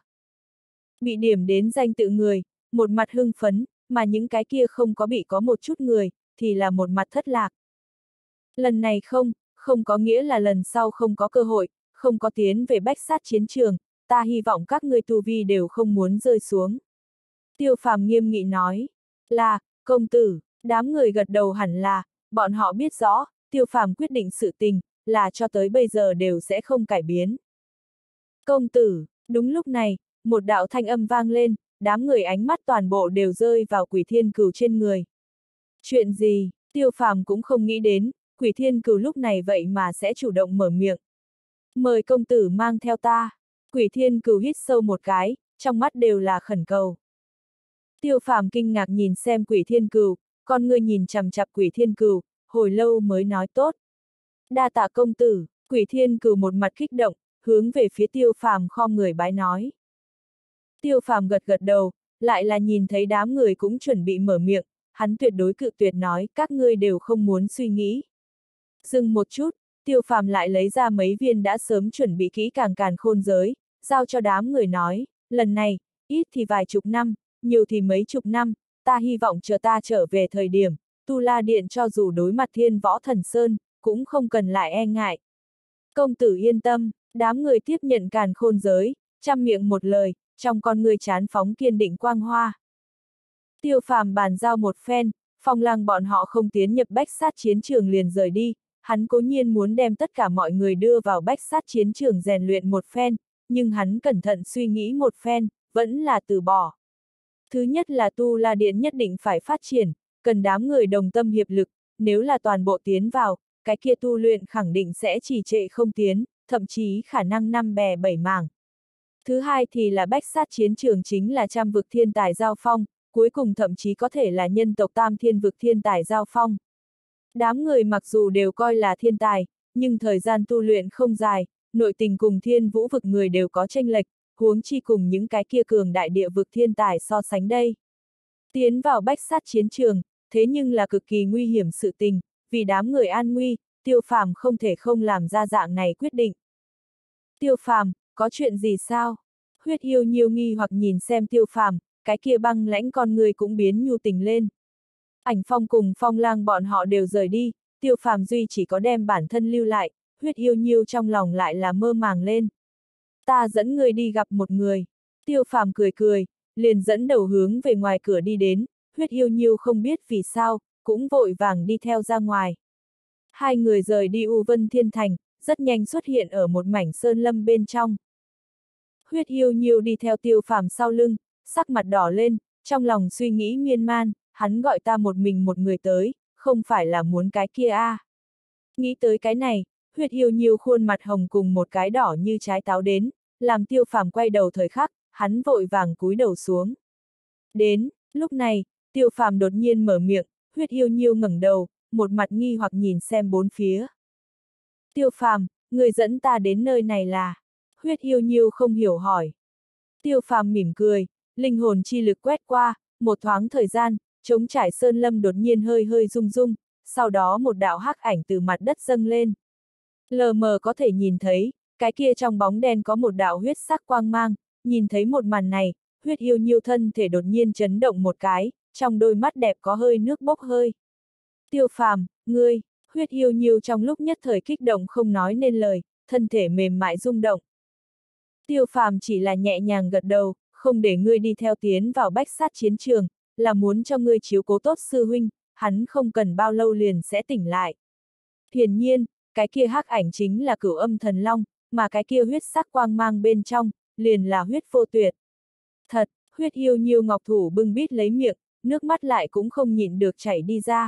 Bị điểm đến danh tự người, một mặt hưng phấn, mà những cái kia không có bị có một chút người, thì là một mặt thất lạc. Lần này không có nghĩa là lần sau không có cơ hội, không có tiến về bách sát chiến trường, ta hy vọng các ngươi tu vi đều không muốn rơi xuống. Tiêu Phàm nghiêm nghị nói, là, công tử, đám người gật đầu hẳn là, bọn họ biết rõ, Tiêu Phàm quyết định sự tình, là cho tới bây giờ đều sẽ không cải biến. Công tử, đúng lúc này, một đạo thanh âm vang lên, đám người ánh mắt toàn bộ đều rơi vào Quỷ Thiên Cừu trên người. Chuyện gì, Tiêu Phàm cũng không nghĩ đến, Quỷ Thiên Cừu lúc này vậy mà sẽ chủ động mở miệng. Mời công tử mang theo ta. Quỷ Thiên Cừu hít sâu một cái, trong mắt đều là khẩn cầu. Tiêu Phàm kinh ngạc nhìn xem Quỷ Thiên Cừu, con ngươi nhìn chằm chằm Quỷ Thiên Cừu, hồi lâu mới nói tốt. Đa tạ công tử, Quỷ Thiên Cừu một mặt kích động, hướng về phía Tiêu Phàm khom người bái nói. Tiêu Phàm gật gật đầu, lại là nhìn thấy đám người cũng chuẩn bị mở miệng, hắn tuyệt đối cự tuyệt nói, các ngươi đều không muốn suy nghĩ. Dừng một chút, Tiêu Phàm lại lấy ra mấy viên đã sớm chuẩn bị kỹ càng càn khôn giới, giao cho đám người nói, lần này, ít thì vài chục năm, nhiều thì mấy chục năm, ta hy vọng chờ ta trở về thời điểm, Tu La Điện cho dù đối mặt Thiên Võ Thần Sơn, cũng không cần lại e ngại. Công tử yên tâm, đám người tiếp nhận càn khôn giới, trăm miệng một lời, trong con người chán phóng kiên định quang hoa. Tiêu Phàm bàn giao một phen, Phong Lăng bọn họ không tiến nhập bách sát chiến trường liền rời đi, hắn cố nhiên muốn đem tất cả mọi người đưa vào bách sát chiến trường rèn luyện một phen, nhưng hắn cẩn thận suy nghĩ một phen, vẫn là từ bỏ. Thứ nhất là Tu La Điện nhất định phải phát triển, cần đám người đồng tâm hiệp lực, nếu là toàn bộ tiến vào, cái kia tu luyện khẳng định sẽ trì trệ không tiến, thậm chí khả năng năm bè bảy mảng. Thứ hai thì là bách sát chiến trường chính là trăm vực thiên tài giao phong, cuối cùng thậm chí có thể là nhân tộc tam thiên vực thiên tài giao phong. Đám người mặc dù đều coi là thiên tài, nhưng thời gian tu luyện không dài, nội tình cùng thiên vũ vực người đều có chênh lệch, huống chi cùng những cái kia cường đại địa vực thiên tài so sánh đây. Tiến vào bách sát chiến trường, thế nhưng là cực kỳ nguy hiểm sự tình, vì đám người an nguy, Tiêu Phàm không thể không làm ra dạng này quyết định. Tiêu Phàm, có chuyện gì sao? Huyết Yêu Nhiêu nghi hoặc nhìn xem Tiêu Phàm, cái kia băng lãnh con người cũng biến nhu tình lên. Ảnh Phong cùng Phong Lang bọn họ đều rời đi, Tiêu Phàm duy chỉ có đem bản thân lưu lại, Huyết Yêu Nhiêu trong lòng lại là mơ màng lên. Ta dẫn người đi gặp một người. Tiêu Phàm cười cười, liền dẫn đầu hướng về ngoài cửa đi đến, Huyết Yêu Nhiêu không biết vì sao, cũng vội vàng đi theo ra ngoài. Hai người rời đi U Vân Thiên Thành, rất nhanh xuất hiện ở một mảnh sơn lâm bên trong. Huyết Yêu Nhiêu đi theo Tiêu Phàm sau lưng, sắc mặt đỏ lên, trong lòng suy nghĩ miên man, hắn gọi ta một mình một người tới, không phải là muốn cái kia à. Nghĩ tới cái này, Huyết Yêu Nhiêu khuôn mặt hồng cùng một cái đỏ như trái táo đến, làm Tiêu Phàm quay đầu thời khắc, hắn vội vàng cúi đầu xuống. Đến, lúc này, Tiêu Phàm đột nhiên mở miệng, Huyết Yêu Nhiêu ngẩng đầu, một mặt nghi hoặc nhìn xem bốn phía. Tiêu Phàm, người dẫn ta đến nơi này là? Huyết Yêu Nhiêu không hiểu hỏi. Tiêu Phàm mỉm cười, linh hồn chi lực quét qua, một thoáng thời gian, trống trải sơn lâm đột nhiên hơi hơi rung rung, sau đó một đạo hắc ảnh từ mặt đất dâng lên. Lờ mờ có thể nhìn thấy, cái kia trong bóng đen có một đạo huyết sắc quang mang, nhìn thấy một màn này, Huyết Yêu Nhiêu thân thể đột nhiên chấn động một cái, trong đôi mắt đẹp có hơi nước bốc hơi. Tiêu Phàm, ngươi, Huyết Yêu Nhiêu trong lúc nhất thời kích động không nói nên lời, thân thể mềm mại rung động. Tiêu Phàm chỉ là nhẹ nhàng gật đầu, không để ngươi đi theo tiến vào bách sát chiến trường, là muốn cho ngươi chiếu cố tốt sư huynh, hắn không cần bao lâu liền sẽ tỉnh lại. Hiển nhiên, cái kia hắc ảnh chính là Cửu Âm Thần Long, mà cái kia huyết sắc quang mang bên trong, liền là huyết vô tuyệt. Thật, Huyết Yêu Nhiêu ngọc thủ bưng bít lấy miệng, nước mắt lại cũng không nhịn được chảy đi ra.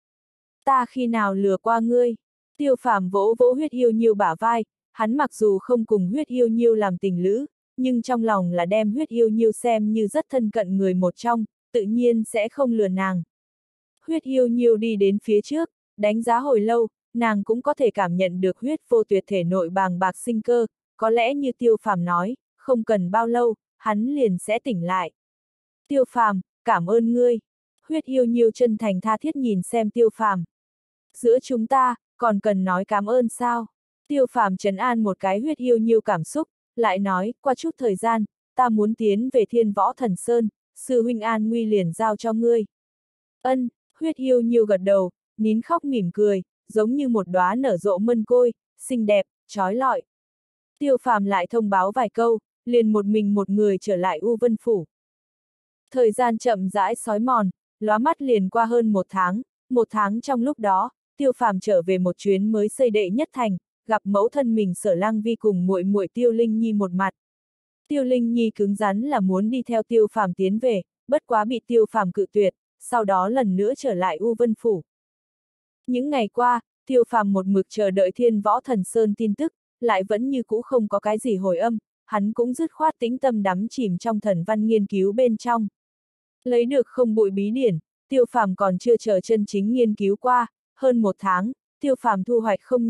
Ta khi nào lừa qua ngươi? Tiêu Phàm vỗ vỗ Huyết Yêu Nhiêu bả vai, hắn mặc dù không cùng Huyết Yêu Nhiêu làm tình lữ, nhưng trong lòng là đem Huyết Yêu Nhiêu xem như rất thân cận người một trong, tự nhiên sẽ không lừa nàng. Huyết Yêu Nhiêu đi đến phía trước, đánh giá hồi lâu, nàng cũng có thể cảm nhận được huyết vô tuyệt thể nội bàng bạc sinh cơ, có lẽ như Tiêu Phàm nói, không cần bao lâu, hắn liền sẽ tỉnh lại. Tiêu Phàm, cảm ơn ngươi. Huyết Yêu Nhiêu chân thành tha thiết nhìn xem Tiêu Phàm. Giữa chúng ta, còn cần nói cảm ơn sao? Tiêu Phàm trấn an một cái Huyết Yêu Nhiêu cảm xúc, lại nói, qua chút thời gian, ta muốn tiến về Thiên Võ Thần Sơn, sư huynh an nguy liền giao cho ngươi. Ân, Huyết Yêu Nhiêu gật đầu, nín khóc mỉm cười, giống như một đóa nở rộ mân côi, xinh đẹp, trói lọi. Tiêu Phàm lại thông báo vài câu, liền một mình một người trở lại U Vân Phủ. Thời gian chậm rãi xói mòn, lóa mắt liền qua hơn một tháng trong lúc đó, Tiêu Phàm trở về một chuyến mới xây đệ nhất thành, gặp mẫu thân mình Sở Lăng Vi cùng muội muội Tiêu Linh Nhi một mặt. Tiêu Linh Nhi cứng rắn là muốn đi theo Tiêu Phàm tiến về, bất quá bị Tiêu Phàm cự tuyệt, sau đó lần nữa trở lại U Vân Phủ. Những ngày qua, Tiêu Phàm một mực chờ đợi Thiên Võ Thần Sơn tin tức, lại vẫn như cũ không có cái gì hồi âm, hắn cũng dứt khoát tĩnh tâm đắm chìm trong thần văn nghiên cứu bên trong. Lấy được không bụi bí điển, Tiêu Phàm còn chưa chờ chân chính nghiên cứu qua, hơn một tháng, Tiêu Phàm thu hoạch không nhỏ,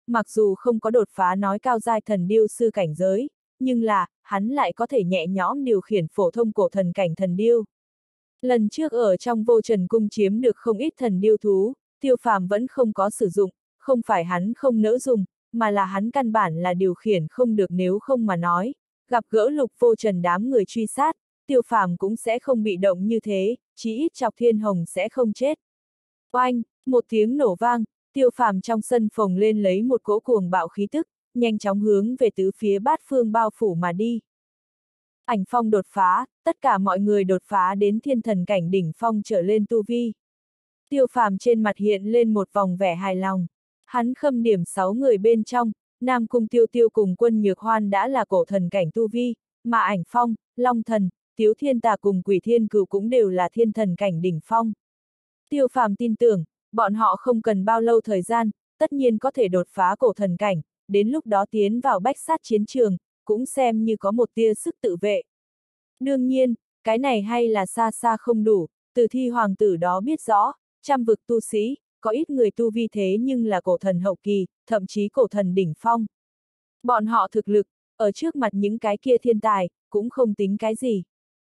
mặc dù không có đột phá nói cao giai thần điêu sư cảnh giới, nhưng là, hắn lại có thể nhẹ nhõm điều khiển phổ thông cổ thần cảnh thần điêu. Lần trước ở trong Vô Trần Cung chiếm được không ít thần điêu thú, Tiêu Phàm vẫn không có sử dụng, không phải hắn không nỡ dùng, mà là hắn căn bản là điều khiển không được, nếu không mà nói, gặp gỡ Lục Vô Trần đám người truy sát, Tiêu Phàm cũng sẽ không bị động như thế, chí ít Chọc Thiên Hồng sẽ không chết. Oanh, một tiếng nổ vang, Tiêu Phàm trong sân phồng lên lấy một cỗ cuồng bạo khí tức, nhanh chóng hướng về tứ phía bát phương bao phủ mà đi. Ảnh phong đột phá, tất cả mọi người đột phá đến thiên thần cảnh đỉnh phong trở lên tu vi. Tiêu Phàm trên mặt hiện lên một vòng vẻ hài lòng. Hắn khâm điểm 6 người bên trong, Nam Cung Tiêu Tiêu cùng Quân Nhược Hoan đã là cổ thần cảnh tu vi, mà Ảnh Phong, Long Thần, Tiếu Thiên Tà cùng Quỷ Thiên Cửu cũng đều là thiên thần cảnh đỉnh phong. Tiêu Phàm tin tưởng, bọn họ không cần bao lâu thời gian, tất nhiên có thể đột phá cổ thần cảnh, đến lúc đó tiến vào bách sát chiến trường, cũng xem như có một tia sức tự vệ. Đương nhiên, cái này hay là xa xa không đủ, Tử Thi hoàng tử đó biết rõ, trăm vực tu sĩ, có ít người tu vi thế nhưng là cổ thần hậu kỳ, thậm chí cổ thần đỉnh phong. Bọn họ thực lực, ở trước mặt những cái kia thiên tài, cũng không tính cái gì.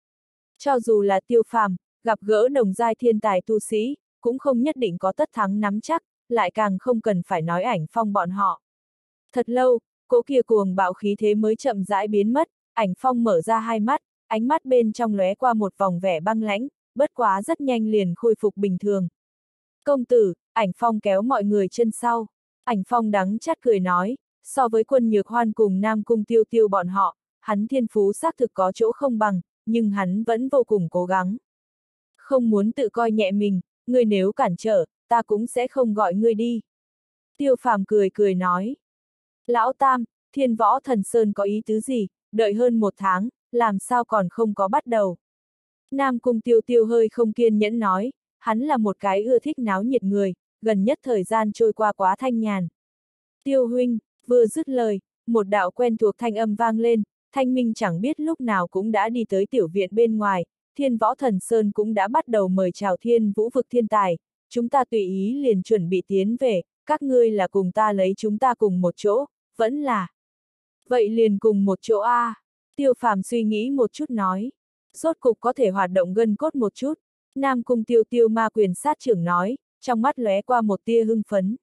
Cho dù là Tiêu Phàm, gặp gỡ đồng giai thiên tài tu sĩ, cũng không nhất định có tất thắng nắm chắc, lại càng không cần phải nói Ảnh Phong bọn họ. Thật lâu, cỗ kia cuồng bạo khí thế mới chậm rãi biến mất, Ảnh Phong mở ra hai mắt, ánh mắt bên trong lóe qua một vòng vẻ băng lãnh, bất quá rất nhanh liền khôi phục bình thường. Công tử, Ảnh Phong kéo mọi người chân sau. Ảnh Phong đắng chát cười nói, so với Quân Nhược Hoan cùng Nam Cung Tiêu Tiêu bọn họ, hắn thiên phú xác thực có chỗ không bằng, nhưng hắn vẫn vô cùng cố gắng. Không muốn tự coi nhẹ mình, ngươi nếu cản trở, ta cũng sẽ không gọi ngươi đi. Tiêu Phàm cười cười nói. Lão Tam, Thiên Võ Thần Sơn có ý tứ gì, đợi hơn 1 tháng, làm sao còn không có bắt đầu. Nam Cung Tiêu Tiêu hơi không kiên nhẫn nói, hắn là một cái ưa thích náo nhiệt người, gần nhất thời gian trôi qua quá thanh nhàn. Tiêu huynh, vừa dứt lời, một đạo quen thuộc thanh âm vang lên, Thanh Minh chẳng biết lúc nào cũng đã đi tới tiểu viện bên ngoài, Thiên Võ Thần Sơn cũng đã bắt đầu mời chào Thiên Vũ vực thiên tài, chúng ta tùy ý liền chuẩn bị tiến về, các ngươi là cùng ta lấy chúng ta cùng một chỗ, vẫn là. Vậy liền cùng một chỗ a. Tiêu Phàm suy nghĩ một chút nói. Rốt cục có thể hoạt động gân cốt một chút. Nam Cung Tiêu Tiêu ma quyền sát trưởng nói, trong mắt lóe qua một tia hưng phấn.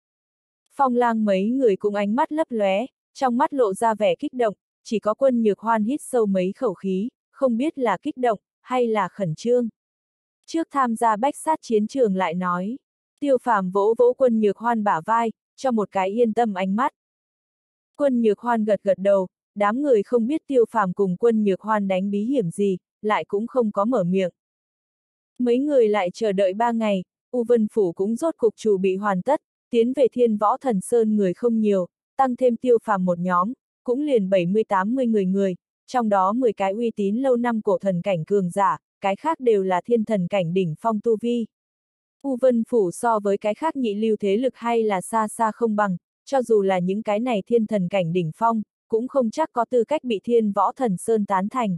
Phong Lang mấy người cũng ánh mắt lấp lóe, trong mắt lộ ra vẻ kích động, chỉ có Quân Nhược Hoan hít sâu mấy khẩu khí, không biết là kích động, hay là khẩn trương. Trước tham gia bách sát chiến trường lại nói, Tiêu Phàm vỗ vỗ Quân Nhược Hoan bả vai, cho một cái yên tâm ánh mắt. Quân Nhược Hoan gật gật đầu, đám người không biết Tiêu Phàm cùng Quân Nhược Hoan đánh bí hiểm gì, lại cũng không có mở miệng. Mấy người lại chờ đợi 3 ngày, U Vân Phủ cũng rốt cục chủ bị hoàn tất, tiến về Thiên Võ Thần Sơn người không nhiều, tăng thêm Tiêu Phàm một nhóm, cũng liền 70-80 người, trong đó 10 cái uy tín lâu năm cổ thần cảnh cường giả, cái khác đều là thiên thần cảnh đỉnh phong tu vi. U Vân Phủ so với cái khác nhị lưu thế lực hay là xa xa không bằng, cho dù là những cái này thiên thần cảnh đỉnh phong, cũng không chắc có tư cách bị Thiên Võ Thần Sơn tán thành.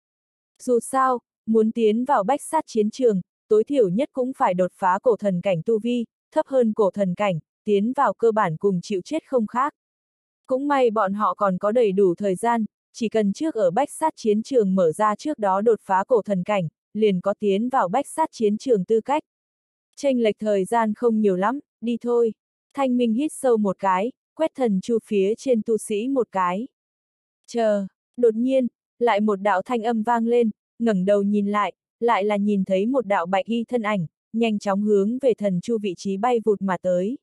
Dù sao, muốn tiến vào bách sát chiến trường, tối thiểu nhất cũng phải đột phá cổ thần cảnh tu vi, thấp hơn cổ thần cảnh, tiến vào cơ bản cùng chịu chết không khác. Cũng may bọn họ còn có đầy đủ thời gian, chỉ cần trước ở bách sát chiến trường mở ra trước đó đột phá cổ thần cảnh, liền có tiến vào bách sát chiến trường tư cách. Chênh lệch thời gian không nhiều lắm, đi thôi. Thanh Minh hít sâu một cái, quét thần chu phía trên tu sĩ một cái. Chờ, đột nhiên, lại một đạo thanh âm vang lên, ngẩng đầu nhìn lại là nhìn thấy một đạo bạch y thân ảnh, nhanh chóng hướng về thần chu vị trí bay vụt mà tới.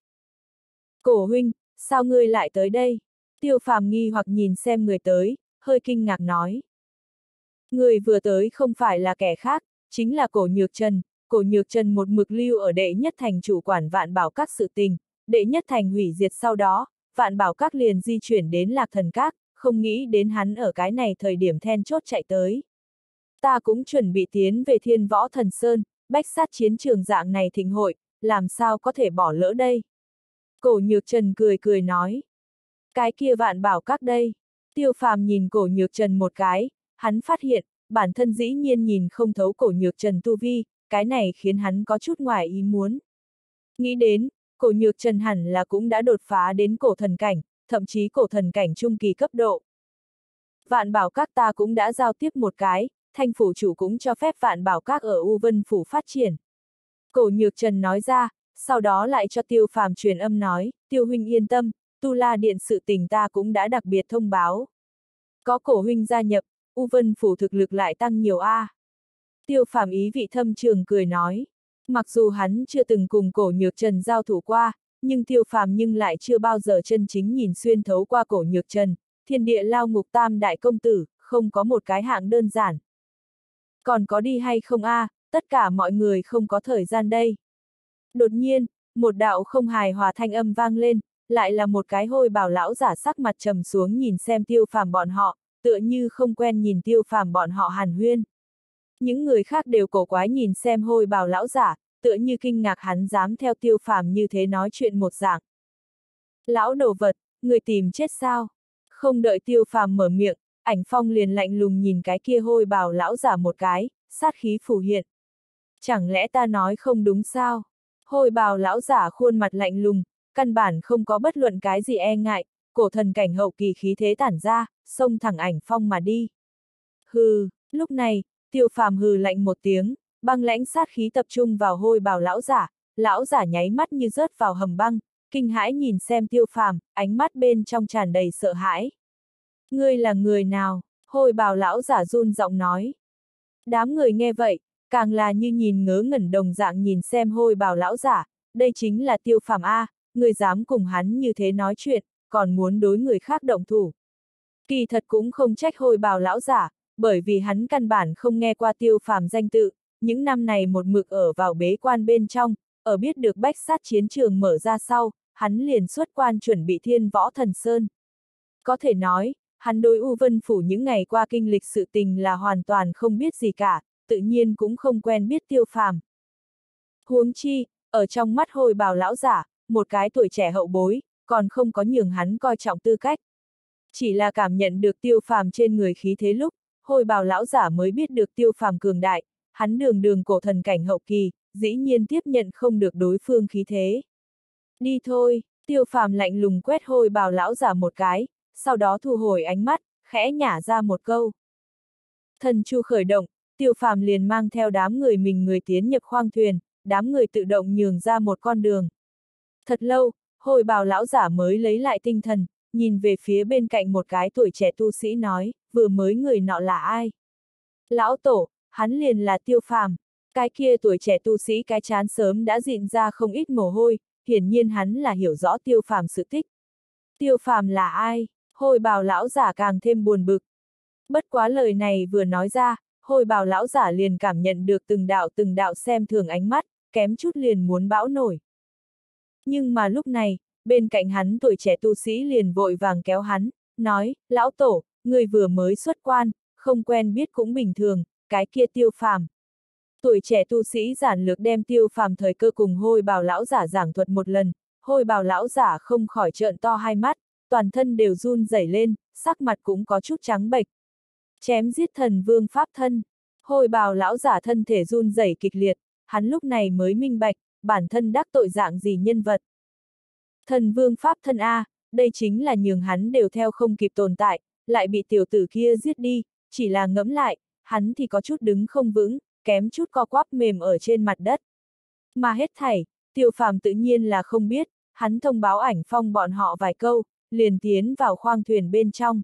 Cổ huynh, sao ngươi lại tới đây? Tiêu Phàm nghi hoặc nhìn xem người tới, hơi kinh ngạc nói. Người vừa tới không phải là kẻ khác, chính là Cổ Nhược Trần. Cổ Nhược Trần một mực lưu ở đệ nhất thành chủ quản Vạn Bảo Các sự tình, đệ nhất thành hủy diệt sau đó, Vạn Bảo Các liền di chuyển đến Lạc Thần Các, không nghĩ đến hắn ở cái này thời điểm then chốt chạy tới. Ta cũng chuẩn bị tiến về Thiên Võ Thần Sơn, bách sát chiến trường dạng này thịnh hội, làm sao có thể bỏ lỡ đây? Cổ Nhược Trần cười cười nói. Cái kia Vạn Bảo Các đây. Tiêu Phàm nhìn Cổ Nhược Trần một cái, hắn phát hiện, bản thân dĩ nhiên nhìn không thấu Cổ Nhược Trần tu vi, cái này khiến hắn có chút ngoài ý muốn. Nghĩ đến, Cổ Nhược Trần hẳn là cũng đã đột phá đến cổ thần cảnh, thậm chí cổ thần cảnh trung kỳ cấp độ. Vạn Bảo Các ta cũng đã giao tiếp một cái, Thanh phủ chủ cũng cho phép Vạn Bảo Các ở U Vân phủ phát triển. Cổ Nhược Trần nói ra, sau đó lại cho Tiêu Phàm truyền âm nói, Tiêu huynh yên tâm, Tu La Điện sự tình ta cũng đã đặc biệt thông báo. Có cổ huynh gia nhập, U Vân phủ thực lực lại tăng nhiều a. Tiêu Phàm ý vị thâm trường cười nói, mặc dù hắn chưa từng cùng Cổ Nhược Trần giao thủ qua, nhưng Tiêu Phàm nhưng lại chưa bao giờ chân chính nhìn xuyên thấu qua Cổ Nhược Trần, thiên địa lao ngục tam đại công tử, không có một cái hạng đơn giản. Còn có đi hay không a? Tất cả mọi người không có thời gian đây. Đột nhiên, một đạo không hài hòa thanh âm vang lên, lại là một cái hôi bào lão giả sắc mặt trầm xuống nhìn xem Tiêu Phàm bọn họ, tựa như không quen nhìn Tiêu Phàm bọn họ hàn huyên. Những người khác đều cổ quái nhìn xem hôi bào lão giả, tựa như kinh ngạc hắn dám theo Tiêu Phàm như thế nói chuyện một dạng. Lão đồ vật, người tìm chết sao? Không đợi Tiêu Phàm mở miệng, Ảnh Phong liền lạnh lùng nhìn cái kia hôi bào lão giả một cái, sát khí phù hiện. Chẳng lẽ ta nói không đúng sao? Hôi bào lão giả khuôn mặt lạnh lùng, căn bản không có bất luận cái gì e ngại, cổ thần cảnh hậu kỳ khí thế tản ra, xông thẳng Ảnh Phong mà đi. Hừ, lúc này, Tiêu Phàm hừ lạnh một tiếng, băng lãnh sát khí tập trung vào hôi bào lão giả nháy mắt như rớt vào hầm băng, kinh hãi nhìn xem Tiêu Phàm, ánh mắt bên trong tràn đầy sợ hãi. Ngươi là người nào? Hôi bào lão giả run giọng nói. Đám người nghe vậy, càng là như nhìn ngớ ngẩn đồng dạng nhìn xem hôi bào lão giả, đây chính là Tiêu Phàm a, người dám cùng hắn như thế nói chuyện, còn muốn đối người khác động thủ. Kỳ thật cũng không trách hôi bào lão giả, bởi vì hắn căn bản không nghe qua Tiêu Phàm danh tự, những năm này một mực ở vào bế quan bên trong, ở biết được bách sát chiến trường mở ra sau, hắn liền xuất quan chuẩn bị Thiên Võ Thần Sơn. Có thể nói, hắn đối U Vân Phủ những ngày qua kinh lịch sự tình là hoàn toàn không biết gì cả, tự nhiên cũng không quen biết Tiêu Phàm. Huống chi, ở trong mắt hôi bào lão giả, một cái tuổi trẻ hậu bối, còn không có nhường hắn coi trọng tư cách. Chỉ là cảm nhận được Tiêu Phàm trên người khí thế lúc, hôi bào lão giả mới biết được Tiêu Phàm cường đại, hắn đường cổ thần cảnh hậu kỳ, dĩ nhiên tiếp nhận không được đối phương khí thế. Đi thôi, Tiêu Phàm lạnh lùng quét hôi bào lão giả một cái, sau đó thu hồi ánh mắt, khẽ nhả ra một câu. Thần chu khởi động, Tiêu Phàm liền mang theo đám người mình người tiến nhập khoang thuyền, đám người tự động nhường ra một con đường. Thật lâu, hôi bào lão giả mới lấy lại tinh thần, nhìn về phía bên cạnh một cái tuổi trẻ tu sĩ nói, vừa mới người nọ là ai? Lão tổ, hắn liền là Tiêu Phàm. Cái kia tuổi trẻ tu sĩ cái chán sớm đã dịn ra không ít mồ hôi, hiển nhiên hắn là hiểu rõ Tiêu Phàm sự tích. Tiêu Phàm là ai? Hôi bào lão giả càng thêm buồn bực. Bất quá lời này vừa nói ra, hôi bào lão giả liền cảm nhận được từng đạo xem thường ánh mắt, kém chút liền muốn bão nổi. Nhưng mà lúc này, bên cạnh hắn tuổi trẻ tu sĩ liền vội vàng kéo hắn, nói, lão tổ, người vừa mới xuất quan, không quen biết cũng bình thường, cái kia Tiêu Phàm. Tuổi trẻ tu sĩ giản lược đem Tiêu Phàm thời cơ cùng hôi bào lão giả giảng thuật một lần, hôi bào lão giả không khỏi trợn to hai mắt, toàn thân đều run rẩy lên, sắc mặt cũng có chút trắng bệch. Chém giết thần vương pháp thân, hôi bào lão giả thân thể run rẩy kịch liệt, hắn lúc này mới minh bạch, bản thân đắc tội dạng gì nhân vật. Thần vương pháp thân A, đây chính là nhường hắn đều theo không kịp tồn tại, lại bị tiểu tử kia giết đi, chỉ là ngẫm lại, hắn thì có chút đứng không vững, kém chút co quắp mềm ở trên mặt đất. Mà hết thảy, Tiêu Phàm tự nhiên là không biết, hắn thông báo Ảnh Phong bọn họ vài câu, liền tiến vào khoang thuyền bên trong.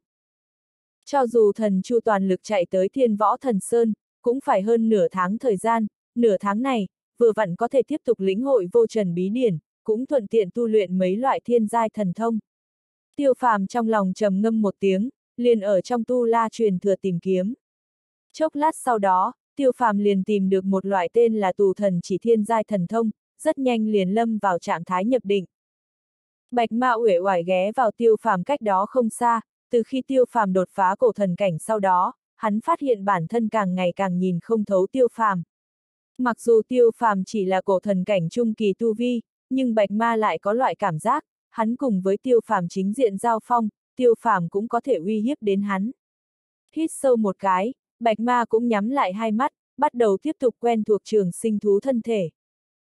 Cho dù thần chu toàn lực chạy tới Thiên Võ Thần Sơn, cũng phải hơn nửa tháng thời gian, nửa tháng này, vừa vặn có thể tiếp tục lĩnh hội vô trần bí điển, cũng thuận tiện tu luyện mấy loại thiên giai thần thông. Tiêu Phàm trong lòng trầm ngâm một tiếng, liền ở trong tu la truyền thừa tìm kiếm. Chốc lát sau đó, Tiêu Phàm liền tìm được một loại tên là tù thần chỉ thiên giai thần thông, rất nhanh liền lâm vào trạng thái nhập định. Bạch Ma uể oải ghé vào Tiêu Phàm cách đó không xa, từ khi Tiêu Phàm đột phá cổ thần cảnh sau đó, hắn phát hiện bản thân càng ngày càng nhìn không thấu Tiêu Phàm. Mặc dù Tiêu Phàm chỉ là cổ thần cảnh trung kỳ tu vi, nhưng Bạch Ma lại có loại cảm giác, hắn cùng với Tiêu Phàm chính diện giao phong, Tiêu Phàm cũng có thể uy hiếp đến hắn. Hít sâu một cái, Bạch Ma cũng nhắm lại hai mắt, bắt đầu tiếp tục quen thuộc trường sinh thú thân thể.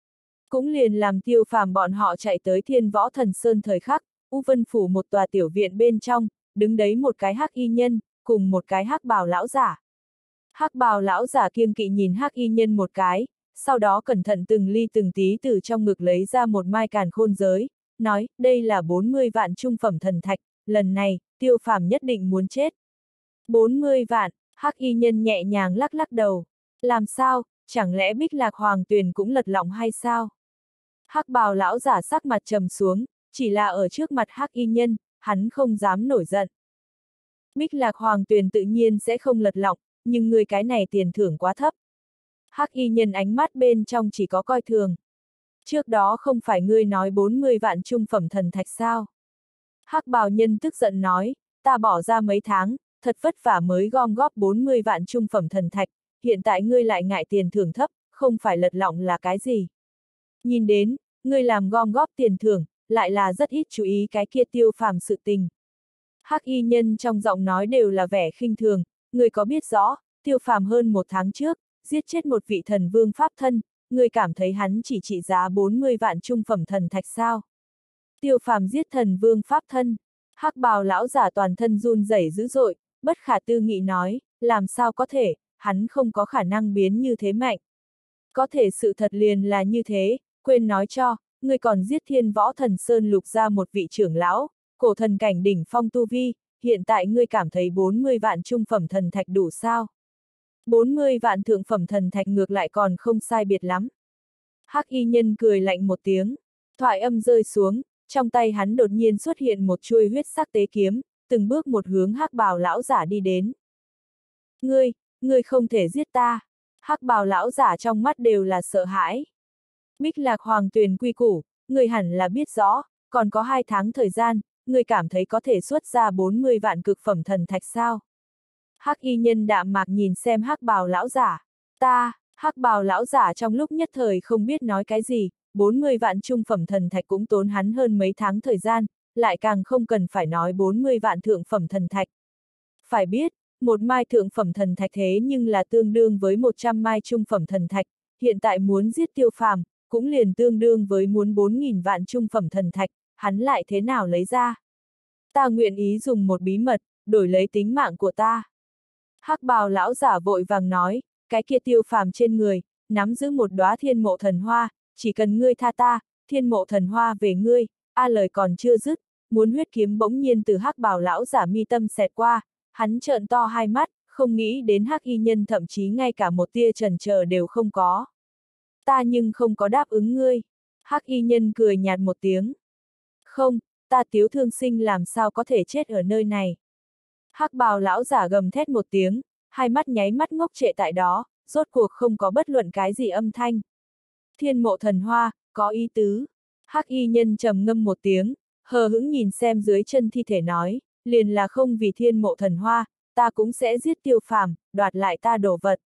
Cũng liền làm Tiêu Phàm bọn họ chạy tới Thiên Võ Thần Sơn thời khắc, U Vân Phủ một tòa tiểu viện bên trong, đứng đấy một cái hắc y nhân, cùng một cái hắc bào lão giả. Hắc bào lão giả kiêng kỵ nhìn hắc y nhân một cái, sau đó cẩn thận từng ly từng tí từ trong ngực lấy ra một mai càn khôn giới, nói, đây là 40 vạn trung phẩm thần thạch, lần này, Tiêu Phàm nhất định muốn chết. 40 vạn, hắc y nhân nhẹ nhàng lắc lắc đầu. Làm sao, chẳng lẽ Bích Lạc Hoàng Tuyền cũng lật lọng hay sao? Hắc bào lão giả sắc mặt trầm xuống, chỉ là ở trước mặt hắc y nhân, hắn không dám nổi giận. Bích Lạc Hoàng Tuyền tự nhiên sẽ không lật lọng, nhưng người cái này tiền thưởng quá thấp. Hắc y nhân ánh mắt bên trong chỉ có coi thường. Trước đó không phải ngươi nói 40 vạn trung phẩm thần thạch sao? Hắc bào nhân tức giận nói, ta bỏ ra mấy tháng, thật vất vả mới gom góp 40 vạn trung phẩm thần thạch, hiện tại ngươi lại ngại tiền thưởng thấp, không phải lật lọng là cái gì? Nhìn đến, ngươi làm gom góp tiền thưởng, lại là rất ít chú ý cái kia Tiêu Phàm sự tình. Hắc y nhân trong giọng nói đều là vẻ khinh thường, ngươi có biết rõ, Tiêu Phàm hơn một tháng trước, giết chết một vị thần vương pháp thân, ngươi cảm thấy hắn chỉ trị giá 40 vạn trung phẩm thần thạch sao? Tiêu Phàm giết thần vương pháp thân, hắc bào lão giả toàn thân run rẩy dữ dội, bất khả tư nghị nói, làm sao có thể, hắn không có khả năng biến như thế mạnh. Có thể sự thật liền là như thế, quên nói cho, ngươi còn giết Thiên Võ Thần Sơn lục ra một vị trưởng lão, cổ thần cảnh đỉnh phong tu vi, hiện tại ngươi cảm thấy 40 vạn trung phẩm thần thạch đủ sao? 40 vạn thượng phẩm thần thạch ngược lại còn không sai biệt lắm. Hắc y nhân cười lạnh một tiếng, thoại âm rơi xuống, trong tay hắn đột nhiên xuất hiện một chuôi huyết sắc tế kiếm, từng bước một hướng hắc bào lão giả đi đến. Ngươi không thể giết ta. Hắc bào lão giả trong mắt đều là sợ hãi. Bích Lạc Hoàng Tuyền quy củ, ngươi hẳn là biết rõ, còn có 2 tháng thời gian, ngươi cảm thấy có thể xuất ra 40 vạn cực phẩm thần thạch sao? Hắc y nhân đạm mạc nhìn xem hắc bào lão giả. Hắc bào lão giả trong lúc nhất thời không biết nói cái gì, 40 vạn trung phẩm thần thạch cũng tốn hắn hơn mấy tháng thời gian, lại càng không cần phải nói 40 vạn thượng phẩm thần thạch. Phải biết, một mai thượng phẩm thần thạch thế nhưng là tương đương với 100 mai trung phẩm thần thạch, hiện tại muốn giết Tiêu Phàm, cũng liền tương đương với muốn 4.000 vạn trung phẩm thần thạch, hắn lại thế nào lấy ra? Ta nguyện ý dùng một bí mật, đổi lấy tính mạng của ta. Hắc bào lão giả vội vàng nói, cái kia Tiêu Phàm trên người, nắm giữ một đóa thiên mộ thần hoa, chỉ cần ngươi tha ta, thiên mộ thần hoa về ngươi, lời còn chưa dứt, muốn huyết kiếm bỗng nhiên từ hắc bào lão giả mi tâm xẹt qua, hắn trợn to hai mắt, không nghĩ đến hắc y nhân thậm chí ngay cả một tia chần chờ đều không có. Ta nhưng không có đáp ứng ngươi. Hắc y nhân cười nhạt một tiếng. Không, ta Tiếu Thương Sinh làm sao có thể chết ở nơi này. Hắc bào lão giả gầm thét một tiếng, hai mắt nháy mắt ngốc trệ tại đó, rốt cuộc không có bất luận cái gì âm thanh. Thiên mộ thần hoa, có ý tứ. Hắc y nhân trầm ngâm một tiếng, hờ hững nhìn xem dưới chân thi thể nói, liền là không vì thiên mộ thần hoa, ta cũng sẽ giết Tiêu Phàm, đoạt lại ta đồ vật.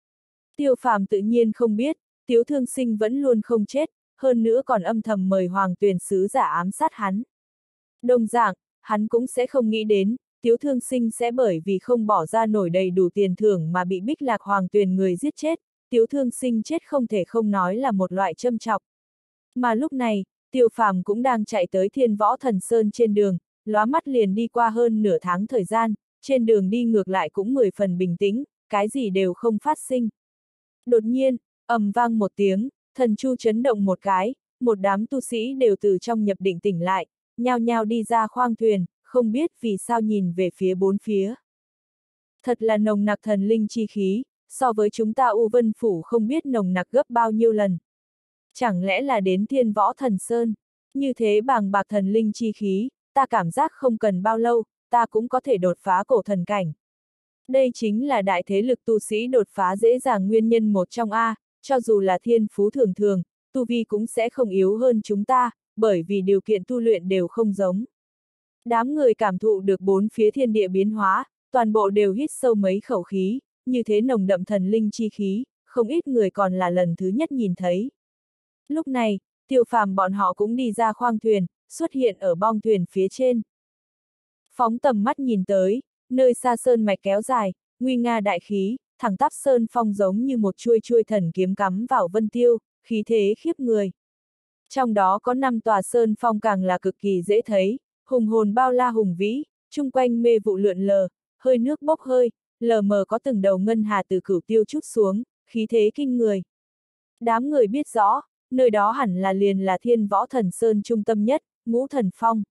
Tiêu Phàm tự nhiên không biết, Tiếu Thương Sinh vẫn luôn không chết, hơn nữa còn âm thầm mời Hoàng Tuyền sứ giả ám sát hắn. Đồng dạng, hắn cũng sẽ không nghĩ đến, Tiếu Thương Sinh sẽ bởi vì không bỏ ra nổi đầy đủ tiền thưởng mà bị Bích Lạc Hoàng Tuyền người giết chết, Tiếu Thương Sinh chết không thể không nói là một loại châm chọc. Mà lúc này, Tiêu Phàm cũng đang chạy tới Thiên Võ Thần Sơn trên đường, lóa mắt liền đi qua hơn nửa tháng thời gian, trên đường đi ngược lại cũng 10 phần bình tĩnh, cái gì đều không phát sinh. Đột nhiên, ầm vang một tiếng, thần chu chấn động một cái, một đám tu sĩ đều từ trong nhập định tỉnh lại, nhao nhao đi ra khoang thuyền, không biết vì sao nhìn về phía bốn phía. Thật là nồng nặc thần linh chi khí, so với chúng ta U Vân Phủ không biết nồng nặc gấp bao nhiêu lần. Chẳng lẽ là đến Thiên Võ Thần Sơn, như thế bàng bạc thần linh chi khí, ta cảm giác không cần bao lâu, ta cũng có thể đột phá cổ thần cảnh. Đây chính là đại thế lực tu sĩ đột phá dễ dàng nguyên nhân một trong A, cho dù là thiên phú thường thường, tu vi cũng sẽ không yếu hơn chúng ta, bởi vì điều kiện tu luyện đều không giống. Đám người cảm thụ được bốn phía thiên địa biến hóa, toàn bộ đều hít sâu mấy khẩu khí, như thế nồng đậm thần linh chi khí, không ít người còn là lần thứ nhất nhìn thấy. Lúc này, Tiêu Phàm bọn họ cũng đi ra khoang thuyền, xuất hiện ở bong thuyền phía trên. Phóng tầm mắt nhìn tới, nơi xa sơn mạch kéo dài, nguy nga đại khí, thẳng tắp sơn phong giống như một chuôi thần kiếm cắm vào vân tiêu, khí thế khiếp người. Trong đó có 5 tòa sơn phong càng là cực kỳ dễ thấy, hùng hồn bao la hùng vĩ, chung quanh mê vụ lượn lờ, hơi nước bốc hơi, lờ mờ có từng đầu ngân hà từ cửu tiêu trút xuống, khí thế kinh người. Đám người biết rõ, nơi đó hẳn là liền là Thiên Võ Thần Sơn trung tâm nhất, Ngũ Thần Phong.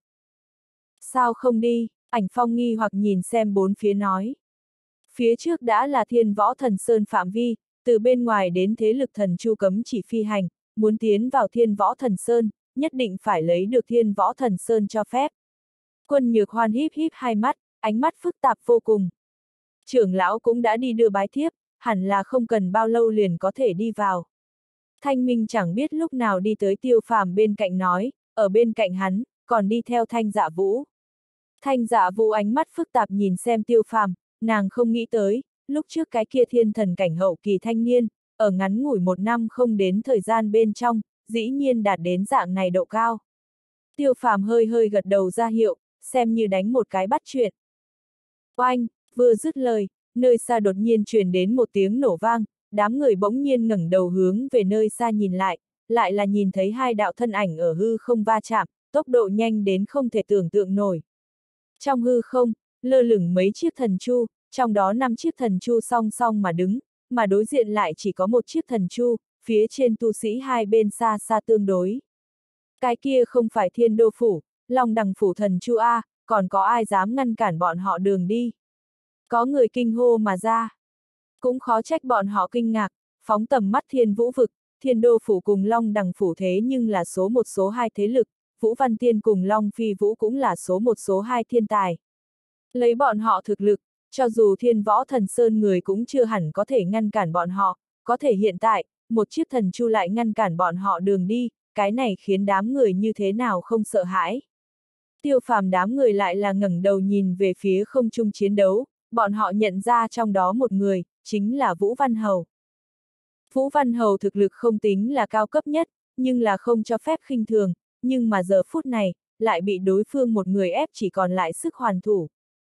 Sao không đi? Ảnh Phong nghi hoặc nhìn xem bốn phía nói. Phía trước đã là Thiên Võ Thần Sơn phạm vi, từ bên ngoài đến thế lực thần chu cấm chỉ phi hành, muốn tiến vào Thiên Võ Thần Sơn, nhất định phải lấy được Thiên Võ Thần Sơn cho phép. Quân Nhược Hoan híp híp hai mắt, ánh mắt phức tạp vô cùng. Trưởng lão cũng đã đi đưa bái thiếp, hẳn là không cần bao lâu liền có thể đi vào. Thanh Minh chẳng biết lúc nào đi tới Tiêu Phàm bên cạnh nói, ở bên cạnh hắn, còn đi theo Thanh Dạ Vũ. Thanh Dạ Vũ ánh mắt phức tạp nhìn xem Tiêu Phàm, nàng không nghĩ tới, lúc trước cái kia thiên thần cảnh hậu kỳ thanh niên, ở ngắn ngủi 1 năm không đến thời gian bên trong, dĩ nhiên đạt đến dạng này độ cao. Tiêu Phàm hơi hơi gật đầu ra hiệu, xem như đánh một cái bắt chuyện. Oanh, vừa dứt lời, nơi xa đột nhiên truyền đến một tiếng nổ vang, đám người bỗng nhiên ngẩng đầu hướng về nơi xa nhìn lại là nhìn thấy 2 đạo thân ảnh ở hư không va chạm, tốc độ nhanh đến không thể tưởng tượng nổi. Trong hư không, lơ lửng mấy chiếc thần chu, trong đó 5 chiếc thần chu song song mà đứng, mà đối diện lại chỉ có một chiếc thần chu, phía trên tu sĩ hai bên xa xa tương đối. Cái kia không phải Thiên Đô Phủ, Long Đằng Phủ thần chu A, còn có ai dám ngăn cản bọn họ đường đi? Có người kinh hô mà ra. Cũng khó trách bọn họ kinh ngạc, phóng tầm mắt Thiên Vũ Vực, Thiên Đô Phủ cùng Long Đằng Phủ thế nhưng là số 1 số 2 thế lực, Vũ Văn Tiên cùng Long Phi Vũ cũng là số 1 số 2 thiên tài. Lấy bọn họ thực lực, cho dù Thiên Võ Thần Sơn người cũng chưa hẳn có thể ngăn cản bọn họ, có thể hiện tại, một chiếc thần chu lại ngăn cản bọn họ đường đi, cái này khiến đám người như thế nào không sợ hãi. Tiêu Phàm đám người lại là ngẩng đầu nhìn về phía không trung chiến đấu, bọn họ nhận ra trong đó một người, chính là Vũ Văn Hầu. Vũ Văn Hầu thực lực không tính là cao cấp nhất, nhưng là không cho phép khinh thường, nhưng mà giờ phút này, lại bị đối phương một người ép chỉ còn lại sức hoàn thủ.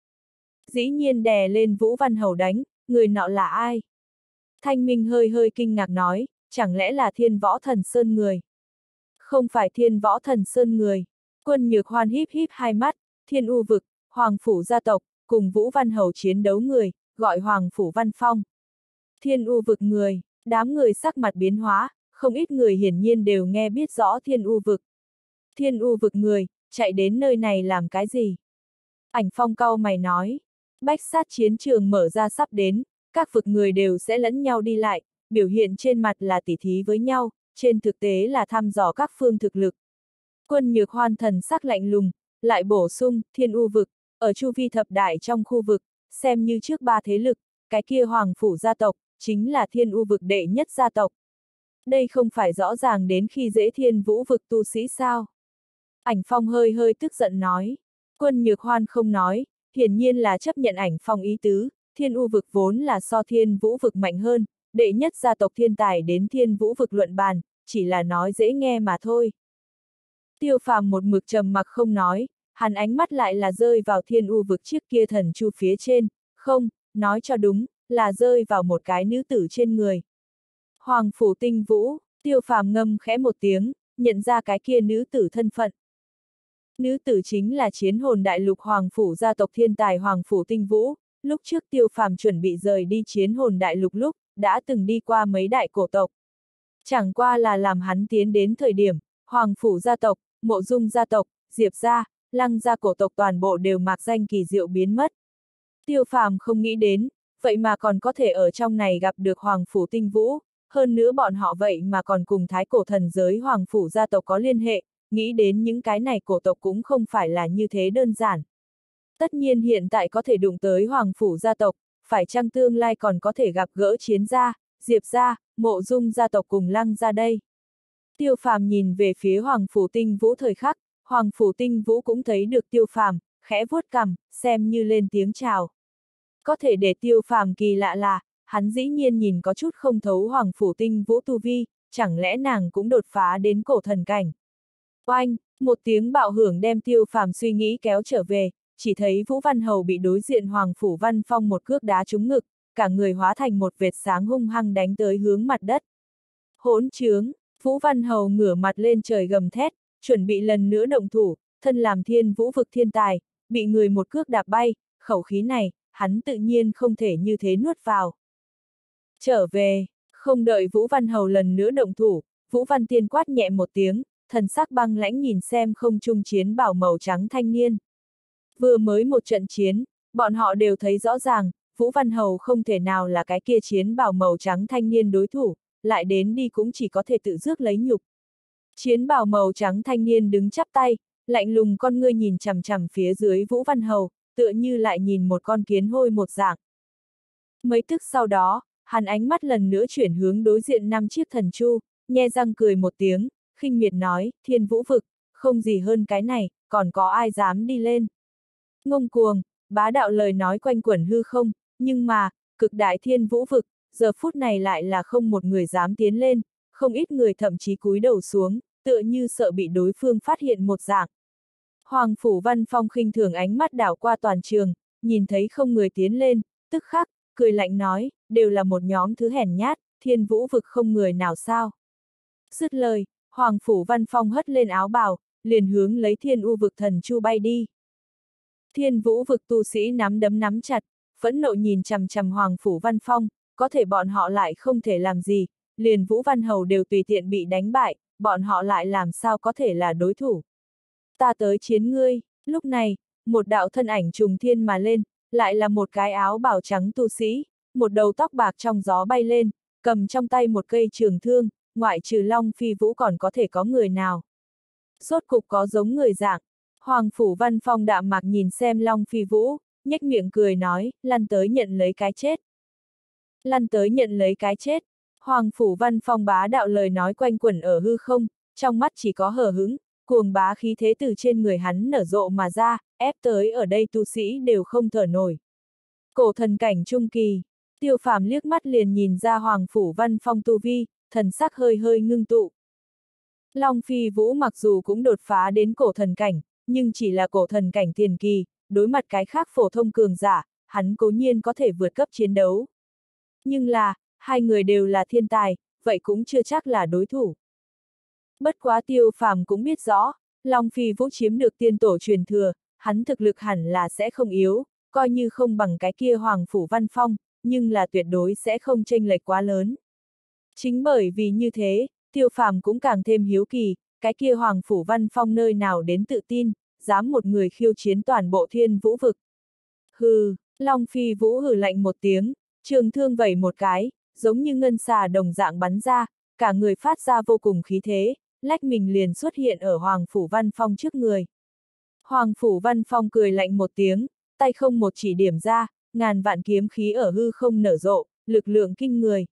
Dĩ nhiên đè lên Vũ Văn Hầu đánh, người nọ là ai? Thanh Minh hơi hơi kinh ngạc nói, chẳng lẽ là Thiên Võ Thần Sơn người? Không phải Thiên Võ Thần Sơn người. Quân Nhược Hoan híp híp hai mắt, Thiên U Vực, Hoàng Phủ gia tộc, cùng Vũ Văn Hầu chiến đấu người, gọi Hoàng Phủ Văn Phong. Thiên U Vực người, đám người sắc mặt biến hóa, không ít người hiển nhiên đều nghe biết rõ Thiên U Vực. Thiên U Vực người, chạy đến nơi này làm cái gì? Ảnh Phong cau mày nói, bách sát chiến trường mở ra sắp đến, các vực người đều sẽ lẫn nhau đi lại, biểu hiện trên mặt là tỉ thí với nhau, trên thực tế là thăm dò các phương thực lực. Quân Nhược Hoan thần sắc lạnh lùng, lại bổ sung, Thiên U Vực, ở chu vi thập đại trong khu vực, xem như trước 3 thế lực, cái kia Hoàng Phủ gia tộc, chính là Thiên U Vực đệ nhất gia tộc. Đây không phải rõ ràng đến khi dễ Thiên Vũ Vực tu sĩ sao? Ảnh Phong hơi hơi tức giận nói. Quân Nhược Hoan không nói, hiển nhiên là chấp nhận Ảnh Phong ý tứ, Thiên U Vực vốn là so Thiên Vũ Vực mạnh hơn, đệ nhất gia tộc thiên tài đến Thiên Vũ Vực luận bàn, chỉ là nói dễ nghe mà thôi. Tiêu Phàm một mực trầm mặc không nói, hắn ánh mắt lại là rơi vào Thiên U Vực chiếc kia thần chu phía trên, không, nói cho đúng, là rơi vào một cái nữ tử trên người. Hoàng Phủ Tinh Vũ, Tiêu Phàm ngâm khẽ một tiếng, nhận ra cái kia nữ tử thân phận. Nữ tử chính là Chiến Hồn Đại Lục Hoàng Phủ gia tộc thiên tài Hoàng Phủ Tinh Vũ, lúc trước Tiêu Phàm chuẩn bị rời đi Chiến Hồn Đại Lục lúc, đã từng đi qua mấy đại cổ tộc. Chẳng qua là làm hắn tiến đến thời điểm, Hoàng Phủ gia tộc, Mộ Dung gia tộc, Diệp gia, Lăng gia cổ tộc toàn bộ đều mạc danh kỳ diệu biến mất. Tiêu Phàm không nghĩ đến, vậy mà còn có thể ở trong này gặp được Hoàng Phủ Tinh Vũ, hơn nữa bọn họ vậy mà còn cùng thái cổ thần giới Hoàng Phủ gia tộc có liên hệ, nghĩ đến những cái này cổ tộc cũng không phải là như thế đơn giản. Tất nhiên hiện tại có thể đụng tới Hoàng Phủ gia tộc, phải chăng tương lai còn có thể gặp gỡ Chiến gia, Diệp gia, Mộ Dung gia tộc cùng Lăng gia đây. Tiêu Phàm nhìn về phía Hoàng Phủ Tinh Vũ thời khắc, Hoàng Phủ Tinh Vũ cũng thấy được Tiêu Phàm, khẽ vuốt cằm, xem như lên tiếng chào. Có thể để Tiêu Phàm kỳ lạ là, hắn dĩ nhiên nhìn có chút không thấu Hoàng Phủ Tinh Vũ tu vi, chẳng lẽ nàng cũng đột phá đến cổ thần cảnh. Oanh, một tiếng bạo hưởng đem Tiêu Phàm suy nghĩ kéo trở về, chỉ thấy Vũ Văn Hầu bị đối diện Hoàng Phủ Văn Phong một cước đá trúng ngực, cả người hóa thành một vệt sáng hung hăng đánh tới hướng mặt đất. Hỗn trướng, Vũ Văn Hầu ngửa mặt lên trời gầm thét, chuẩn bị lần nữa động thủ, thân làm thiên vũ vực thiên tài, bị người một cước đạp bay, khẩu khí này, hắn tự nhiên không thể như thế nuốt vào. Trở về, không đợi Vũ Văn Hầu lần nữa động thủ, Vũ Văn Tiên quát nhẹ một tiếng, thần sắc băng lãnh nhìn xem không trung chiến bảo màu trắng thanh niên. Vừa mới một trận chiến, bọn họ đều thấy rõ ràng, Vũ Văn Hầu không thể nào là cái kia chiến bảo màu trắng thanh niên đối thủ, lại đến đi cũng chỉ có thể tự rước lấy nhục. Chiến bào màu trắng thanh niên đứng chắp tay, lạnh lùng con ngươi nhìn chằm chằm phía dưới Vũ Văn Hầu, tựa như lại nhìn một con kiến hôi một dạng. Mấy tức sau đó, hắn ánh mắt lần nữa chuyển hướng đối diện 5 chiếc thần chu, nhe răng cười một tiếng, khinh miệt nói, thiên vũ vực, không gì hơn cái này, còn có ai dám đi lên. Ngông cuồng, bá đạo lời nói quanh quẩn hư không, nhưng mà, cực đại thiên vũ vực, giờ phút này lại là không một người dám tiến lên, không ít người thậm chí cúi đầu xuống, tựa như sợ bị đối phương phát hiện một dạng. Hoàng Phủ Văn Phong khinh thường ánh mắt đảo qua toàn trường, nhìn thấy không người tiến lên, tức khắc, cười lạnh nói, đều là một nhóm thứ hèn nhát, thiên vũ vực không người nào sao. Dứt lời, Hoàng Phủ Văn Phong hất lên áo bào, liền hướng lấy thiên u vực thần chu bay đi. Thiên vũ vực tu sĩ nắm đấm nắm chặt, phẫn nộ nhìn chằm chằm Hoàng Phủ Văn Phong, có thể bọn họ lại không thể làm gì, liền Vũ Văn Hầu đều tùy tiện bị đánh bại, bọn họ lại làm sao có thể là đối thủ. Ta tới chiến ngươi, lúc này, một đạo thân ảnh trùng thiên mà lên, lại là một cái áo bào trắng tu sĩ, một đầu tóc bạc trong gió bay lên, cầm trong tay một cây trường thương, ngoại trừ Long Phi Vũ còn có thể có người nào. Rốt cục có giống người dạng, Hoàng Phủ Văn Phong đạm mạc nhìn xem Long Phi Vũ, nhếch miệng cười nói, lăn tới nhận lấy cái chết. Lăn tới nhận lấy cái chết. Hoàng Phủ Văn Phong bá đạo lời nói quanh quẩn ở hư không, trong mắt chỉ có hờ hững, cuồng bá khí thế từ trên người hắn nở rộ mà ra, ép tới ở đây tu sĩ đều không thở nổi. Cổ thần cảnh trung kỳ, Tiêu Phàm liếc mắt liền nhìn ra Hoàng Phủ Văn Phong tu vi, thần sắc hơi hơi ngưng tụ. Long Phi Vũ mặc dù cũng đột phá đến cổ thần cảnh, nhưng chỉ là cổ thần cảnh tiền kỳ, đối mặt cái khác phổ thông cường giả, hắn cố nhiên có thể vượt cấp chiến đấu. Nhưng là, hai người đều là thiên tài, vậy cũng chưa chắc là đối thủ. Bất quá Tiêu Phàm cũng biết rõ, Long Phi Vũ chiếm được tiên tổ truyền thừa, hắn thực lực hẳn là sẽ không yếu, coi như không bằng cái kia Hoàng Phủ Văn Phong, nhưng là tuyệt đối sẽ không chênh lệch quá lớn. Chính bởi vì như thế, Tiêu Phàm cũng càng thêm hiếu kỳ, cái kia Hoàng Phủ Văn Phong nơi nào đến tự tin, dám một người khiêu chiến toàn bộ thiên vũ vực. Hừ, Long Phi Vũ hừ lạnh một tiếng, trường thương vẩy một cái, giống như ngân xà đồng dạng bắn ra, cả người phát ra vô cùng khí thế, lách mình liền xuất hiện ở Hoàng Phủ Văn Phong trước người. Hoàng Phủ Văn Phong cười lạnh một tiếng, tay không một chỉ điểm ra, ngàn vạn kiếm khí ở hư không nở rộ, lực lượng kinh người.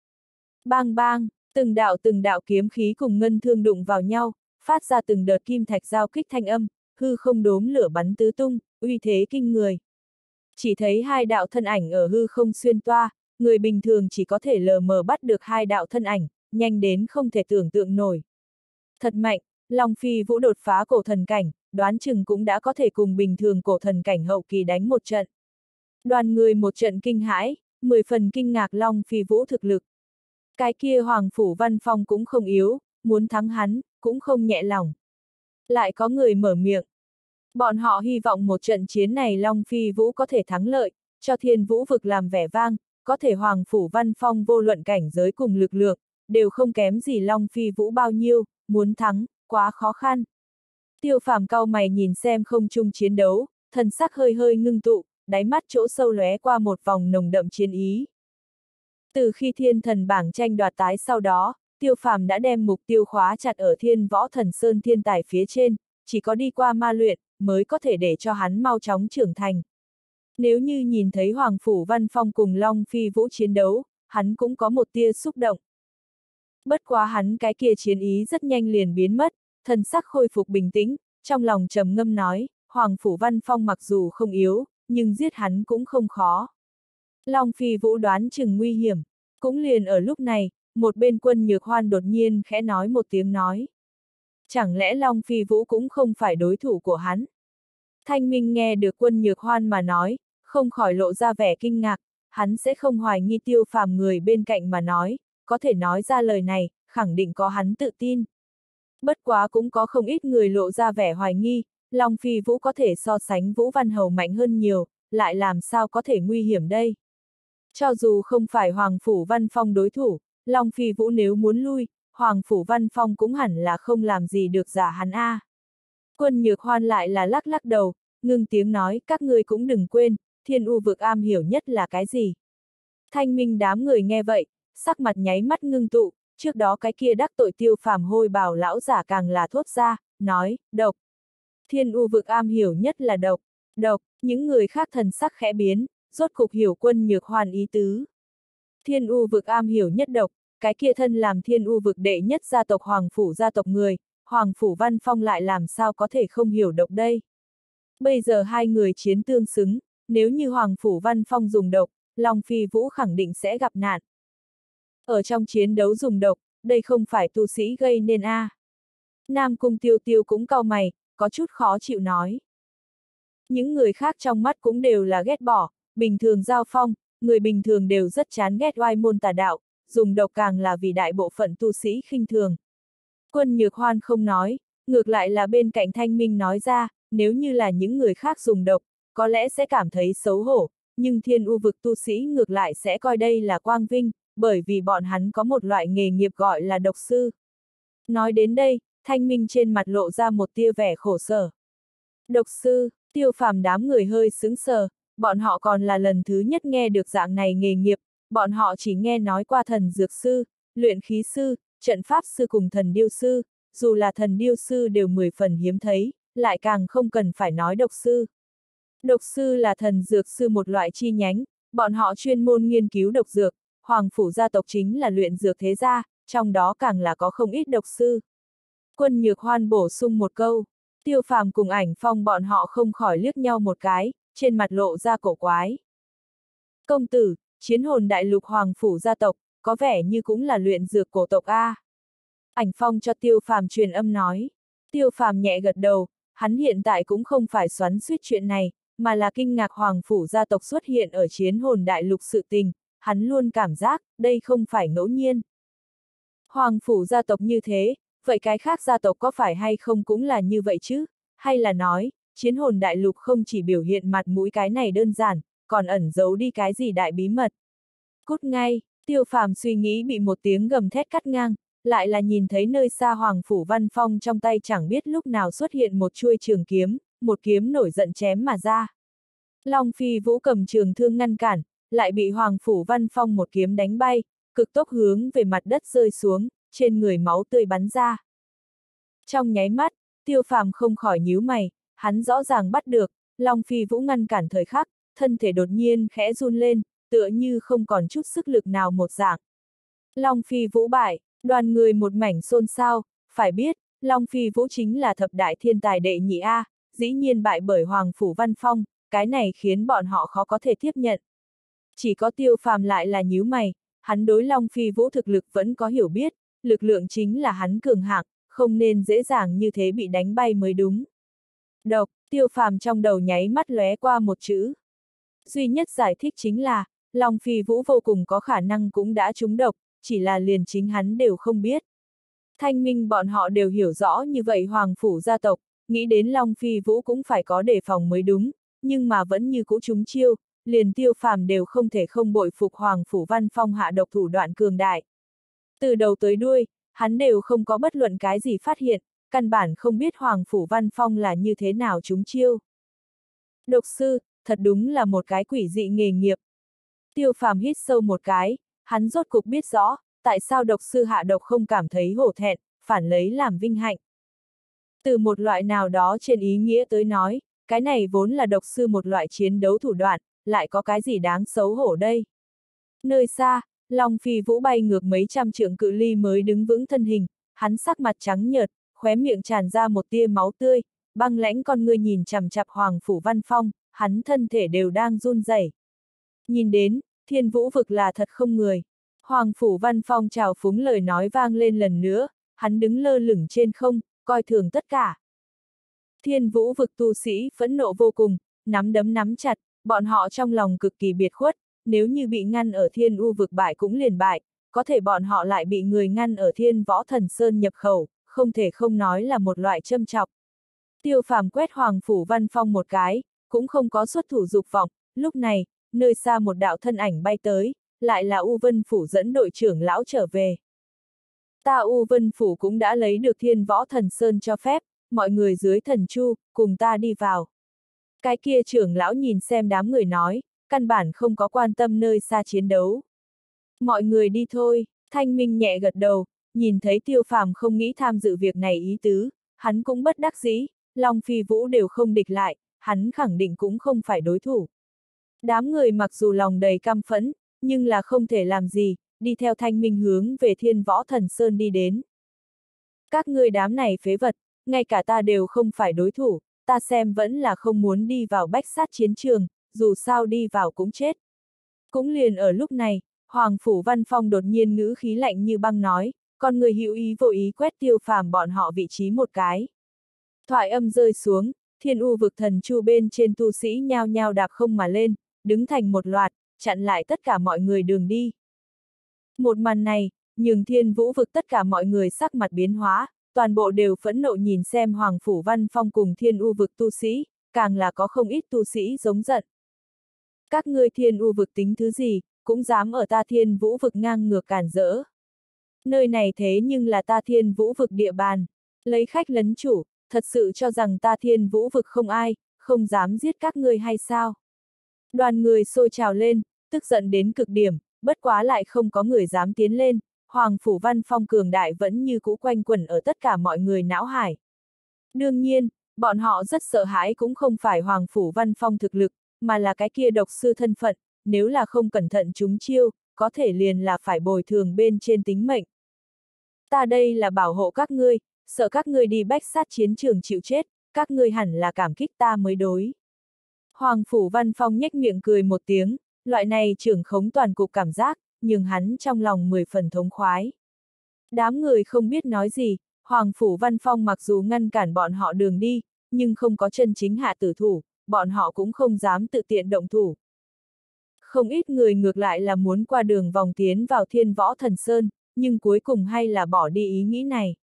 Bang bang, từng đạo kiếm khí cùng ngân thương đụng vào nhau, phát ra từng đợt kim thạch giao kích thanh âm, hư không đốm lửa bắn tứ tung, uy thế kinh người. Chỉ thấy hai đạo thân ảnh ở hư không xuyên toa, người bình thường chỉ có thể lờ mờ bắt được hai đạo thân ảnh, nhanh đến không thể tưởng tượng nổi. Thật mạnh, Long Phi Vũ đột phá cổ thần cảnh, đoán chừng cũng đã có thể cùng bình thường cổ thần cảnh hậu kỳ đánh một trận. Đoàn người một trận kinh hãi, 10 phần kinh ngạc Long Phi Vũ thực lực. Cái kia Hoàng Phủ Văn Phong cũng không yếu, muốn thắng hắn, cũng không nhẹ lòng. Lại có người mở miệng. Bọn họ hy vọng một trận chiến này Long Phi Vũ có thể thắng lợi, cho thiên vũ vực làm vẻ vang, có thể Hoàng Phủ Văn Phong vô luận cảnh giới cùng lực lượng, đều không kém gì Long Phi Vũ bao nhiêu, muốn thắng, quá khó khăn. Tiêu Phàm cau mày nhìn xem không trung chiến đấu, thần sắc hơi hơi ngưng tụ, đáy mắt chỗ sâu lóe qua một vòng nồng đậm chiến ý. Từ khi thiên thần bảng tranh đoạt tái sau đó, Tiêu Phàm đã đem mục tiêu khóa chặt ở Thiên Võ Thần Sơn thiên tài phía trên, chỉ có đi qua ma luyện, mới có thể để cho hắn mau chóng trưởng thành. Nếu như nhìn thấy Hoàng Phủ Văn Phong cùng Long Phi Vũ chiến đấu, hắn cũng có một tia xúc động. Bất quá hắn cái kia chiến ý rất nhanh liền biến mất, thần sắc khôi phục bình tĩnh, trong lòng trầm ngâm nói, Hoàng Phủ Văn Phong mặc dù không yếu, nhưng giết hắn cũng không khó. Long Phi Vũ đoán chừng nguy hiểm, cũng liền ở lúc này, một bên Quân Nhược Hoan đột nhiên khẽ nói một tiếng nói. Chẳng lẽ Long Phi Vũ cũng không phải đối thủ của hắn? Thanh Minh nghe được Quân Nhược Hoan mà nói, không khỏi lộ ra vẻ kinh ngạc, hắn sẽ không hoài nghi Tiêu Phàm người bên cạnh mà nói, có thể nói ra lời này, khẳng định có hắn tự tin. Bất quá cũng có không ít người lộ ra vẻ hoài nghi, Long Phi Vũ có thể so sánh Vũ Văn Hầu mạnh hơn nhiều, lại làm sao có thể nguy hiểm đây? Cho dù không phải Hoàng Phủ Văn Phong đối thủ, Long Phi Vũ nếu muốn lui, Hoàng Phủ Văn Phong cũng hẳn là không làm gì được giả hắn a. Quân Nhược Hoan lại là lắc lắc đầu, ngưng tiếng nói, các ngươi cũng đừng quên, Thiên U vực am hiểu nhất là cái gì. Thanh Minh đám người nghe vậy, sắc mặt nháy mắt ngưng tụ, trước đó cái kia đắc tội Tiêu Phàm hôi bào lão giả càng là thốt ra, nói, độc. Thiên U vực am hiểu nhất là độc, độc, những người khác thần sắc khẽ biến, rốt cục hiểu Quân Nhược Hoan ý tứ. Thiên U vực am hiểu nhất độc, cái kia thân làm Thiên U vực đệ nhất gia tộc Hoàng Phủ gia tộc người, Hoàng Phủ Văn Phong lại làm sao có thể không hiểu độc đây. Bây giờ hai người chiến tương xứng, nếu như Hoàng Phủ Văn Phong dùng độc, Long Phi Vũ khẳng định sẽ gặp nạn. Ở trong chiến đấu dùng độc, đây không phải tu sĩ gây nên a. Nam Cung Tiêu Tiêu cũng cau mày, có chút khó chịu nói. Những người khác trong mắt cũng đều là ghét bỏ, bình thường giao phong, người bình thường đều rất chán ghét oai môn tà đạo, dùng độc càng là vì đại bộ phận tu sĩ khinh thường. Quân Nhược Hoan không nói, ngược lại là bên cạnh Thanh Minh nói ra, nếu như là những người khác dùng độc, có lẽ sẽ cảm thấy xấu hổ, nhưng Thiên U vực tu sĩ ngược lại sẽ coi đây là quang vinh, bởi vì bọn hắn có một loại nghề nghiệp gọi là độc sư. Nói đến đây, Thanh Minh trên mặt lộ ra một tia vẻ khổ sở. Độc sư, Tiêu Phàm đám người hơi sững sờ, bọn họ còn là lần thứ nhất nghe được dạng này nghề nghiệp, bọn họ chỉ nghe nói qua thần dược sư, luyện khí sư, trận pháp sư cùng thần điêu sư, dù là thần điêu sư đều 10 phần hiếm thấy, lại càng không cần phải nói độc sư. Độc sư là thần dược sư một loại chi nhánh, bọn họ chuyên môn nghiên cứu độc dược, Hoàng Phủ gia tộc chính là luyện dược thế gia, trong đó càng là có không ít độc sư. Quân Nhược Hoan bổ sung một câu, Tiêu Phàm cùng Ảnh Phong bọn họ không khỏi liếc nhau một cái, trên mặt lộ ra cổ quái. Công tử, chiến hồn đại lục Hoàng Phủ gia tộc, có vẻ như cũng là luyện dược cổ tộc a. Ảnh Phong cho Tiêu Phàm truyền âm nói. Tiêu Phàm nhẹ gật đầu, hắn hiện tại cũng không phải xoắn xuýt chuyện này, mà là kinh ngạc Hoàng Phủ gia tộc xuất hiện ở chiến hồn đại lục sự tình, hắn luôn cảm giác, đây không phải ngẫu nhiên. Hoàng Phủ gia tộc như thế, vậy cái khác gia tộc có phải hay không cũng là như vậy chứ? Hay là nói, chiến hồn đại lục không chỉ biểu hiện mặt mũi cái này đơn giản, còn ẩn giấu đi cái gì đại bí mật? Cút ngay, Tiêu Phàm suy nghĩ bị một tiếng gầm thét cắt ngang, lại là nhìn thấy nơi xa Hoàng Phủ Văn Phong trong tay chẳng biết lúc nào xuất hiện một chuôi trường kiếm, một kiếm nổi giận chém mà ra. Long Phi Vũ cầm trường thương ngăn cản, lại bị Hoàng Phủ Văn Phong một kiếm đánh bay, cực tốc hướng về mặt đất rơi xuống, trên người máu tươi bắn ra. Trong nháy mắt, Tiêu Phàm không khỏi nhíu mày, hắn rõ ràng bắt được, Long Phi Vũ ngăn cản thời khắc, thân thể đột nhiên khẽ run lên, tựa như không còn chút sức lực nào một dạng. Long Phi Vũ bại, đoàn người một mảnh xôn xao, phải biết, Long Phi Vũ chính là thập đại thiên tài đệ nhị A, dĩ nhiên bại bởi Hoàng Phủ Văn Phong, cái này khiến bọn họ khó có thể tiếp nhận. Chỉ có Tiêu Phàm lại là nhíu mày, hắn đối Long Phi Vũ thực lực vẫn có hiểu biết, lực lượng chính là hắn cường hạng, không nên dễ dàng như thế bị đánh bay mới đúng. Độc, Tiêu Phàm trong đầu nháy mắt lóe qua một chữ. Duy nhất giải thích chính là, Long Phi Vũ vô cùng có khả năng cũng đã trúng độc, chỉ là liền chính hắn đều không biết. Thanh Minh bọn họ đều hiểu rõ như vậy Hoàng Phủ gia tộc, nghĩ đến Long Phi Vũ cũng phải có đề phòng mới đúng, nhưng mà vẫn như cũ trúng chiêu, liền Tiêu Phàm đều không thể không bội phục Hoàng Phủ Văn Phong hạ độc thủ đoạn cường đại. Từ đầu tới đuôi, hắn đều không có bất luận cái gì phát hiện, căn bản không biết Hoàng Phủ Văn Phong là như thế nào trúng chiêu. Độc sư, thật đúng là một cái quỷ dị nghề nghiệp. Tiêu Phàm hít sâu một cái, hắn rốt cục biết rõ, tại sao độc sư hạ độc không cảm thấy hổ thẹn, phản lấy làm vinh hạnh. Từ một loại nào đó trên ý nghĩa tới nói, cái này vốn là độc sư một loại chiến đấu thủ đoạn, lại có cái gì đáng xấu hổ đây. Nơi xa, Long Phi Vũ bay ngược mấy trăm trượng cự ly mới đứng vững thân hình, hắn sắc mặt trắng nhợt, khóe miệng tràn ra một tia máu tươi, băng lãnh con ngươi nhìn chằm chằm Hoàng Phủ Văn Phong, hắn thân thể đều đang run rẩy. Nhìn đến, Thiên Vũ vực là thật không người. Hoàng Phủ Văn Phong trào phúng lời nói vang lên lần nữa, hắn đứng lơ lửng trên không, coi thường tất cả. Thiên Vũ vực tu sĩ phẫn nộ vô cùng, nắm đấm nắm chặt, bọn họ trong lòng cực kỳ biệt khuất, nếu như bị ngăn ở Thiên U vực bại cũng liền bại, có thể bọn họ lại bị người ngăn ở Thiên Võ Thần Sơn nhập khẩu, không thể không nói là một loại châm chọc. Tiêu Phàm quét Hoàng Phủ Văn Phong một cái, cũng không có xuất thủ dục vọng, lúc này, nơi xa một đạo thân ảnh bay tới, lại là U Vân Phủ dẫn đội trưởng lão trở về. Ta U Vân Phủ cũng đã lấy được Thiên Võ Thần Sơn cho phép, mọi người dưới thần chu, cùng ta đi vào. Cái kia trưởng lão nhìn xem đám người nói, căn bản không có quan tâm nơi xa chiến đấu. Mọi người đi thôi, Thanh Minh nhẹ gật đầu, nhìn thấy Tiêu Phàm không nghĩ tham dự việc này ý tứ, hắn cũng bất đắc dĩ, Long Phi Vũ đều không địch lại, hắn khẳng định cũng không phải đối thủ. Đám người mặc dù lòng đầy căm phẫn, nhưng là không thể làm gì, đi theo Thanh Minh hướng về Thiên Võ Thần Sơn đi đến. Các ngươi đám này phế vật, ngay cả ta đều không phải đối thủ, ta xem vẫn là không muốn đi vào bách sát chiến trường, dù sao đi vào cũng chết. Cũng liền ở lúc này, Hoàng Phủ Văn Phong đột nhiên ngữ khí lạnh như băng nói, con người hữu ý vô ý quét Tiêu Phàm bọn họ vị trí một cái. Thoại âm rơi xuống, Thiên U vực thần chu bên trên tu sĩ nhao nhao đạp không mà lên, đứng thành một loạt, chặn lại tất cả mọi người đường đi. Một màn này, nhường Thiên Vũ vực tất cả mọi người sắc mặt biến hóa, toàn bộ đều phẫn nộ nhìn xem Hoàng Phủ Văn Phong cùng Thiên U vực tu sĩ, càng là có không ít tu sĩ giống giận. Các ngươi Thiên U vực tính thứ gì, cũng dám ở ta Thiên Vũ vực ngang ngược cản rỡ. Nơi này thế nhưng là ta Thiên Vũ vực địa bàn, lấy khách lấn chủ, thật sự cho rằng ta Thiên Vũ vực không ai, không dám giết các ngươi hay sao? Đoàn người sôi trào lên, tức giận đến cực điểm, bất quá lại không có người dám tiến lên, Hoàng Phủ Văn Phong cường đại vẫn như cũ quanh quẩn ở tất cả mọi người não hải. Đương nhiên, bọn họ rất sợ hãi cũng không phải Hoàng Phủ Văn Phong thực lực, mà là cái kia độc sư thân phận, nếu là không cẩn thận trúng chiêu, có thể liền là phải bồi thường bên trên tính mệnh. Ta đây là bảo hộ các ngươi, sợ các ngươi đi bách sát chiến trường chịu chết, các ngươi hẳn là cảm kích ta mới đối. Hoàng Phủ Văn Phong nhếch miệng cười một tiếng, loại này trưởng khống toàn cục cảm giác, nhưng hắn trong lòng 10 phần thống khoái. Đám người không biết nói gì, Hoàng Phủ Văn Phong mặc dù ngăn cản bọn họ đường đi, nhưng không có chân chính hạ tử thủ, bọn họ cũng không dám tự tiện động thủ. Không ít người ngược lại là muốn qua đường vòng tiến vào Thiên Võ Thần Sơn, nhưng cuối cùng hay là bỏ đi ý nghĩ này.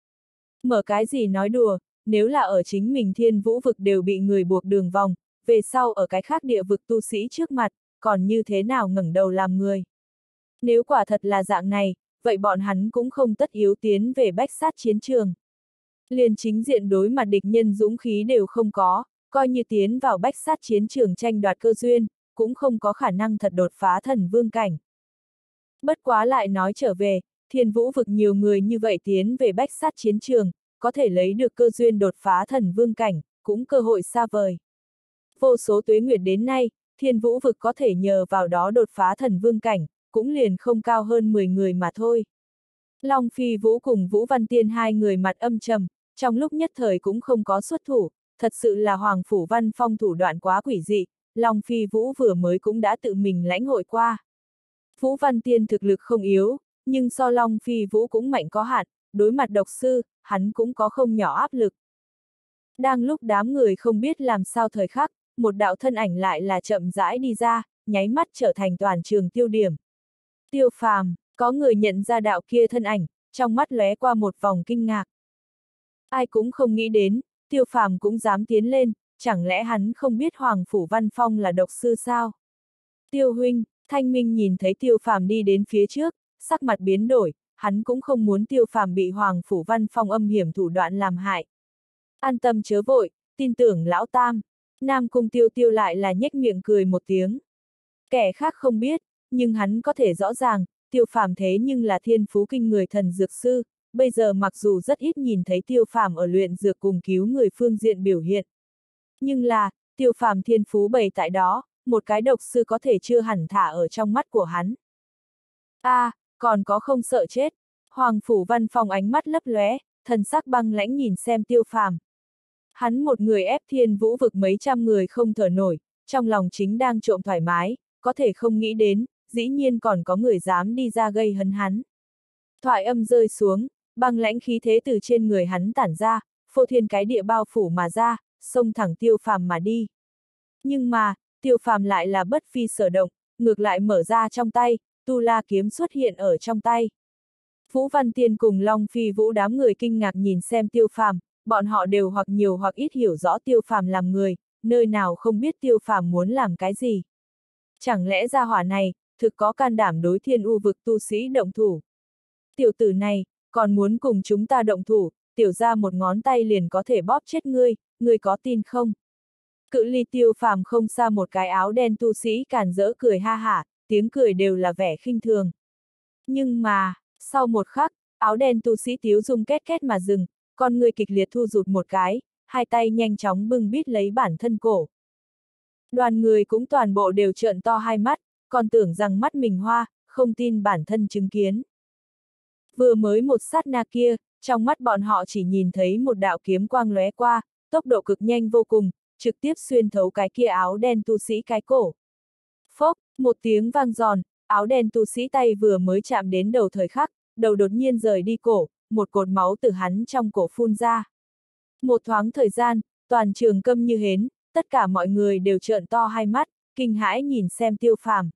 Mở cái gì nói đùa, nếu là ở chính mình Thiên Vũ vực đều bị người buộc đường vòng, về sau ở cái khác địa vực tu sĩ trước mặt, còn như thế nào ngẩng đầu làm người. Nếu quả thật là dạng này, vậy bọn hắn cũng không tất yếu tiến về bách sát chiến trường. Liền chính diện đối mặt địch nhân dũng khí đều không có, coi như tiến vào bách sát chiến trường tranh đoạt cơ duyên, cũng không có khả năng thật đột phá thần vương cảnh. Bất quá lại nói trở về, Thiên Vũ vực nhiều người như vậy tiến về bách sát chiến trường, có thể lấy được cơ duyên đột phá thần vương cảnh, cũng cơ hội xa vời. Vô số tuế nguyệt đến nay, Thiên Vũ vực có thể nhờ vào đó đột phá thần vương cảnh, cũng liền không cao hơn 10 người mà thôi. Long Phi Vũ cùng Vũ Văn Tiên hai người mặt âm trầm, trong lúc nhất thời cũng không có xuất thủ, thật sự là Hoàng Phủ Văn Phong thủ đoạn quá quỷ dị, Long Phi Vũ vừa mới cũng đã tự mình lãnh hội qua. Vũ Văn Tiên thực lực không yếu, nhưng so Long Phi Vũ cũng mạnh có hạn, đối mặt độc sư, hắn cũng có không nhỏ áp lực. Đang lúc đám người không biết làm sao thời khắc, một đạo thân ảnh lại là chậm rãi đi ra, nháy mắt trở thành toàn trường tiêu điểm. Tiêu Phàm, có người nhận ra đạo kia thân ảnh, trong mắt lóe qua một vòng kinh ngạc. Ai cũng không nghĩ đến, Tiêu Phàm cũng dám tiến lên, chẳng lẽ hắn không biết Hoàng Phủ Văn Phong là độc sư sao? Tiêu huynh, Thanh Minh nhìn thấy Tiêu Phàm đi đến phía trước, sắc mặt biến đổi, hắn cũng không muốn Tiêu Phàm bị Hoàng Phủ Văn Phong âm hiểm thủ đoạn làm hại. An tâm chớ vội, tin tưởng lão tam. Nam Cung Tiêu Tiêu lại là nhếch miệng cười một tiếng. Kẻ khác không biết, nhưng hắn có thể rõ ràng, Tiêu Phàm thế nhưng là thiên phú kinh người thần dược sư, bây giờ mặc dù rất ít nhìn thấy Tiêu Phàm ở luyện dược cùng cứu người phương diện biểu hiện. Nhưng là, Tiêu Phàm thiên phú bày tại đó, một cái độc sư có thể chưa hẳn thả ở trong mắt của hắn. Còn có không sợ chết. Hoàng Phủ Văn Phong ánh mắt lấp lóe, thần sắc băng lãnh nhìn xem Tiêu Phàm. Hắn một người ép Thiên Vũ vực mấy trăm người không thở nổi, trong lòng chính đang trộm thoải mái, có thể không nghĩ đến, dĩ nhiên còn có người dám đi ra gây hấn hắn. Thoại âm rơi xuống, băng lãnh khí thế từ trên người hắn tản ra, phô thiên cái địa bao phủ mà ra, xông thẳng Tiêu Phàm mà đi. Nhưng mà, Tiêu Phàm lại là bất phi sở động, ngược lại mở ra trong tay, Tu La kiếm xuất hiện ở trong tay. Vũ Văn Tiên cùng Long Phi Vũ đám người kinh ngạc nhìn xem Tiêu Phàm, bọn họ đều hoặc nhiều hoặc ít hiểu rõ Tiêu Phàm làm người, nơi nào không biết Tiêu Phàm muốn làm cái gì. Chẳng lẽ gia hỏa này, thực có can đảm đối Thiên U vực tu sĩ động thủ. Tiểu tử này, còn muốn cùng chúng ta động thủ, tiểu ra một ngón tay liền có thể bóp chết ngươi, ngươi có tin không? Cự ly Tiêu Phàm không xa một cái áo đen tu sĩ càn rỡ cười ha hả, tiếng cười đều là vẻ khinh thường. Nhưng mà, sau một khắc, áo đen tu sĩ tiếu dung két két mà dừng, con người kịch liệt thu rụt một cái, hai tay nhanh chóng bưng bít lấy bản thân cổ. Đoàn người cũng toàn bộ đều trợn to hai mắt, còn tưởng rằng mắt mình hoa, không tin bản thân chứng kiến. Vừa mới một sát na kia, trong mắt bọn họ chỉ nhìn thấy một đạo kiếm quang lóe qua, tốc độ cực nhanh vô cùng, trực tiếp xuyên thấu cái kia áo đen tu sĩ cái cổ. Phốc, một tiếng vang giòn, áo đen tu sĩ tay vừa mới chạm đến đầu thời khắc, đầu đột nhiên rời đi cổ, một cột máu từ hắn trong cổ phun ra. Một thoáng thời gian, toàn trường câm như hến, tất cả mọi người đều trợn to hai mắt, kinh hãi nhìn xem Tiêu Phàm.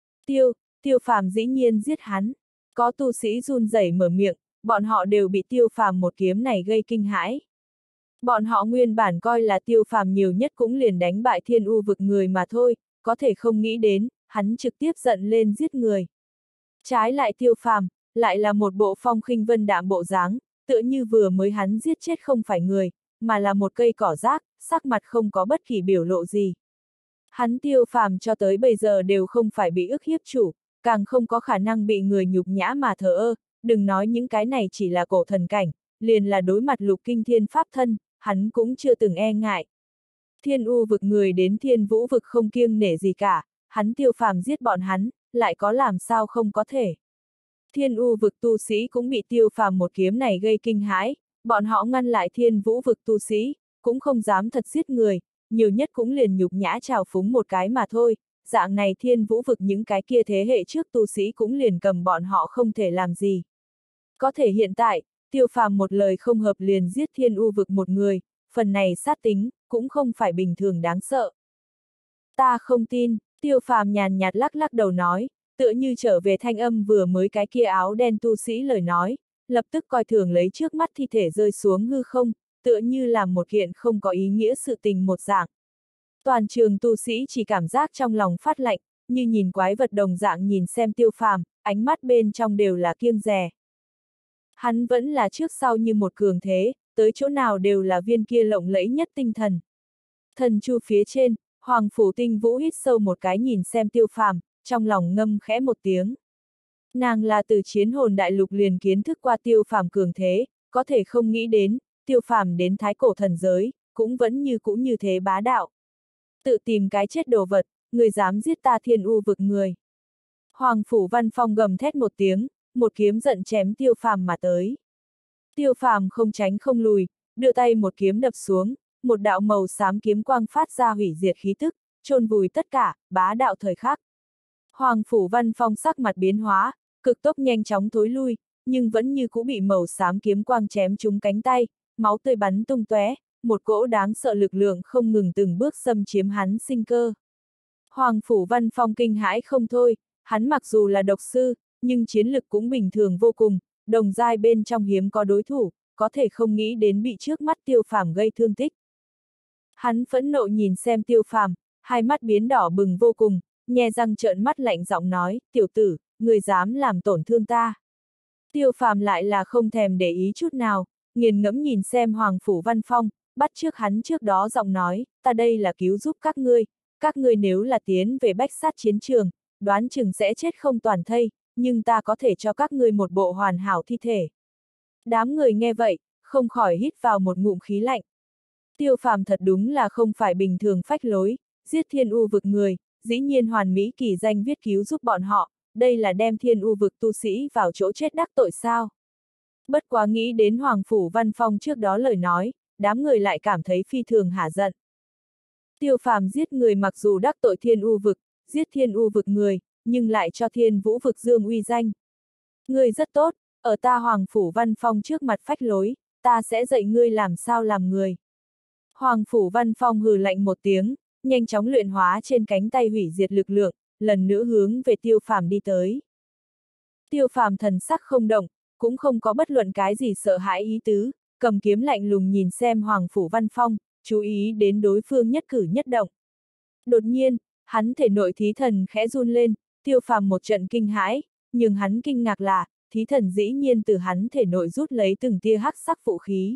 Tiêu Phàm dĩ nhiên giết hắn. Có tu sĩ run rẩy mở miệng, bọn họ đều bị Tiêu Phàm một kiếm này gây kinh hãi. Bọn họ nguyên bản coi là Tiêu Phàm nhiều nhất cũng liền đánh bại Thiên U vực người mà thôi, có thể không nghĩ đến, hắn trực tiếp giận lên giết người. Trái lại Tiêu Phàm, lại là một bộ phong khinh vân đạm bộ dáng, tựa như vừa mới hắn giết chết không phải người, mà là một cây cỏ rác, sắc mặt không có bất kỳ biểu lộ gì. Hắn Tiêu Phàm cho tới bây giờ đều không phải bị ức hiếp chủ, càng không có khả năng bị người nhục nhã mà thờ ơ, đừng nói những cái này chỉ là cổ thần cảnh, liền là đối mặt lục kinh thiên pháp thân, hắn cũng chưa từng e ngại. Thiên U vực người đến Thiên Vũ vực không kiêng nể gì cả, hắn Tiêu Phàm giết bọn hắn, lại có làm sao không có thể. Thiên U vực tu sĩ cũng bị Tiêu Phàm một kiếm này gây kinh hãi, bọn họ ngăn lại Thiên Vũ vực tu sĩ, cũng không dám thật giết người, nhiều nhất cũng liền nhục nhã trào phúng một cái mà thôi, dạng này Thiên Vũ vực những cái kia thế hệ trước tu sĩ cũng liền cầm bọn họ không thể làm gì. Có thể hiện tại, Tiêu Phàm một lời không hợp liền giết Thiên U vực một người, phần này sát tính, cũng không phải bình thường đáng sợ. Ta không tin, Tiêu Phàm nhàn nhạt lắc lắc đầu nói, tựa như trở về thanh âm vừa mới cái kia áo đen tu sĩ lời nói, lập tức coi thường lấy trước mắt thi thể rơi xuống hư không, tựa như làm một kiện không có ý nghĩa sự tình một dạng. Toàn trường tu sĩ chỉ cảm giác trong lòng phát lạnh, như nhìn quái vật đồng dạng nhìn xem Tiêu Phàm, ánh mắt bên trong đều là kiêng dè. Hắn vẫn là trước sau như một cường thế, tới chỗ nào đều là viên kia lộng lẫy nhất tinh thần. Thần chu phía trên, Hoàng Phủ Tinh Vũ hít sâu một cái nhìn xem Tiêu Phàm, trong lòng ngâm khẽ một tiếng. Nàng là từ Chiến Hồn Đại Lục liền kiến thức qua Tiêu Phàm cường thế, có thể không nghĩ đến, Tiêu Phàm đến thái cổ thần giới, cũng vẫn như thế bá đạo. Tự tìm cái chết đồ vật, người dám giết ta Thiên U vực người. Hoàng Phủ Văn Phong gầm thét một tiếng, một kiếm giận chém Tiêu Phàm mà tới. Tiêu Phàm không tránh không lùi, đưa tay một kiếm đập xuống, một đạo màu xám kiếm quang phát ra hủy diệt khí tức, chôn vùi tất cả, bá đạo thời khắc. Hoàng Phủ Văn Phong sắc mặt biến hóa, cực tốc nhanh chóng thối lui, nhưng vẫn như cũ bị màu xám kiếm quang chém trúng cánh tay, máu tươi bắn tung tóe, một cỗ đáng sợ lực lượng không ngừng từng bước xâm chiếm hắn sinh cơ. Hoàng Phủ Văn Phong kinh hãi không thôi, hắn mặc dù là độc sư, nhưng chiến lực cũng bình thường vô cùng, đồng giai bên trong hiếm có đối thủ, có thể không nghĩ đến bị trước mắt Tiêu Phàm gây thương tích. Hắn phẫn nộ nhìn xem Tiêu Phàm, hai mắt biến đỏ bừng vô cùng, nhe răng trợn mắt lạnh giọng nói, tiểu tử, người dám làm tổn thương ta. Tiêu Phàm lại là không thèm để ý chút nào, nghiền ngẫm nhìn xem Hoàng Phủ Văn Phong, bắt trước hắn trước đó giọng nói, ta đây là cứu giúp các ngươi nếu là tiến về bách sát chiến trường, đoán chừng sẽ chết không toàn thây, nhưng ta có thể cho các ngươi một bộ hoàn hảo thi thể. Đám người nghe vậy, không khỏi hít vào một ngụm khí lạnh. Tiêu Phàm thật đúng là không phải bình thường phách lối, giết Thiên U vực người, dĩ nhiên hoàn mỹ kỳ danh viết cứu giúp bọn họ, đây là đem Thiên U vực tu sĩ vào chỗ chết đắc tội sao. Bất quá nghĩ đến Hoàng Phủ Văn Phong trước đó lời nói, đám người lại cảm thấy phi thường hả giận. Tiêu Phàm giết người mặc dù đắc tội Thiên U vực, giết Thiên U vực người, nhưng lại cho Thiên Vũ vực dương uy danh. Ngươi rất tốt, ở ta Hoàng Phủ Văn Phong trước mặt phách lối, ta sẽ dạy ngươi làm sao làm người. Hoàng Phủ Văn Phong hừ lạnh một tiếng, nhanh chóng luyện hóa trên cánh tay hủy diệt lực lượng, lần nữa hướng về Tiêu Phàm đi tới. Tiêu Phàm thần sắc không động, cũng không có bất luận cái gì sợ hãi ý tứ, cầm kiếm lạnh lùng nhìn xem Hoàng Phủ Văn Phong, chú ý đến đối phương nhất cử nhất động. Đột nhiên, hắn thể nội thí thần khẽ run lên, Tiêu Phàm một trận kinh hãi, nhưng hắn kinh ngạc là, thí thần dĩ nhiên từ hắn thể nội rút lấy từng tia hắc sắc vũ khí.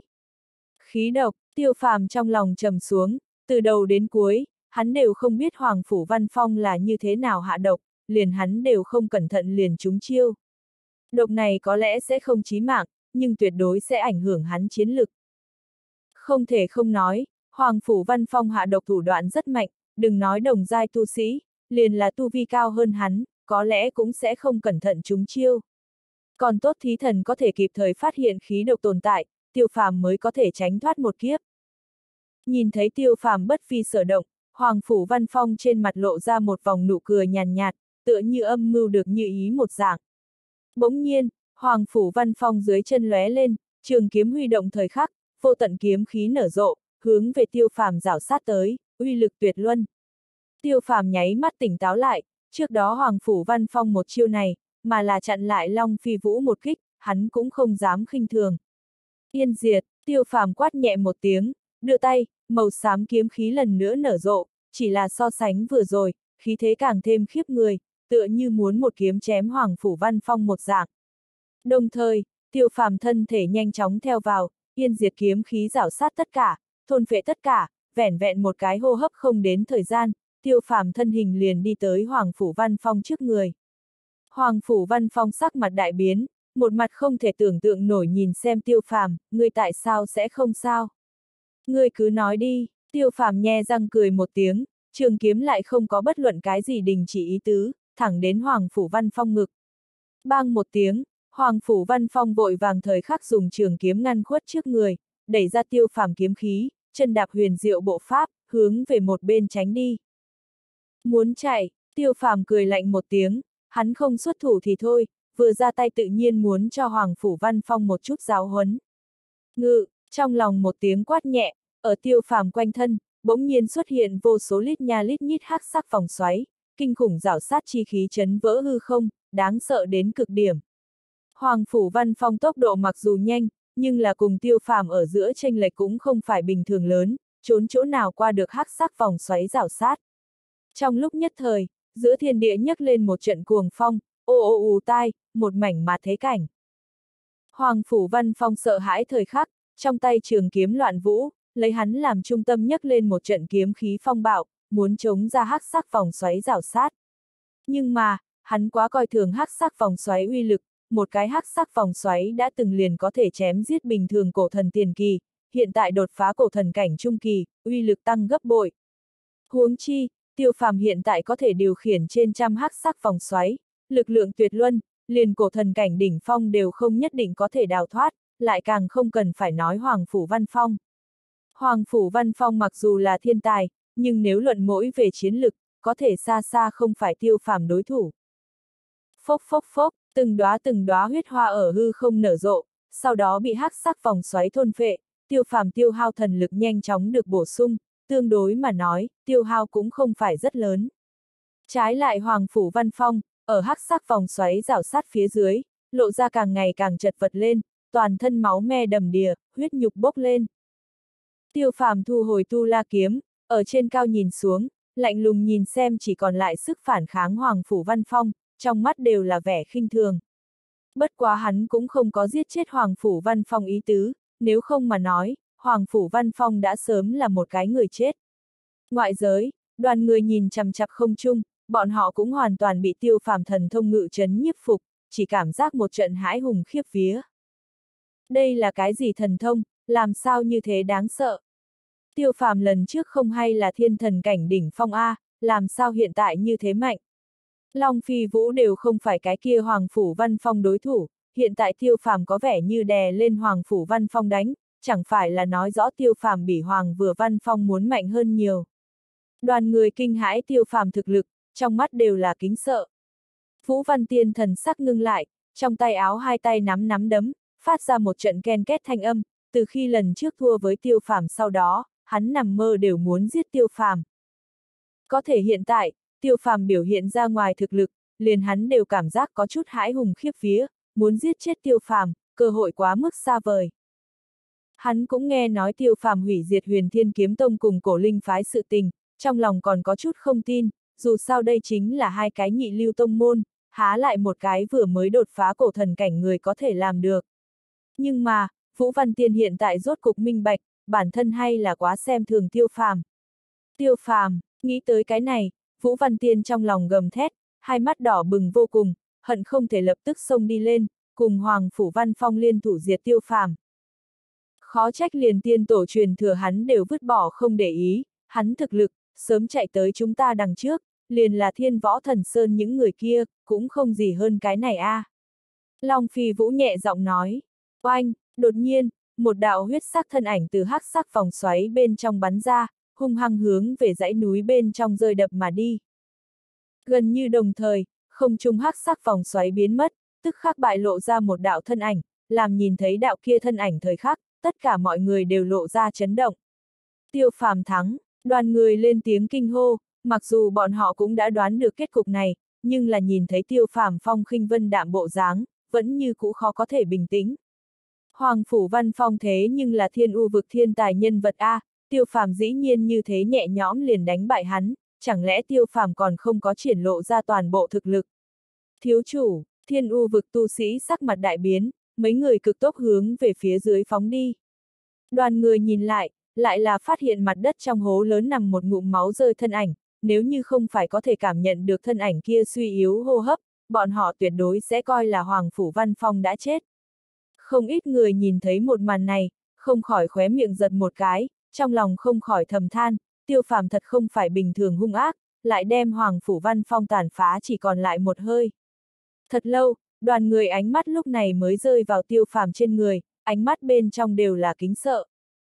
Khí độc, Tiêu Phàm trong lòng trầm xuống, từ đầu đến cuối, hắn đều không biết Hoàng Phủ Văn Phong là như thế nào hạ độc, liền hắn đều không cẩn thận liền trúng chiêu. Độc này có lẽ sẽ không chí mạng, nhưng tuyệt đối sẽ ảnh hưởng hắn chiến lực. Không thể không nói, Hoàng Phủ Văn Phong hạ độc thủ đoạn rất mạnh, đừng nói đồng giai tu sĩ, liền là tu vi cao hơn hắn, có lẽ cũng sẽ không cẩn thận trúng chiêu. Còn tốt thí thần có thể kịp thời phát hiện khí độc tồn tại, Tiêu Phàm mới có thể tránh thoát một kiếp. Nhìn thấy Tiêu Phàm bất phi sở động, Hoàng Phủ Văn Phong trên mặt lộ ra một vòng nụ cười nhàn nhạt, tựa như âm mưu được như ý một dạng. Bỗng nhiên, Hoàng Phủ Văn Phong dưới chân lóe lên, trường kiếm huy động thời khắc, vô tận kiếm khí nở rộ, hướng về Tiêu Phàm rảo sát tới, uy lực tuyệt luân. Tiêu Phàm nháy mắt tỉnh táo lại, trước đó Hoàng Phủ Văn Phong một chiêu này, mà là chặn lại Long Phi Vũ một kích, hắn cũng không dám khinh thường. Yên diệt, Tiêu Phàm quát nhẹ một tiếng, đưa tay, màu xám kiếm khí lần nữa nở rộ, chỉ là so sánh vừa rồi, khí thế càng thêm khiếp người, tựa như muốn một kiếm chém Hoàng Phủ Văn Phong một dạng. Đồng thời, Tiêu Phàm thân thể nhanh chóng theo vào, yên diệt kiếm khí rảo sát tất cả, thôn phệ tất cả, vẻn vẹn một cái hô hấp không đến thời gian, Tiêu Phàm thân hình liền đi tới Hoàng Phủ Văn Phong trước người. Hoàng Phủ Văn Phong sắc mặt đại biến, một mặt không thể tưởng tượng nổi nhìn xem Tiêu Phàm, ngươi tại sao sẽ không sao? Ngươi cứ nói đi, Tiêu Phàm nhe răng cười một tiếng, trường kiếm lại không có bất luận cái gì đình chỉ ý tứ, thẳng đến Hoàng Phủ Văn Phong ngực. Bang một tiếng, Hoàng Phủ Văn Phong vội vàng thời khắc dùng trường kiếm ngăn khuất trước người, đẩy ra Tiêu Phàm kiếm khí, chân đạp huyền diệu bộ pháp, hướng về một bên tránh đi. Muốn chạy, Tiêu Phàm cười lạnh một tiếng, hắn không xuất thủ thì thôi, vừa ra tay tự nhiên muốn cho Hoàng Phủ Văn Phong một chút giáo huấn. Ngự, trong lòng một tiếng quát nhẹ, ở Tiêu Phàm quanh thân, bỗng nhiên xuất hiện vô số lít nha lít nhít hắc sắc vòng xoáy, kinh khủng rảo sát chi khí chấn vỡ hư không, đáng sợ đến cực điểm. Hoàng Phủ Văn Phong tốc độ mặc dù nhanh, nhưng là cùng Tiêu Phàm ở giữa chênh lệch cũng không phải bình thường lớn, trốn chỗ nào qua được hắc sắc vòng xoáy rảo sát. Trong lúc nhất thời, giữa thiên địa nhấc lên một trận cuồng phong, ô ô ù tai, một mảnh mà thế cảnh. Hoàng Phủ Văn Phong sợ hãi thời khắc, trong tay trường kiếm loạn vũ, lấy hắn làm trung tâm nhấc lên một trận kiếm khí phong bạo, muốn chống ra hắc sắc vòng xoáy rảo sát. Nhưng mà, hắn quá coi thường hắc sắc vòng xoáy uy lực, một cái hắc sắc vòng xoáy đã từng liền có thể chém giết bình thường cổ thần tiền kỳ, hiện tại đột phá cổ thần cảnh trung kỳ, uy lực tăng gấp bội. Huống chi, Tiêu Phàm hiện tại có thể điều khiển trên trăm hắc sắc vòng xoáy, lực lượng tuyệt luân, liền cổ thần cảnh đỉnh phong đều không nhất định có thể đào thoát, lại càng không cần phải nói Hoàng Phủ Văn Phong. Hoàng Phủ Văn Phong mặc dù là thiên tài, nhưng nếu luận mỗi về chiến lực, có thể xa xa không phải Tiêu Phàm đối thủ. Phốc phốc phốc, từng đóa huyết hoa ở hư không nở rộ, sau đó bị hắc sắc vòng xoáy thôn phệ, Tiêu Phàm tiêu hao thần lực nhanh chóng được bổ sung, tương đối mà nói, tiêu hao cũng không phải rất lớn. Trái lại Hoàng Phủ Văn Phong, ở hắc sắc vòng xoáy rảo sát phía dưới, lộ ra càng ngày càng chật vật lên, toàn thân máu me đầm đìa, huyết nhục bốc lên. Tiêu Phàm thu hồi tu la kiếm, ở trên cao nhìn xuống, lạnh lùng nhìn xem chỉ còn lại sức phản kháng Hoàng Phủ Văn Phong, trong mắt đều là vẻ khinh thường. Bất quá hắn cũng không có giết chết Hoàng Phủ Văn Phong ý tứ, nếu không mà nói, Hoàng Phủ Văn Phong đã sớm là một cái người chết. Ngoại giới, đoàn người nhìn chằm chằm không chung, bọn họ cũng hoàn toàn bị Tiêu Phàm thần thông ngự trấn nhiếp phục, chỉ cảm giác một trận hãi hùng khiếp vía. Đây là cái gì thần thông, làm sao như thế đáng sợ? Tiêu Phàm lần trước không hay là thiên thần cảnh đỉnh phong A, làm sao hiện tại như thế mạnh? Long Phi Vũ đều không phải cái kia Hoàng Phủ Văn Phong đối thủ, hiện tại Tiêu Phàm có vẻ như đè lên Hoàng Phủ Văn Phong đánh, chẳng phải là nói rõ Tiêu Phàm比Hoàng vừa Văn Phong muốn mạnh hơn nhiều. Đoàn người kinh hãi Tiêu Phàm thực lực, trong mắt đều là kính sợ. Vũ Văn Tiên thần sắc ngưng lại, trong tay áo hai tay nắm nắm đấm, phát ra một trận ken két thanh âm, từ khi lần trước thua với Tiêu Phàm sau đó, hắn nằm mơ đều muốn giết Tiêu Phàm. Có thể hiện tại, Tiêu Phàm biểu hiện ra ngoài thực lực, liền hắn đều cảm giác có chút hãi hùng khiếp vía, muốn giết chết Tiêu Phàm, cơ hội quá mức xa vời. Hắn cũng nghe nói Tiêu Phàm hủy diệt Huyền Thiên Kiếm Tông cùng Cổ Linh phái sự tình, trong lòng còn có chút không tin, dù sao đây chính là hai cái nhị lưu tông môn, há lại một cái vừa mới đột phá cổ thần cảnh người có thể làm được. Nhưng mà, Vũ Văn Tiên hiện tại rốt cục minh bạch, bản thân hay là quá xem thường Tiêu Phàm. Tiêu Phàm, nghĩ tới cái này, Vũ Văn Tiên trong lòng gầm thét, hai mắt đỏ bừng vô cùng, hận không thể lập tức xông đi lên, cùng Hoàng Phủ Văn Phong liên thủ diệt Tiêu Phàm. Khó trách liền tiên tổ truyền thừa hắn đều vứt bỏ không để ý, hắn thực lực, sớm chạy tới chúng ta đằng trước, liền là Thiên Võ Thần Sơn những người kia, cũng không gì hơn cái này a. Long Phi Vũ nhẹ giọng nói, oanh, đột nhiên, một đạo huyết sắc thân ảnh từ hắc sắc vòng xoáy bên trong bắn ra, hung hăng hướng về dãy núi bên trong rơi đập mà đi. Gần như đồng thời, không trung hắc sắc vòng xoáy biến mất, tức khắc bại lộ ra một đạo thân ảnh, làm nhìn thấy đạo kia thân ảnh thời khắc, tất cả mọi người đều lộ ra chấn động. Tiêu Phàm thắng, đoàn người lên tiếng kinh hô, mặc dù bọn họ cũng đã đoán được kết cục này, nhưng là nhìn thấy Tiêu Phàm phong khinh vân đạm bộ dáng, vẫn như cũ khó có thể bình tĩnh. Hoàng Phủ Văn Phong thế nhưng là Thiên U vực thiên tài nhân vật A, Tiêu Phàm dĩ nhiên như thế nhẹ nhõm liền đánh bại hắn, chẳng lẽ Tiêu Phàm còn không có triển lộ ra toàn bộ thực lực. Thiếu chủ, Thiên U vực tu sĩ sắc mặt đại biến, mấy người cực tốc hướng về phía dưới phóng đi. Đoàn người nhìn lại là phát hiện mặt đất trong hố lớn nằm một ngụm máu rơi thân ảnh, nếu như không phải có thể cảm nhận được thân ảnh kia suy yếu hô hấp, bọn họ tuyệt đối sẽ coi là Hoàng Phủ Văn Phong đã chết. Không ít người nhìn thấy một màn này, không khỏi khóe miệng giật một cái, trong lòng không khỏi thầm than, Tiêu Phàm thật không phải bình thường hung ác, lại đem Hoàng Phủ Văn Phong tàn phá chỉ còn lại một hơi. Thật lâu, đoàn người ánh mắt lúc này mới rơi vào Tiêu Phàm trên người, ánh mắt bên trong đều là kính sợ.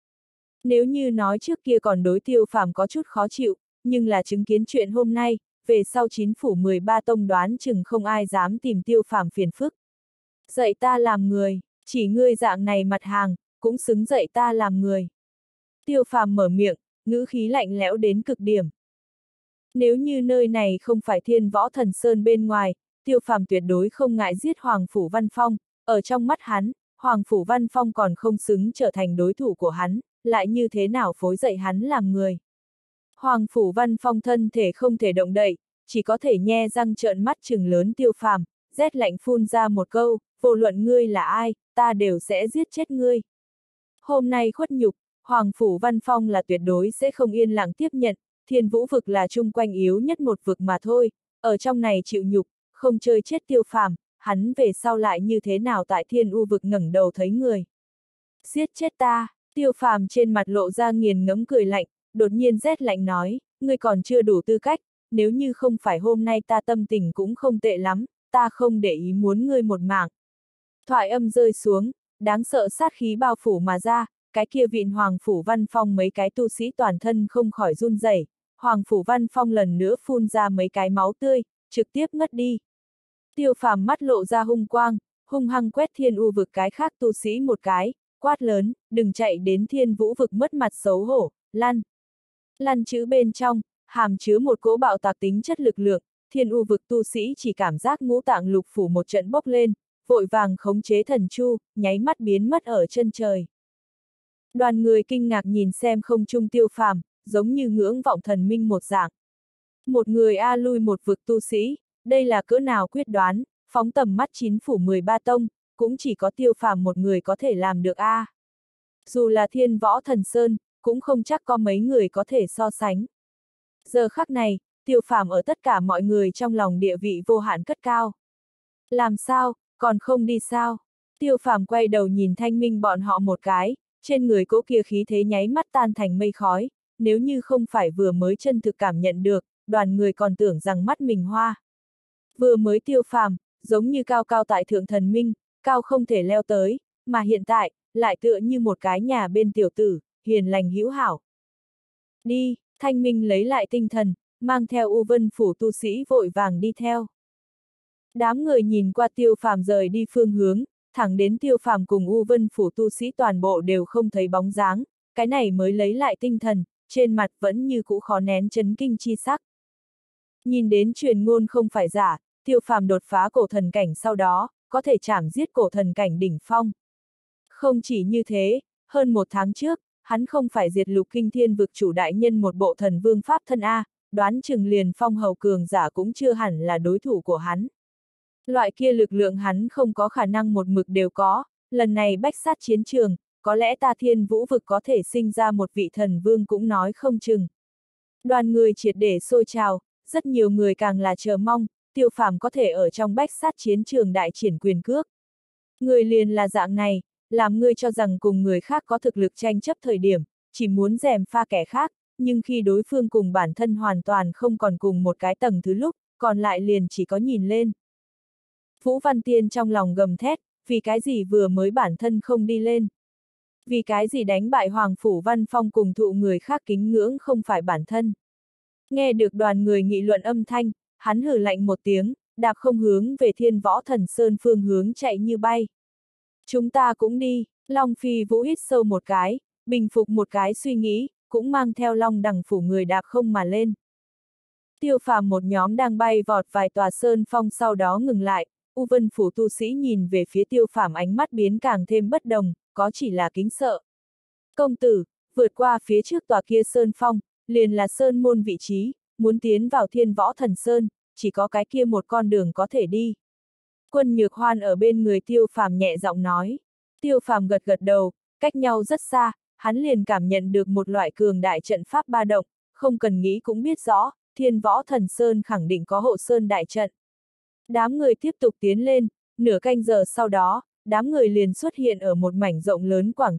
Nếu như nói trước kia còn đối Tiêu Phàm có chút khó chịu, nhưng là chứng kiến chuyện hôm nay, về sau 9 phủ 13 tông đoán chừng không ai dám tìm Tiêu Phàm phiền phức. Dạy ta làm người, chỉ ngươi dạng này mặt hàng, cũng xứng dạy ta làm người. Tiêu Phàm mở miệng, ngữ khí lạnh lẽo đến cực điểm. Nếu như nơi này không phải Thiên Võ Thần Sơn bên ngoài, Tiêu Phàm tuyệt đối không ngại giết Hoàng Phủ Văn Phong, ở trong mắt hắn, Hoàng Phủ Văn Phong còn không xứng trở thành đối thủ của hắn, lại như thế nào phối dạy hắn làm người. Hoàng Phủ Văn Phong thân thể không thể động đậy, chỉ có thể nhe răng trợn mắt trừng lớn Tiêu Phàm, rét lạnh phun ra một câu, vô luận ngươi là ai, ta đều sẽ giết chết ngươi. Hôm nay khuất nhục, Hoàng Phủ Văn Phong là tuyệt đối sẽ không yên lặng tiếp nhận, Thiên Vũ vực là chung quanh yếu nhất một vực mà thôi, ở trong này chịu nhục, không chơi chết Tiêu Phàm, hắn về sau lại như thế nào tại Thiên U vực ngẩng đầu thấy người. Giết chết ta, Tiêu Phàm trên mặt lộ ra nghiền ngẫm cười lạnh, đột nhiên rét lạnh nói, ngươi còn chưa đủ tư cách, nếu như không phải hôm nay ta tâm tình cũng không tệ lắm, ta không để ý muốn ngươi một mạng. Thoại âm rơi xuống, đáng sợ sát khí bao phủ mà ra, cái kia vịn Hoàng Phủ Văn Phong mấy cái tu sĩ toàn thân không khỏi run rẩy, Hoàng Phủ Văn Phong lần nữa phun ra mấy cái máu tươi, trực tiếp ngất đi. Tiêu Phàm mắt lộ ra hung quang, hung hăng quét Thiên U vực cái khác tu sĩ một cái, quát lớn, đừng chạy đến Thiên Vũ vực mất mặt xấu hổ, lăn. Lăn chữ bên trong, hàm chứa một cỗ bạo tạc tính chất lực lượng, Thiên U vực tu sĩ chỉ cảm giác ngũ tạng lục phủ một trận bốc lên, vội vàng khống chế thần chu, nháy mắt biến mất ở chân trời. Đoàn người kinh ngạc nhìn xem không trung Tiêu Phàm, giống như ngưỡng vọng thần minh một dạng. Một người lui một vực tu sĩ, đây là cỡ nào quyết đoán, phóng tầm mắt 9 phủ 13 tông, cũng chỉ có Tiêu Phàm một người có thể làm được Dù là Thiên Võ Thần Sơn, cũng không chắc có mấy người có thể so sánh. Giờ khắc này, Tiêu Phàm ở tất cả mọi người trong lòng địa vị vô hạn cất cao. Làm sao, còn không đi sao? Tiêu Phàm quay đầu nhìn Thanh Minh bọn họ một cái, trên người cỗ kia khí thế nháy mắt tan thành mây khói, nếu như không phải vừa mới chân thực cảm nhận được, đoàn người còn tưởng rằng mắt mình hoa. Vừa mới Tiêu Phàm, giống như cao cao tại thượng thần minh, cao không thể leo tới, mà hiện tại, lại tựa như một cái nhà bên tiểu tử, hiền lành hữu hảo. Đi, Thanh Minh lấy lại tinh thần, mang theo U Vân phủ tu sĩ vội vàng đi theo. Đám người nhìn qua Tiêu Phàm rời đi phương hướng, thẳng đến Tiêu Phàm cùng U Vân phủ tu sĩ toàn bộ đều không thấy bóng dáng, cái này mới lấy lại tinh thần, trên mặt vẫn như cũ khó nén chấn kinh chi sắc. Nhìn đến truyền ngôn không phải giả, Tiêu Phàm đột phá cổ thần cảnh sau đó, có thể chảm giết cổ thần cảnh đỉnh phong. Không chỉ như thế, hơn 1 tháng trước, hắn không phải diệt Lục Kinh Thiên vực chủ đại nhân một bộ thần vương pháp thân A, đoán chừng liền phong hầu cường giả cũng chưa hẳn là đối thủ của hắn. Loại kia lực lượng hắn không có khả năng một mực đều có, lần này bách sát chiến trường, có lẽ ta Thiên Vũ vực có thể sinh ra một vị thần vương cũng nói không chừng. Đoàn người triệt để sôi trào, rất nhiều người càng là chờ mong, Tiêu Phàm có thể ở trong bách sát chiến trường đại triển quyền cước. Người liền là dạng này, làm ngươi cho rằng cùng người khác có thực lực tranh chấp thời điểm, chỉ muốn gièm pha kẻ khác, nhưng khi đối phương cùng bản thân hoàn toàn không còn cùng một cái tầng thứ lúc, còn lại liền chỉ có nhìn lên. Vũ Văn Tiên trong lòng gầm thét, vì cái gì vừa mới bản thân không đi lên? Vì cái gì đánh bại Hoàng Phủ Văn Phong cùng thụ người khác kính ngưỡng không phải bản thân? Nghe được đoàn người nghị luận âm thanh, hắn hừ lạnh một tiếng, đạp không hướng về Thiên Võ Thần Sơn phương hướng chạy như bay. Chúng ta cũng đi, Long Phi Vũ hít sâu một cái, bình phục một cái suy nghĩ, cũng mang theo Long Đằng phủ người đạp không mà lên. Tiêu Phàm một nhóm đang bay vọt vài tòa sơn phong sau đó ngừng lại, U Vân phủ tu sĩ nhìn về phía Tiêu Phàm ánh mắt biến càng thêm bất đồng, có chỉ là kính sợ. Công tử, vượt qua phía trước tòa kia sơn phong, liền là sơn môn vị trí, muốn tiến vào Thiên Võ Thần Sơn, chỉ có cái kia một con đường có thể đi. Quân Nhược Hoan ở bên người Tiêu Phàm nhẹ giọng nói. Tiêu Phàm gật gật đầu, cách nhau rất xa, hắn liền cảm nhận được một loại cường đại trận pháp ba động, không cần nghĩ cũng biết rõ, Thiên Võ Thần Sơn khẳng định có hộ sơn đại trận. Đám người tiếp tục tiến lên, nửa canh giờ sau đó, đám người liền xuất hiện ở một mảnh rộng lớn quảng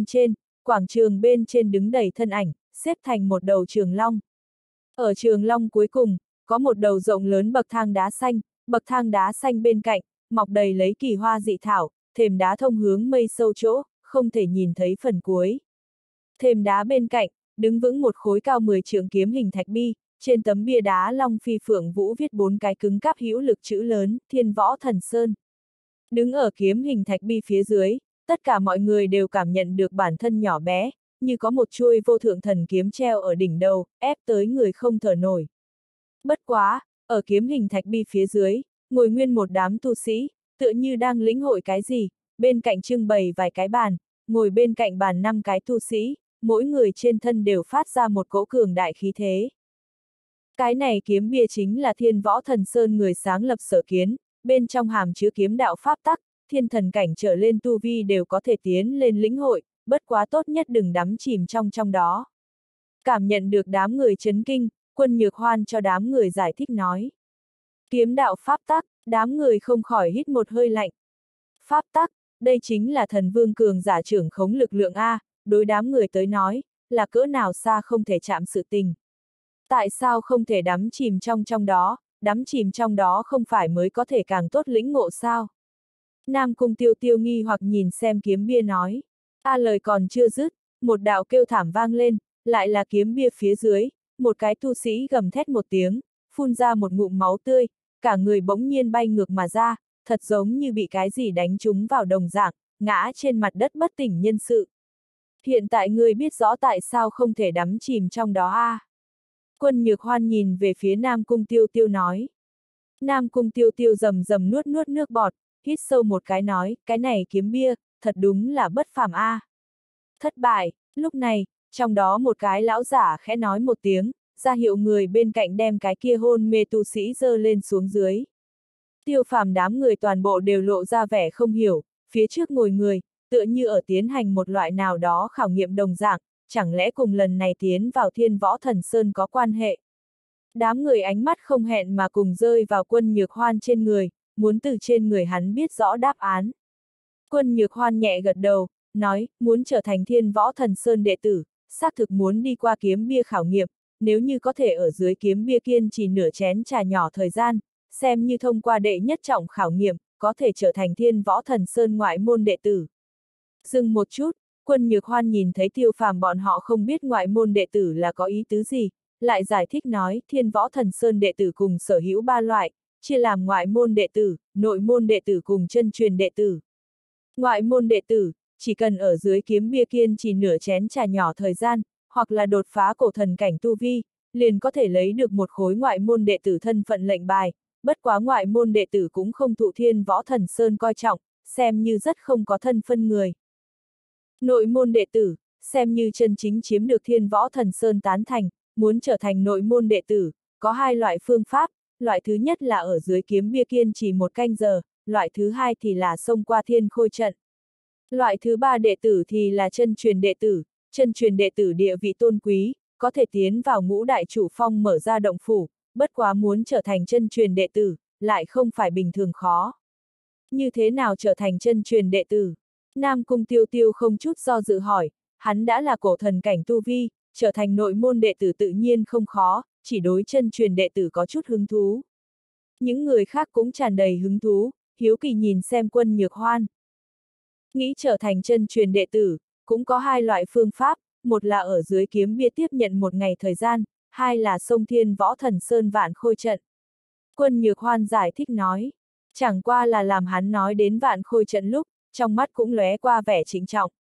trường bên trên đứng đầy thân ảnh, xếp thành một đầu trường long. Ở trường long cuối cùng, có một đầu rộng lớn bậc thang đá xanh bên cạnh, mọc đầy lấy kỳ hoa dị thảo, thềm đá thông hướng mây sâu chỗ, không thể nhìn thấy phần cuối. Thềm đá bên cạnh, đứng vững một khối cao 10 trượng kiếm hình thạch bi, trên tấm bia đá Long Phi Phượng Vũ viết 4 cái cứng cáp hữu lực chữ lớn, Thiên Võ Thần Sơn. Đứng ở kiếm hình thạch bi phía dưới, tất cả mọi người đều cảm nhận được bản thân nhỏ bé, như có một chuôi vô thượng thần kiếm treo ở đỉnh đầu, ép tới người không thở nổi. Bất quá, ở kiếm hình thạch bi phía dưới, ngồi nguyên một đám tu sĩ, tựa như đang lĩnh hội cái gì, bên cạnh trưng bày vài cái bàn, ngồi bên cạnh bàn 5 cái tu sĩ, mỗi người trên thân đều phát ra một cỗ cường đại khí thế. Cái này kiếm bia chính là Thiên Võ Thần Sơn người sáng lập sở kiến, bên trong hàm chứa kiếm đạo pháp tắc, thiên thần cảnh trở lên tu vi đều có thể tiến lên lĩnh hội, bất quá tốt nhất đừng đắm chìm trong đó. Cảm nhận được đám người chấn kinh, Quân Nhược Hoan cho đám người giải thích nói. Kiếm đạo pháp tắc, đám người không khỏi hít một hơi lạnh. Pháp tắc, đây chính là thần vương cường giả trưởng khống lực lượng A, đối đám người tới nói, là cỡ nào xa không thể chạm sự tình. Tại sao không thể đắm chìm trong đó, đắm chìm trong đó không phải mới có thể càng tốt lĩnh ngộ sao? Nam Cung Tiêu Tiêu nghi hoặc nhìn xem kiếm bia nói. Lời còn chưa dứt, một đạo kêu thảm vang lên, lại là kiếm bia phía dưới, một cái tu sĩ gầm thét một tiếng, phun ra một ngụm máu tươi, cả người bỗng nhiên bay ngược mà ra, thật giống như bị cái gì đánh trúng vào đồng dạng, ngã trên mặt đất bất tỉnh nhân sự. Hiện tại ngươi biết rõ tại sao không thể đắm chìm trong đó a? Quân Nhược Hoan nhìn về phía Nam Cung Tiêu Tiêu nói. Nam Cung Tiêu Tiêu rầm rầm nuốt nước bọt, hít sâu một cái nói, cái này kiếm bia, thật đúng là bất phàm a. Thất bại, lúc này, trong đó một cái lão giả khẽ nói một tiếng, ra hiệu người bên cạnh đem cái kia hôn mê tu sĩ giơ lên xuống dưới. Tiêu Phàm đám người toàn bộ đều lộ ra vẻ không hiểu, phía trước ngồi người, tựa như ở tiến hành một loại nào đó khảo nghiệm đồng dạng, chẳng lẽ cùng lần này tiến vào Thiên Võ Thần Sơn có quan hệ. Đám người ánh mắt không hẹn mà cùng rơi vào Quân Nhược Hoan trên người, muốn từ trên người hắn biết rõ đáp án. Quân Nhược Hoan nhẹ gật đầu, nói, muốn trở thành Thiên Võ Thần Sơn đệ tử, xác thực muốn đi qua kiếm bia khảo nghiệm, nếu như có thể ở dưới kiếm bia kiên trì nửa chén trà nhỏ thời gian, xem như thông qua đệ nhất trọng khảo nghiệm, có thể trở thành Thiên Võ Thần Sơn ngoại môn đệ tử. Dừng một chút, Quân Nhược Hoan nhìn thấy Tiêu Phàm bọn họ không biết ngoại môn đệ tử là có ý tứ gì, lại giải thích nói, Thiên Võ Thần Sơn đệ tử cùng sở hữu 3 loại, chia làm ngoại môn đệ tử, nội môn đệ tử cùng chân truyền đệ tử. Ngoại môn đệ tử, chỉ cần ở dưới kiếm bia kiên trì nửa chén trà nhỏ thời gian, hoặc là đột phá cổ thần cảnh tu vi, liền có thể lấy được một khối ngoại môn đệ tử thân phận lệnh bài, bất quá ngoại môn đệ tử cũng không thụ Thiên Võ Thần Sơn coi trọng, xem như rất không có thân phân người. Nội môn đệ tử, xem như chân chính chiếm được Thiên Võ Thần Sơn tán thành, muốn trở thành nội môn đệ tử, có hai loại phương pháp, loại thứ nhất là ở dưới kiếm bia kiên trì 1 canh giờ, loại thứ hai thì là xông qua thiên khôi trận. Loại thứ ba đệ tử thì là chân truyền đệ tử địa vị tôn quý, có thể tiến vào ngũ đại chủ phong mở ra động phủ, bất quá muốn trở thành chân truyền đệ tử, lại không phải bình thường khó. Như thế nào trở thành chân truyền đệ tử? Nam Cung Tiêu Tiêu không chút do dự hỏi, hắn đã là cổ thần cảnh tu vi, trở thành nội môn đệ tử tự nhiên không khó, chỉ đối chân truyền đệ tử có chút hứng thú. Những người khác cũng tràn đầy hứng thú, hiếu kỳ nhìn xem Quân Nhược Hoan. Nghĩ trở thành chân truyền đệ tử, cũng có hai loại phương pháp, một là ở dưới kiếm bia tiếp nhận 1 ngày thời gian, hai là xông Thiên Võ Thần Sơn Vạn Khôi trận. Quân Nhược Hoan giải thích nói, chẳng qua là làm hắn nói đến Vạn Khôi trận lúc, trong mắt cũng lóe qua vẻ trịnh trọng.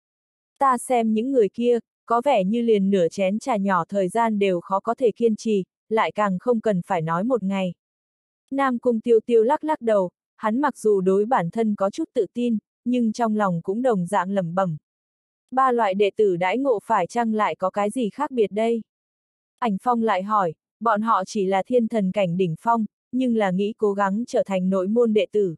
Ta xem những người kia, có vẻ như liền nửa chén trà nhỏ thời gian đều khó có thể kiên trì, lại càng không cần phải nói 1 ngày. Nam Cung Tiêu Tiêu lắc lắc đầu, hắn mặc dù đối bản thân có chút tự tin, nhưng trong lòng cũng đồng dạng lẩm bẩm. 3 loại đệ tử đãi ngộ phải chăng lại có cái gì khác biệt đây? Ảnh Phong lại hỏi, bọn họ chỉ là thiên thần cảnh đỉnh phong, nhưng là nghĩ cố gắng trở thành nội môn đệ tử.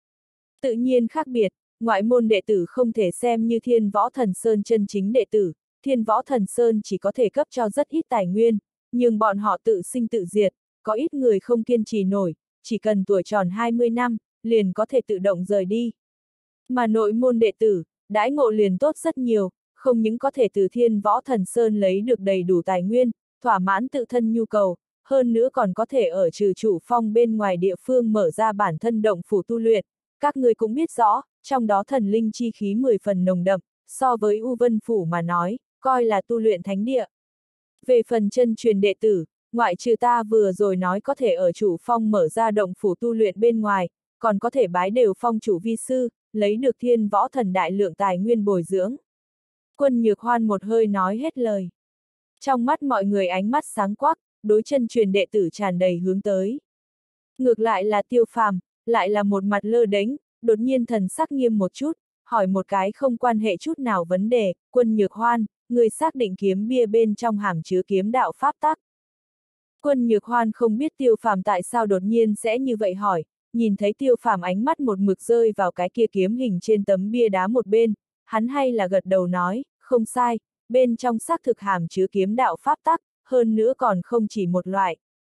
Tự nhiên khác biệt, ngoại môn đệ tử không thể xem như Thiên Võ Thần Sơn chân chính đệ tử, Thiên Võ Thần Sơn chỉ có thể cấp cho rất ít tài nguyên, nhưng bọn họ tự sinh tự diệt, có ít người không kiên trì nổi, chỉ cần tuổi tròn 20 năm, liền có thể tự động rời đi. Mà nội môn đệ tử, đãi ngộ liền tốt rất nhiều, không những có thể từ Thiên Võ Thần Sơn lấy được đầy đủ tài nguyên, thỏa mãn tự thân nhu cầu, hơn nữa còn có thể ở trừ chủ phong bên ngoài địa phương mở ra bản thân động phủ tu luyện. Các người cũng biết rõ, trong đó thần linh chi khí 10 phần nồng đậm, so với U Vân Phủ mà nói, coi là tu luyện thánh địa. Về phần chân truyền đệ tử, ngoại trừ ta vừa rồi nói có thể ở chủ phong mở ra động phủ tu luyện bên ngoài, còn có thể bái đều phong chủ vi sư, lấy được Thiên Võ Thần đại lượng tài nguyên bồi dưỡng. Quân Nhược Hoan một hơi nói hết lời. Trong mắt mọi người ánh mắt sáng quắc, đối chân truyền đệ tử tràn đầy hướng tới. Ngược lại là Tiêu Phàm, lại là một mặt lơ đễnh, đột nhiên thần sắc nghiêm một chút, hỏi một cái không quan hệ chút nào vấn đề, Quân Nhược Hoan, người xác định kiếm bia bên trong hàm chứa kiếm đạo pháp tắc. Quân Nhược Hoan không biết Tiêu Phàm tại sao đột nhiên sẽ như vậy hỏi, nhìn thấy Tiêu Phàm ánh mắt một mực rơi vào cái kia kiếm hình trên tấm bia đá một bên, hắn hay là gật đầu nói, không sai, bên trong xác thực hàm chứa kiếm đạo pháp tắc, hơn nữa còn không chỉ một loại.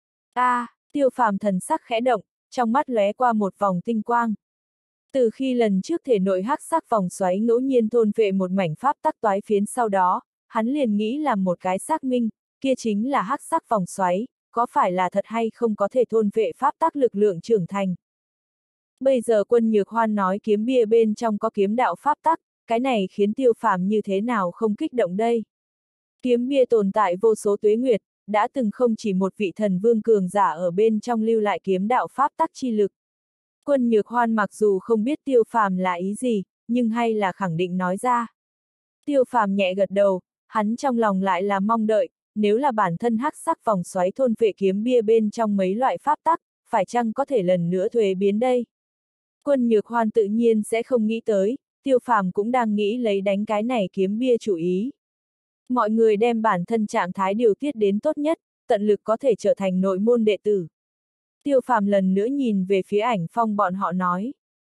Tiêu Phàm thần sắc khẽ động, trong mắt lóe qua một vòng tinh quang. Từ khi lần trước thể nội hắc sắc vòng xoáy ngẫu nhiên thôn vệ một mảnh pháp tắc toái phiến sau đó, hắn liền nghĩ làm một cái xác minh, kia chính là hắc sắc vòng xoáy, có phải là thật hay không có thể thôn vệ pháp tắc lực lượng trưởng thành. Bây giờ Quân Nhược Hoan nói kiếm bia bên trong có kiếm đạo pháp tắc, cái này khiến Tiêu Phàm như thế nào không kích động đây. Kiếm bia tồn tại vô số tuế nguyệt, đã từng không chỉ một vị thần vương cường giả ở bên trong lưu lại kiếm đạo pháp tắc chi lực. Quân Nhược Hoan mặc dù không biết Tiêu Phàm là ý gì, nhưng hay là khẳng định nói ra. Tiêu Phàm nhẹ gật đầu, hắn trong lòng lại là mong đợi, nếu là bản thân hắc sắc vòng xoáy thôn vệ kiếm bia bên trong mấy loại pháp tắc, phải chăng có thể lần nữa thuế biến đây? Quân Nhược Hoan tự nhiên sẽ không nghĩ tới, Tiêu Phàm cũng đang nghĩ lấy đánh cái này kiếm bia chủ ý. Mọi người đem bản thân trạng thái điều tiết đến tốt nhất, tận lực có thể trở thành nội môn đệ tử. Tiêu Phàm lần nữa nhìn về phía Ảnh Phong bọn họ nói.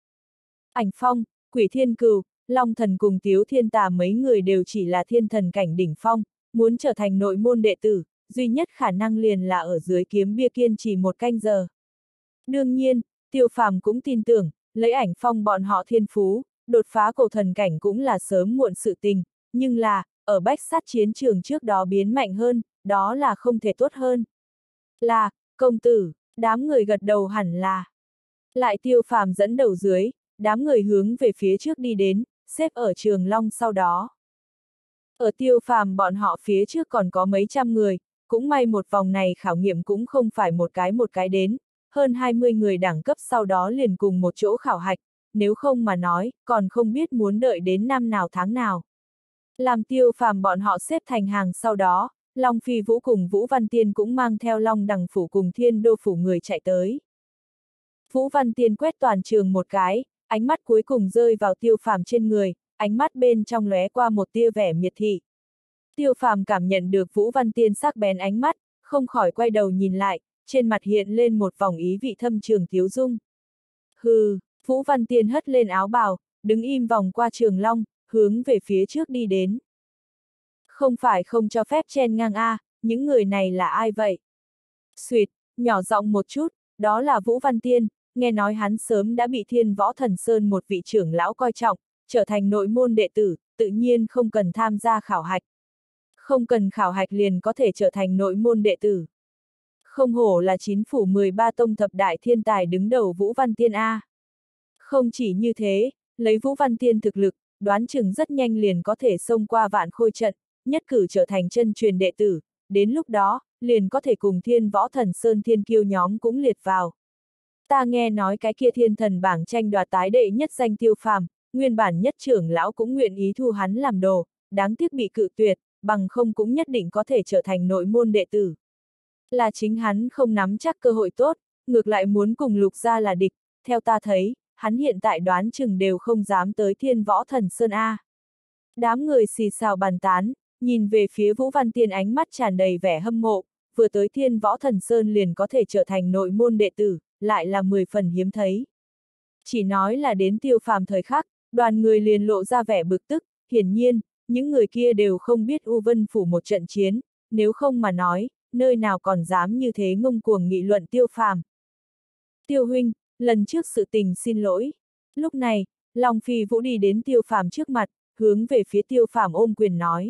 Ảnh Phong, Quỷ Thiên Cừu, Long Thần cùng Tiếu Thiên Tà mấy người đều chỉ là thiên thần cảnh đỉnh phong, muốn trở thành nội môn đệ tử, duy nhất khả năng liền là ở dưới kiếm bia kiên trì 1 canh giờ. Đương nhiên, Tiêu Phàm cũng tin tưởng, lấy Ảnh Phong bọn họ thiên phú, đột phá cổ thần cảnh cũng là sớm muộn sự tình, nhưng là, ở bách sát chiến trường trước đó biến mạnh hơn, đó là không thể tốt hơn. Là, công tử, đám người gật đầu hẳn là. Lại Tiêu Phàm dẫn đầu dưới, đám người hướng về phía trước đi đến, xếp ở Trường Long sau đó. Ở Tiêu Phàm bọn họ phía trước còn có mấy trăm người, cũng may một vòng này khảo nghiệm cũng không phải một cái đến, hơn 20 người đẳng cấp sau đó liền cùng một chỗ khảo hạch, nếu không mà nói, còn không biết muốn đợi đến năm nào tháng nào. Làm Tiêu Phàm bọn họ xếp thành hàng sau đó, Long Phi Vũ cùng Vũ Văn Tiên cũng mang theo Long Đằng Phủ cùng Thiên Đô Phủ người chạy tới. Vũ Văn Tiên quét toàn trường một cái, ánh mắt cuối cùng rơi vào Tiêu Phàm trên người, ánh mắt bên trong lóe qua một tia vẻ miệt thị. Tiêu Phàm cảm nhận được Vũ Văn Tiên sắc bén ánh mắt, không khỏi quay đầu nhìn lại, trên mặt hiện lên một vòng ý vị thâm trường tiếu dung. Hừ, Vũ Văn Tiên hất lên áo bào, đứng im vòng qua Trường Long, hướng về phía trước đi đến. Không phải không cho phép chen ngang a, những người này là ai vậy? Xuỵt, nhỏ giọng một chút, đó là Vũ Văn Tiên, nghe nói hắn sớm đã bị Thiên Võ Thần Sơn một vị trưởng lão coi trọng, trở thành nội môn đệ tử, tự nhiên không cần tham gia khảo hạch. Không cần khảo hạch liền có thể trở thành nội môn đệ tử. Không hổ là chín phủ 13 tông thập đại thiên tài đứng đầu Vũ Văn Tiên A. Không chỉ như thế, lấy Vũ Văn Tiên thực lực, đoán chừng rất nhanh liền có thể xông qua vạn khôi trận, nhất cử trở thành chân truyền đệ tử, đến lúc đó, liền có thể cùng Thiên Võ Thần Sơn thiên kiêu nhóm cũng liệt vào. Ta nghe nói cái kia thiên thần bảng tranh đoạt tái đệ nhất danh Tiêu Phàm, nguyên bản nhất trưởng lão cũng nguyện ý thu hắn làm đồ, đáng tiếc bị cự tuyệt, bằng không cũng nhất định có thể trở thành nội môn đệ tử. Là chính hắn không nắm chắc cơ hội tốt, ngược lại muốn cùng Lục gia là địch, theo ta thấy, hắn hiện tại đoán chừng đều không dám tới Thiên Võ Thần Sơn A. Đám người xì xào bàn tán, nhìn về phía Vũ Văn Tiên ánh mắt tràn đầy vẻ hâm mộ, vừa tới Thiên Võ Thần Sơn liền có thể trở thành nội môn đệ tử, lại là 10 phần hiếm thấy. Chỉ nói là đến Tiêu Phàm thời khắc, đoàn người liền lộ ra vẻ bực tức, hiển nhiên, những người kia đều không biết U Vân Phủ một trận chiến, nếu không mà nói, nơi nào còn dám như thế ngông cuồng nghị luận Tiêu Phàm. Tiêu huynh, lần trước sự tình xin lỗi. Lúc này, Long Phi Vũ đi đến Tiêu Phàm trước mặt, hướng về phía Tiêu Phàm ôm quyền nói.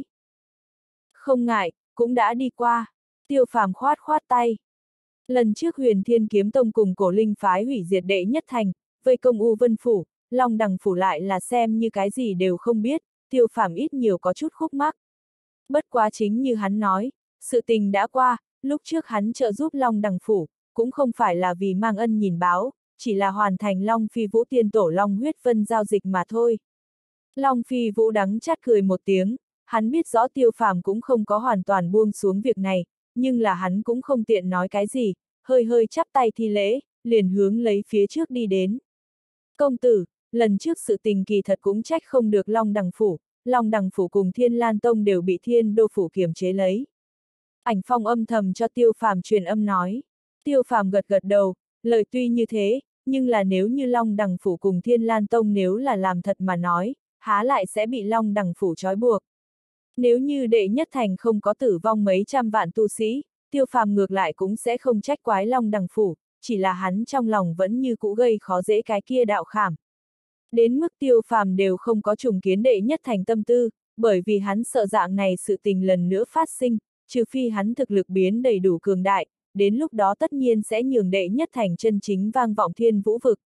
Không ngại, cũng đã đi qua. Tiêu Phàm khoát khoát tay. Lần trước Huyền Thiên Kiếm Tông cùng Cổ Linh phái hủy diệt đệ nhất thành, vây công U Vân Phủ, Long Đằng Phủ lại là xem như cái gì đều không biết, Tiêu Phàm ít nhiều có chút khúc mắc. Bất quá chính như hắn nói, sự tình đã qua, lúc trước hắn trợ giúp Long Đằng Phủ, cũng không phải là vì mang ân nhìn báo, chỉ là hoàn thành Long Phi Vũ tiên tổ Long huyết vân giao dịch mà thôi. Long Phi Vũ đắng chát cười một tiếng, hắn biết rõ Tiêu Phàm cũng không có hoàn toàn buông xuống việc này, nhưng là hắn cũng không tiện nói cái gì, hơi hơi chắp tay thi lễ, liền hướng lấy phía trước đi đến. Công tử, lần trước sự tình kỳ thật cũng trách không được Long Đằng Phủ cùng Thiên Lan Tông đều bị Thiên Đô Phủ kiềm chế lấy. Ảnh Phong âm thầm cho Tiêu Phàm truyền âm nói. Tiêu Phàm gật gật đầu, lời tuy như thế, nhưng là nếu như Long Đằng Phủ cùng Thiên Lan Tông nếu là làm thật mà nói, há lại sẽ bị Long Đằng Phủ trói buộc. Nếu như đệ nhất thành không có tử vong mấy trăm vạn tu sĩ, Tiêu Phàm ngược lại cũng sẽ không trách quái Long Đằng Phủ, chỉ là hắn trong lòng vẫn như cũ gây khó dễ cái kia đạo khảm. Đến mức Tiêu Phàm đều không có trùng kiến đệ nhất thành tâm tư, bởi vì hắn sợ dạng này sự tình lần nữa phát sinh, trừ phi hắn thực lực biến đầy đủ cường đại, đến lúc đó tất nhiên sẽ nhường đệ nhất thành chân chính vang vọng thiên vũ vực.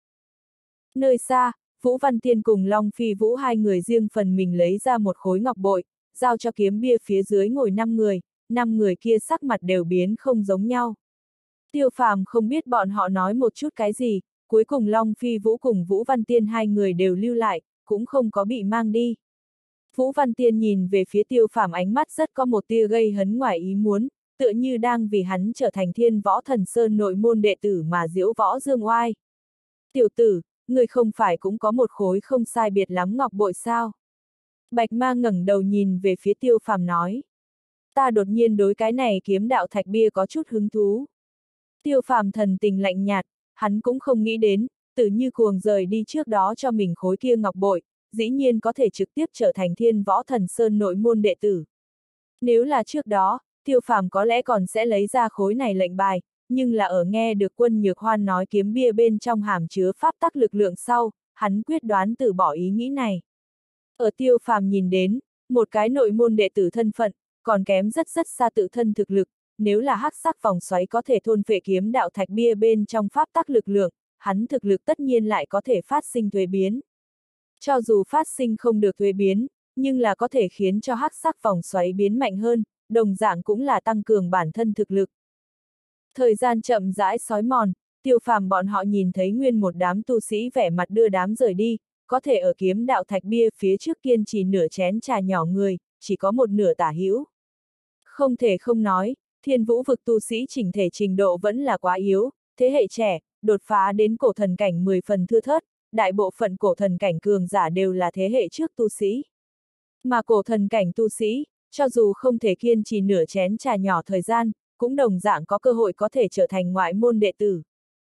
Nơi xa, Vũ Văn Tiên cùng Long Phi Vũ hai người riêng phần mình lấy ra một khối ngọc bội, giao cho kiếm bia phía dưới ngồi 5 người kia sắc mặt đều biến không giống nhau. Tiêu Phàm không biết bọn họ nói một chút cái gì, cuối cùng Long Phi Vũ cùng Vũ Văn Tiên hai người đều lưu lại, cũng không có bị mang đi. Vũ Văn Tiên nhìn về phía Tiêu Phàm ánh mắt rất có một tia gây hấn ngoài ý muốn, tựa như đang vì hắn trở thành Thiên Võ Thần Sơn nội môn đệ tử mà diễu võ dương oai. Tiểu tử, người không phải cũng có một khối không sai biệt lắm ngọc bội sao? Bạch Ma ngẩng đầu nhìn về phía Tiêu Phàm nói. Ta đột nhiên đối cái này kiếm đạo thạch bia có chút hứng thú. Tiêu Phàm thần tình lạnh nhạt, hắn cũng không nghĩ đến, Tử Như Cuồng rời đi trước đó cho mình khối kia ngọc bội, dĩ nhiên có thể trực tiếp trở thành Thiên Võ Thần Sơn nội môn đệ tử. Nếu là trước đó, Tiêu Phàm có lẽ còn sẽ lấy ra khối này lệnh bài, nhưng là ở nghe được Quân Nhược Hoan nói kiếm bia bên trong hàm chứa pháp tắc lực lượng sau, hắn quyết đoán từ bỏ ý nghĩ này. Ở Tiêu Phàm nhìn đến, một cái nội môn đệ tử thân phận, còn kém rất xa tự thân thực lực, nếu là hắc sắc vòng xoáy có thể thôn phệ kiếm đạo thạch bia bên trong pháp tắc lực lượng, hắn thực lực tất nhiên lại có thể phát sinh thuế biến. Cho dù phát sinh không được thuế biến, nhưng là có thể khiến cho hắc sắc vòng xoáy biến mạnh hơn, đồng dạng cũng là tăng cường bản thân thực lực. Thời gian chậm rãi xói mòn, Tiêu Phàm bọn họ nhìn thấy nguyên một đám tu sĩ vẻ mặt đưa đám rời đi, có thể ở kiếm đạo thạch bia phía trước kiên trì nửa chén trà nhỏ người, chỉ có một nửa tả hữu. Không thể không nói, Thiên Vũ vực tu sĩ chỉnh thể trình độ vẫn là quá yếu, thế hệ trẻ, đột phá đến cổ thần cảnh 10 phần thưa thớt, đại bộ phận cổ thần cảnh cường giả đều là thế hệ trước tu sĩ. Mà cổ thần cảnh tu sĩ, cho dù không thể kiên trì nửa chén trà nhỏ thời gian, cũng đồng dạng có cơ hội có thể trở thành ngoại môn đệ tử.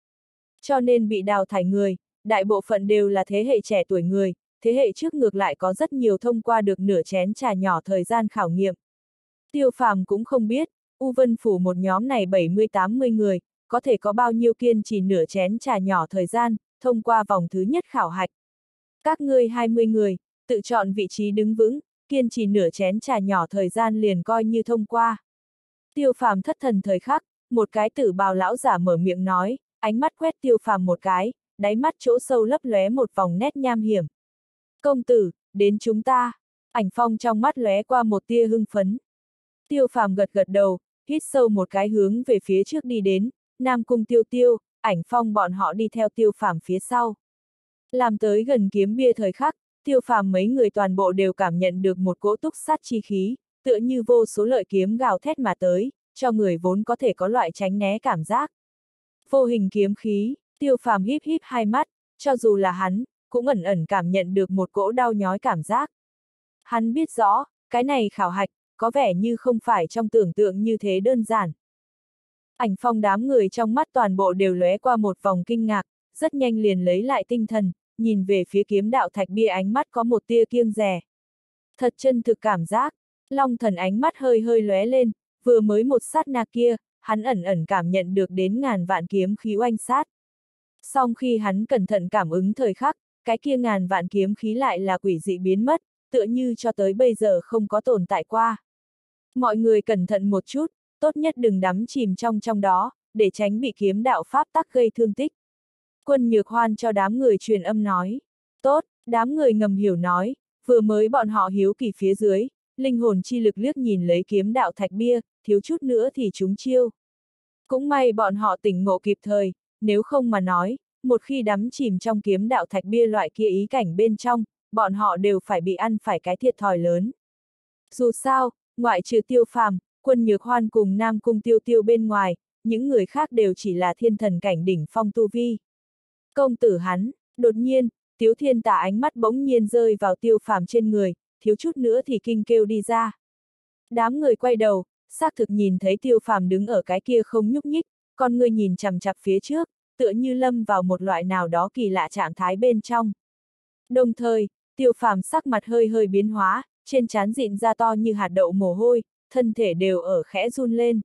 Cho nên bị đào thải người, đại bộ phận đều là thế hệ trẻ tuổi người, thế hệ trước ngược lại có rất nhiều thông qua được nửa chén trà nhỏ thời gian khảo nghiệm. Tiêu Phàm cũng không biết, U Vân Phủ một nhóm này 70-80 người, có thể có bao nhiêu kiên trì nửa chén trà nhỏ thời gian, thông qua vòng thứ nhất khảo hạch. Các ngươi 20 người, tự chọn vị trí đứng vững, kiên trì nửa chén trà nhỏ thời gian liền coi như thông qua. Tiêu Phàm thất thần thời khắc, một cái tử bào lão giả mở miệng nói, ánh mắt quét Tiêu Phàm một cái, đáy mắt chỗ sâu lấp lóe một vòng nét nham hiểm. Công tử, đến chúng ta. Ảnh Phong trong mắt lóe qua một tia hưng phấn. Tiêu Phàm gật gật đầu, hít sâu một cái hướng về phía trước đi đến, Nam Cung Tiêu Tiêu, Ảnh Phong bọn họ đi theo Tiêu Phàm phía sau. Làm tới gần kiếm bia thời khắc, Tiêu Phàm mấy người toàn bộ đều cảm nhận được một cỗ túc sát chi khí, tựa như vô số lợi kiếm gào thét mà tới, cho người vốn có thể có loại tránh né cảm giác. Vô hình kiếm khí, Tiêu Phàm híp híp hai mắt, cho dù là hắn, cũng ẩn ẩn cảm nhận được một cỗ đau nhói cảm giác. Hắn biết rõ, cái này khảo hạch, có vẻ như không phải trong tưởng tượng như thế đơn giản. Ảnh Phong đám người trong mắt toàn bộ đều lóe qua một vòng kinh ngạc, rất nhanh liền lấy lại tinh thần, nhìn về phía kiếm đạo thạch bia ánh mắt có một tia kiêng dè. Thật chân thực cảm giác, Long Thần ánh mắt hơi hơi lóe lên, vừa mới một sát na kia, hắn ẩn ẩn cảm nhận được đến ngàn vạn kiếm khí oanh sát. Song khi hắn cẩn thận cảm ứng thời khắc, cái kia ngàn vạn kiếm khí lại là quỷ dị biến mất, tựa như cho tới bây giờ không có tồn tại qua. Mọi người cẩn thận một chút, tốt nhất đừng đắm chìm trong đó, để tránh bị kiếm đạo pháp tắc gây thương tích. Quân Nhược Hoan cho đám người truyền âm nói. Tốt, đám người ngầm hiểu nói, vừa mới bọn họ hiếu kỳ phía dưới, linh hồn chi lực liếc nhìn lấy kiếm đạo thạch bia, thiếu chút nữa thì chúng chiêu. Cũng may bọn họ tỉnh ngộ kịp thời, nếu không mà nói, một khi đắm chìm trong kiếm đạo thạch bia loại kia ý cảnh bên trong, bọn họ đều phải bị ăn phải cái thiệt thòi lớn. Dù sao, ngoại trừ Tiêu Phàm, Quân Nhược Hoan cùng Nam Cung Tiêu Tiêu bên ngoài, những người khác đều chỉ là thiên thần cảnh đỉnh phong tu vi. Công tử hắn, đột nhiên, Tiếu Thiên Tà ánh mắt bỗng nhiên rơi vào Tiêu Phàm trên người, thiếu chút nữa thì kinh kêu đi ra. Đám người quay đầu, xác thực nhìn thấy Tiêu Phàm đứng ở cái kia không nhúc nhích, con người nhìn chằm chằm phía trước, tựa như lâm vào một loại nào đó kỳ lạ trạng thái bên trong. Đồng thời, Tiêu Phàm sắc mặt hơi hơi biến hóa, trên trán dịn ra to như hạt đậu mồ hôi, thân thể đều ở khẽ run lên.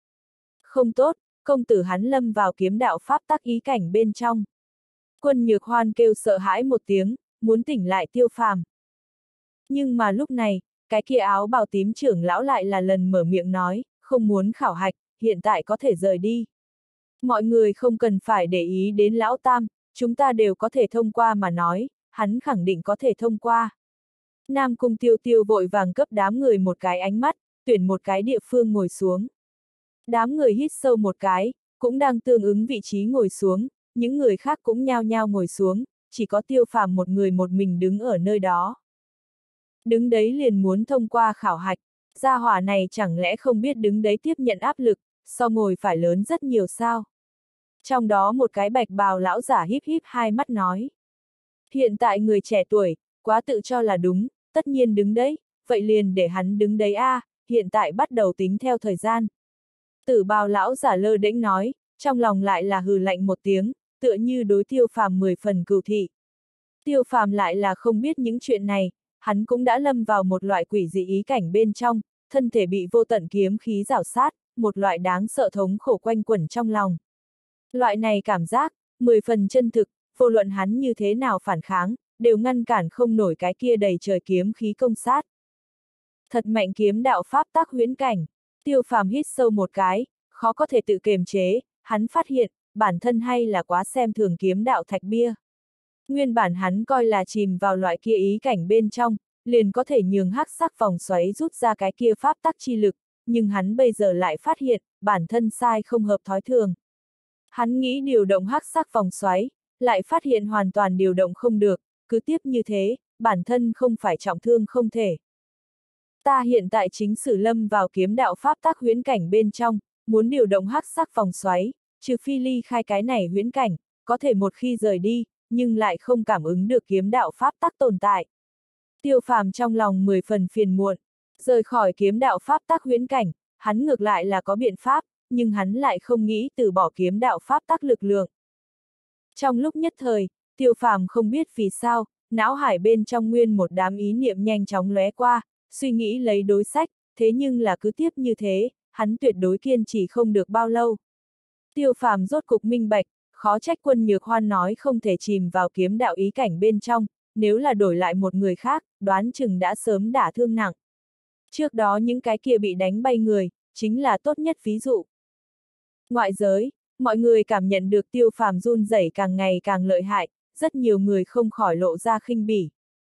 Không tốt, công tử hắn lâm vào kiếm đạo pháp tắc ý cảnh bên trong. Quân Nhược Hoan kêu sợ hãi một tiếng, muốn tỉnh lại Tiêu Phàm. Nhưng mà lúc này, cái kia áo bào tím trưởng lão lại là lần mở miệng nói, không muốn khảo hạch, hiện tại có thể rời đi. Mọi người không cần phải để ý đến lão tam, chúng ta đều có thể thông qua mà nói, hắn khẳng định có thể thông qua. Nam Cung Tiêu Tiêu vội vàng cấp đám người một cái ánh mắt, tuyển một cái địa phương ngồi xuống. Đám người hít sâu một cái, cũng đang tương ứng vị trí ngồi xuống, những người khác cũng nhao nhao ngồi xuống, chỉ có Tiêu Phàm một người một mình đứng ở nơi đó. Đứng đấy liền muốn thông qua khảo hạch, gia hỏa này chẳng lẽ không biết đứng đấy tiếp nhận áp lực, so ngồi phải lớn rất nhiều sao? Trong đó một cái bạch bào lão giả híp híp hai mắt nói. Hiện tại người trẻ tuổi, quá tự cho là đúng, tất nhiên đứng đấy, vậy liền để hắn đứng đấy a, hiện tại bắt đầu tính theo thời gian. Tử bào lão giả lơ đễnh nói, trong lòng lại là hừ lạnh một tiếng, tựa như đối Tiêu Phàm 10 phần cừu thị. Tiêu Phàm lại là không biết những chuyện này, hắn cũng đã lâm vào một loại quỷ dị ý cảnh bên trong, thân thể bị vô tận kiếm khí rảo sát, một loại đáng sợ thống khổ quanh quẩn trong lòng. Loại này cảm giác, 10 phần chân thực, vô luận hắn như thế nào phản kháng, đều ngăn cản không nổi cái kia đầy trời kiếm khí công sát. Thật mạnh kiếm đạo pháp tắc huyễn cảnh, Tiêu Phàm hít sâu một cái, khó có thể tự kiềm chế, hắn phát hiện, bản thân hay là quá xem thường kiếm đạo thạch bia. Nguyên bản hắn coi là chìm vào loại kia ý cảnh bên trong, liền có thể nhường hắc sắc vòng xoáy rút ra cái kia pháp tắc chi lực, nhưng hắn bây giờ lại phát hiện, bản thân sai không hợp thói thường. Hắn nghĩ điều động hắc sắc vòng xoáy, lại phát hiện hoàn toàn điều động không được, cứ tiếp như thế, bản thân không phải trọng thương không thể. Ta hiện tại chính sử lâm vào kiếm đạo pháp tắc huyễn cảnh bên trong, muốn điều động hắc sắc vòng xoáy, trừ phi ly khai cái này huyễn cảnh, có thể một khi rời đi, nhưng lại không cảm ứng được kiếm đạo pháp tắc tồn tại. Tiêu Phàm trong lòng 10 phần phiền muộn, rời khỏi kiếm đạo pháp tắc huyễn cảnh, hắn ngược lại là có biện pháp, nhưng hắn lại không nghĩ từ bỏ kiếm đạo pháp tắc lực lượng. Trong lúc nhất thời, Tiêu Phàm không biết vì sao, não hải bên trong nguyên một đám ý niệm nhanh chóng lóe qua, suy nghĩ lấy đối sách, thế nhưng là cứ tiếp như thế, hắn tuyệt đối kiên trì không được bao lâu. Tiêu Phàm rốt cục minh bạch, khó trách Quân Nhược Hoan nói không thể chìm vào kiếm đạo ý cảnh bên trong, nếu là đổi lại một người khác, đoán chừng đã sớm đả thương nặng. Trước đó những cái kia bị đánh bay người, chính là tốt nhất ví dụ. Ngoại giới, mọi người cảm nhận được Tiêu Phàm run rẩy càng ngày càng lợi hại, rất nhiều người không khỏi lộ ra khinh bỉ.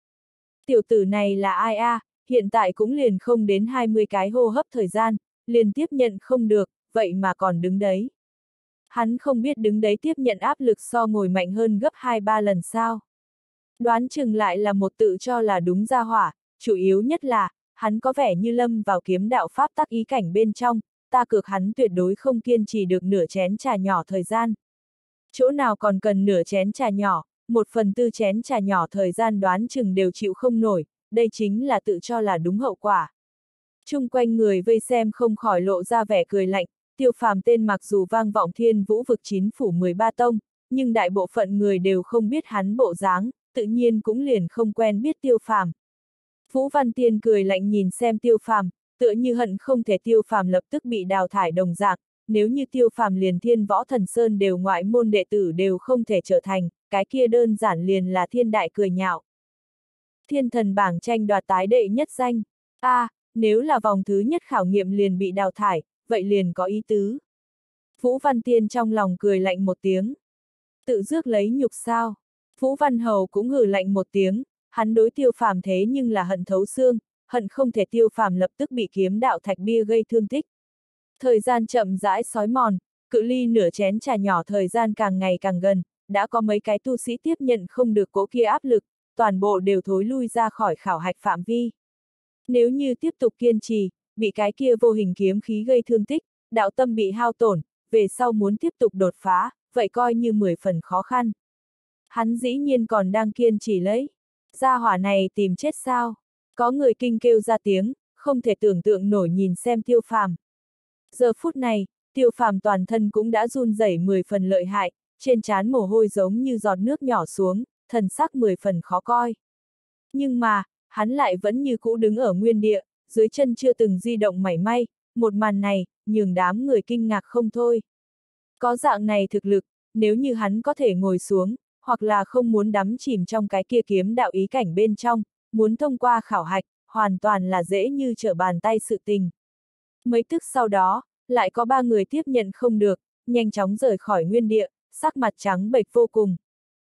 Tiểu tử này là ai a? Hiện tại cũng liền không đến 20 cái hô hấp thời gian, liền tiếp nhận không được, vậy mà còn đứng đấy. Hắn không biết đứng đấy tiếp nhận áp lực so ngồi mạnh hơn gấp 2-3 lần sao. Đoán chừng lại là một tự cho là đúng gia hỏa, chủ yếu nhất là, hắn có vẻ như lâm vào kiếm đạo pháp tắc ý cảnh bên trong, ta cược hắn tuyệt đối không kiên trì được nửa chén trà nhỏ thời gian. Chỗ nào còn cần nửa chén trà nhỏ, 1/4 chén trà nhỏ thời gian đoán chừng đều chịu không nổi, đây chính là tự cho là đúng hậu quả. Chung quanh người vây xem không khỏi lộ ra vẻ cười lạnh, Tiêu Phàm tên mặc dù vang vọng thiên vũ vực 9 phủ 13 tông, nhưng đại bộ phận người đều không biết hắn bộ dáng, tự nhiên cũng liền không quen biết Tiêu Phàm. Vũ Văn Tiên cười lạnh nhìn xem Tiêu Phàm, tựa như hận không thể Tiêu Phàm lập tức bị đào thải đồng dạng, nếu như Tiêu Phàm liền Thiên Võ Thần Sơn đều ngoại môn đệ tử đều không thể trở thành, cái kia đơn giản liền là thiên đại cười nhạo. Thiên thần bảng tranh đoạt tái đệ nhất danh. Nếu là vòng thứ nhất khảo nghiệm liền bị đào thải, vậy liền có ý tứ. Vũ Văn Tiên trong lòng cười lạnh một tiếng. Tự rước lấy nhục sao? Vũ Văn Hầu cũng hừ lạnh một tiếng, hắn đối Tiêu Phàm thế nhưng là hận thấu xương, hận không thể Tiêu Phàm lập tức bị kiếm đạo thạch bia gây thương tích. Thời gian chậm rãi xói mòn, cự ly nửa chén trà nhỏ thời gian càng ngày càng gần, đã có mấy cái tu sĩ tiếp nhận không được cỗ kia áp lực, toàn bộ đều thối lui ra khỏi khảo hạch phạm vi. Nếu như tiếp tục kiên trì, bị cái kia vô hình kiếm khí gây thương tích, đạo tâm bị hao tổn, về sau muốn tiếp tục đột phá, vậy coi như 10 phần khó khăn. Hắn dĩ nhiên còn đang kiên trì lấy. Gia hỏa này tìm chết sao? Có người kinh kêu ra tiếng, không thể tưởng tượng nổi nhìn xem Tiêu Phàm. Giờ phút này, Tiêu Phàm toàn thân cũng đã run rẩy 10 phần lợi hại, trên trán mồ hôi giống như giọt nước nhỏ xuống, thần sắc 10 phần khó coi. Nhưng mà, hắn lại vẫn như cũ đứng ở nguyên địa, dưới chân chưa từng di động mảy may, một màn này, nhường đám người kinh ngạc không thôi. Có dạng này thực lực, nếu như hắn có thể ngồi xuống, hoặc là không muốn đắm chìm trong cái kia kiếm đạo ý cảnh bên trong, muốn thông qua khảo hạch, hoàn toàn là dễ như trở bàn tay sự tình. Mấy tức sau đó, lại có 3 người tiếp nhận không được, nhanh chóng rời khỏi nguyên địa, sắc mặt trắng bệch vô cùng.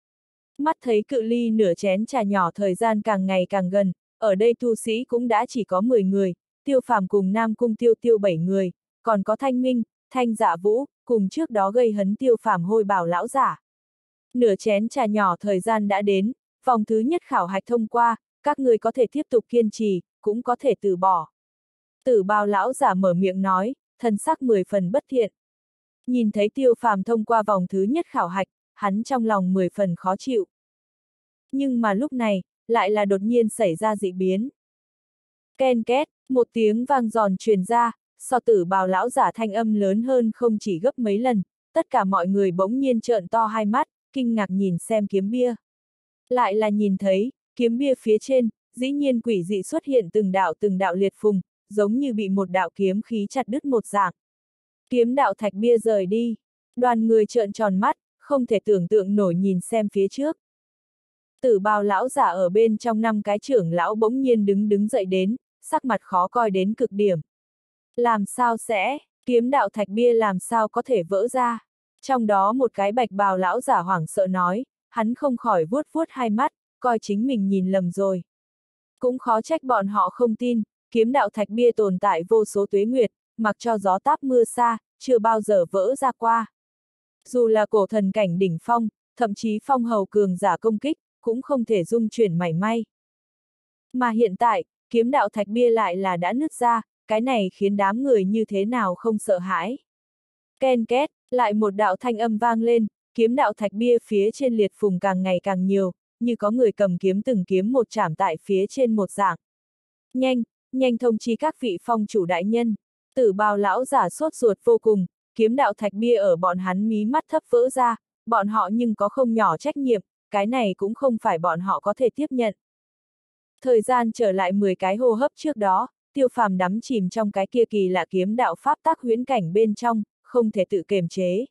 Mắt thấy cự ly nửa chén trà nhỏ thời gian càng ngày càng gần, ở đây tu sĩ cũng đã chỉ có 10 người, Tiêu Phàm cùng Nam Cung Tiêu Tiêu 7 người, còn có Thanh Minh, Thanh Dạ Vũ, cùng trước đó gây hấn Tiêu Phàm hôi bảo lão giả. Nửa chén trà nhỏ thời gian đã đến, vòng thứ nhất khảo hạch thông qua, các người có thể tiếp tục kiên trì, cũng có thể từ bỏ. Tử bào lão giả mở miệng nói, thần sắc 10 phần bất thiện. Nhìn thấy Tiêu Phàm thông qua vòng thứ nhất khảo hạch, hắn trong lòng 10 phần khó chịu. Nhưng mà lúc này, lại là đột nhiên xảy ra dị biến. Ken két, một tiếng vang giòn truyền ra, so tử bào lão giả thanh âm lớn hơn không chỉ gấp mấy lần, tất cả mọi người bỗng nhiên trợn to hai mắt, kinh ngạc nhìn xem kiếm bia. Lại là nhìn thấy, kiếm bia phía trên, dĩ nhiên quỷ dị xuất hiện từng đạo liệt phùng, giống như bị một đạo kiếm khí chặt đứt một dạng. Kiếm đạo thạch bia rời đi, đoàn người trợn tròn mắt, không thể tưởng tượng nổi nhìn xem phía trước. Tử bào lão giả ở bên trong 5 cái trưởng lão bỗng nhiên đứng dậy đến, sắc mặt khó coi đến cực điểm. Làm sao sẽ, kiếm đạo thạch bia làm sao có thể vỡ ra? Trong đó một cái bạch bào lão giả hoảng sợ nói, hắn không khỏi vuốt vuốt hai mắt, coi chính mình nhìn lầm rồi. Cũng khó trách bọn họ không tin, kiếm đạo thạch bia tồn tại vô số tuế nguyệt, mặc cho gió táp mưa xa, chưa bao giờ vỡ ra qua. Dù là cổ thần cảnh đỉnh phong, thậm chí phong hầu cường giả công kích, cũng không thể dung chuyển mảy may. Mà hiện tại, kiếm đạo thạch bia lại là đã nứt ra, cái này khiến đám người như thế nào không sợ hãi. Ken két, lại một đạo thanh âm vang lên, kiếm đạo thạch bia phía trên liệt phùng càng ngày càng nhiều, như có người cầm kiếm từng kiếm một chạm tại phía trên một dạng. Nhanh, nhanh thông chi các vị phong chủ đại nhân. Tử bào lão giả sốt ruột vô cùng, kiếm đạo thạch bia ở bọn hắn mí mắt thấp vỡ ra, bọn họ nhưng có không nhỏ trách nhiệm, cái này cũng không phải bọn họ có thể tiếp nhận. Thời gian trở lại 10 cái hô hấp trước đó, Tiêu Phàm đắm chìm trong cái kia kỳ lạ kiếm đạo pháp tắc huyễn cảnh bên trong, không thể tự kiềm chế.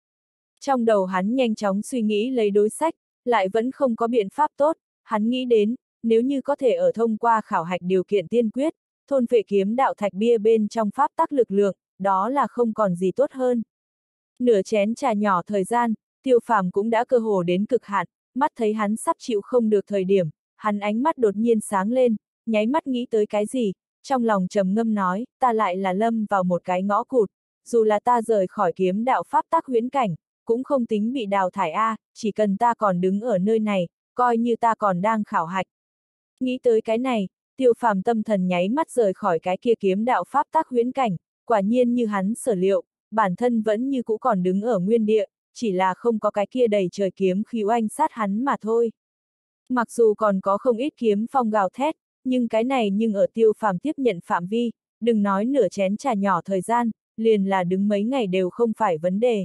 Trong đầu hắn nhanh chóng suy nghĩ lấy đối sách, lại vẫn không có biện pháp tốt, hắn nghĩ đến, nếu như có thể ở thông qua khảo hạch điều kiện tiên quyết, thôn phệ kiếm đạo thạch bia bên trong pháp tắc lực lượng, đó là không còn gì tốt hơn. Nửa chén trà nhỏ thời gian, Tiêu Phàm cũng đã cơ hồ đến cực hạn, mắt thấy hắn sắp chịu không được thời điểm, hắn ánh mắt đột nhiên sáng lên, nháy mắt nghĩ tới cái gì, trong lòng trầm ngâm nói, ta lại là lâm vào một cái ngõ cụt, dù là ta rời khỏi kiếm đạo pháp tắc huyễn cảnh, cũng không tính bị đào thải a, chỉ cần ta còn đứng ở nơi này, coi như ta còn đang khảo hạch. Nghĩ tới cái này, Tiêu Phàm tâm thần nháy mắt rời khỏi cái kia kiếm đạo pháp tắc huyễn cảnh, quả nhiên như hắn sở liệu, bản thân vẫn như cũ còn đứng ở nguyên địa, chỉ là không có cái kia đầy trời kiếm khí oanh sát hắn mà thôi. Mặc dù còn có không ít kiếm phong gào thét, nhưng cái này nhưng ở Tiêu Phàm tiếp nhận phạm vi, đừng nói nửa chén trà nhỏ thời gian, liền là đứng mấy ngày đều không phải vấn đề.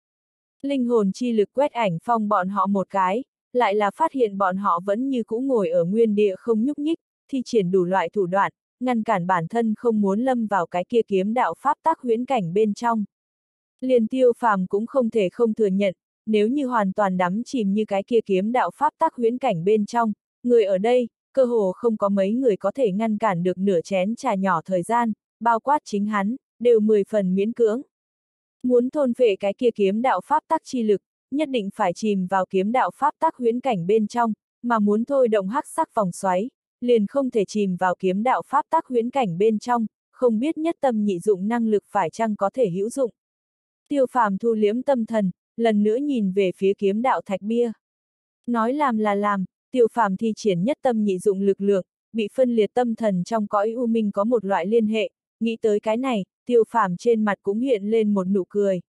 Linh hồn chi lực quét ảnh phong bọn họ một cái, lại là phát hiện bọn họ vẫn như cũ ngồi ở nguyên địa không nhúc nhích, thi triển đủ loại thủ đoạn, ngăn cản bản thân không muốn lâm vào cái kia kiếm đạo pháp tắc huyễn cảnh bên trong. Liền Tiêu Phàm cũng không thể không thừa nhận, nếu như hoàn toàn đắm chìm như cái kia kiếm đạo pháp tắc huyễn cảnh bên trong, người ở đây, cơ hồ không có mấy người có thể ngăn cản được nửa chén trà nhỏ thời gian, bao quát chính hắn, đều 10 phần miễn cưỡng. Muốn thôn phệ cái kia kiếm đạo pháp tắc chi lực, nhất định phải chìm vào kiếm đạo pháp tắc huyễn cảnh bên trong, mà muốn thôi động hắc sắc vòng xoáy, liền không thể chìm vào kiếm đạo pháp tắc huyễn cảnh bên trong, không biết nhất tâm nhị dụng năng lực phải chăng có thể hữu dụng. Tiêu Phàm thu liễm tâm thần, lần nữa nhìn về phía kiếm đạo thạch bia. Nói làm là làm, Tiêu Phàm thi triển nhất tâm nhị dụng lực lượng, bị phân liệt tâm thần trong cõi u minh có một loại liên hệ, nghĩ tới cái này, Tiêu Phàm trên mặt cũng hiện lên một nụ cười.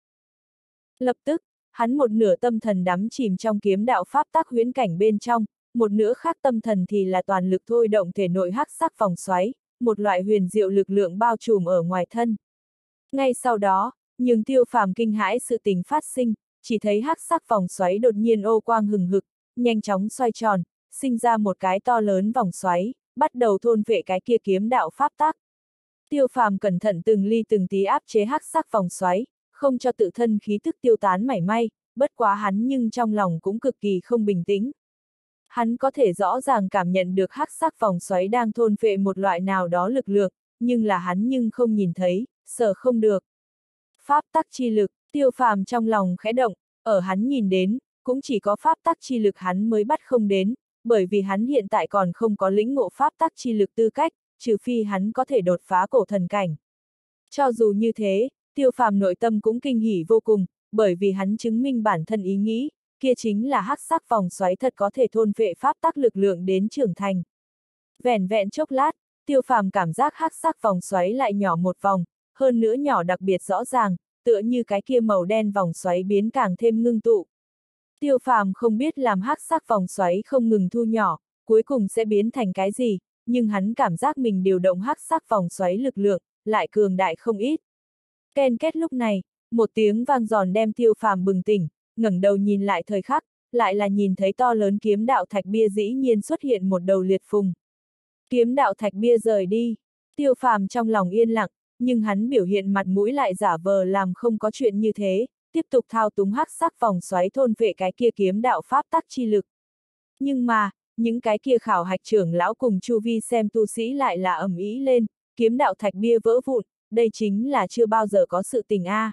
Lập tức, hắn một nửa tâm thần đắm chìm trong kiếm đạo pháp tắc huyễn cảnh bên trong, một nửa khác tâm thần thì là toàn lực thôi động thể nội hắc sắc vòng xoáy, một loại huyền diệu lực lượng bao trùm ở ngoài thân. Ngay sau đó, nhưng Tiêu Phàm kinh hãi sự tình phát sinh, chỉ thấy hắc sắc vòng xoáy đột nhiên ô quang hừng hực, nhanh chóng xoay tròn, sinh ra một cái to lớn vòng xoáy, bắt đầu thôn phệ cái kia kiếm đạo pháp tắc. Tiêu Phàm cẩn thận từng ly từng tí áp chế hắc sắc vòng xoáy, không cho tự thân khí tức tiêu tán mảy may, bất quá hắn nhưng trong lòng cũng cực kỳ không bình tĩnh. Hắn có thể rõ ràng cảm nhận được hắc sắc vòng xoáy đang thôn phệ một loại nào đó lực lượng, nhưng là hắn nhưng không nhìn thấy, sợ không được. Pháp tắc chi lực, Tiêu Phàm trong lòng khẽ động, ở hắn nhìn đến, cũng chỉ có pháp tắc chi lực hắn mới bắt không đến, bởi vì hắn hiện tại còn không có lĩnh ngộ pháp tắc chi lực tư cách, trừ phi hắn có thể đột phá cổ thần cảnh. Cho dù như thế, Tiêu Phàm nội tâm cũng kinh hỉ vô cùng, bởi vì hắn chứng minh bản thân ý nghĩ, kia chính là hắc sắc vòng xoáy thật có thể thôn phệ pháp tắc lực lượng đến trưởng thành. Vẻn vẹn chốc lát, Tiêu Phàm cảm giác hắc sắc vòng xoáy lại nhỏ một vòng, hơn nữa nhỏ đặc biệt rõ ràng, tựa như cái kia màu đen vòng xoáy biến càng thêm ngưng tụ. Tiêu Phàm không biết làm hắc sắc vòng xoáy không ngừng thu nhỏ, cuối cùng sẽ biến thành cái gì, nhưng hắn cảm giác mình điều động hắc sắc vòng xoáy lực lượng, lại cường đại không ít. Ken két lúc này, một tiếng vang giòn đem Tiêu Phàm bừng tỉnh, ngẩng đầu nhìn lại thời khắc, lại là nhìn thấy to lớn kiếm đạo thạch bia dĩ nhiên xuất hiện một đầu liệt phùng. Kiếm đạo thạch bia rời đi, Tiêu Phàm trong lòng yên lặng, nhưng hắn biểu hiện mặt mũi lại giả vờ làm không có chuyện như thế, tiếp tục thao túng hắc sắc vòng xoáy thôn vệ cái kia kiếm đạo pháp tắc chi lực. Nhưng mà, những cái kia khảo hạch trưởng lão cùng chu vi xem tu sĩ lại là ầm ĩ lên, kiếm đạo thạch bia vỡ vụn, đây chính là chưa bao giờ có sự tình a.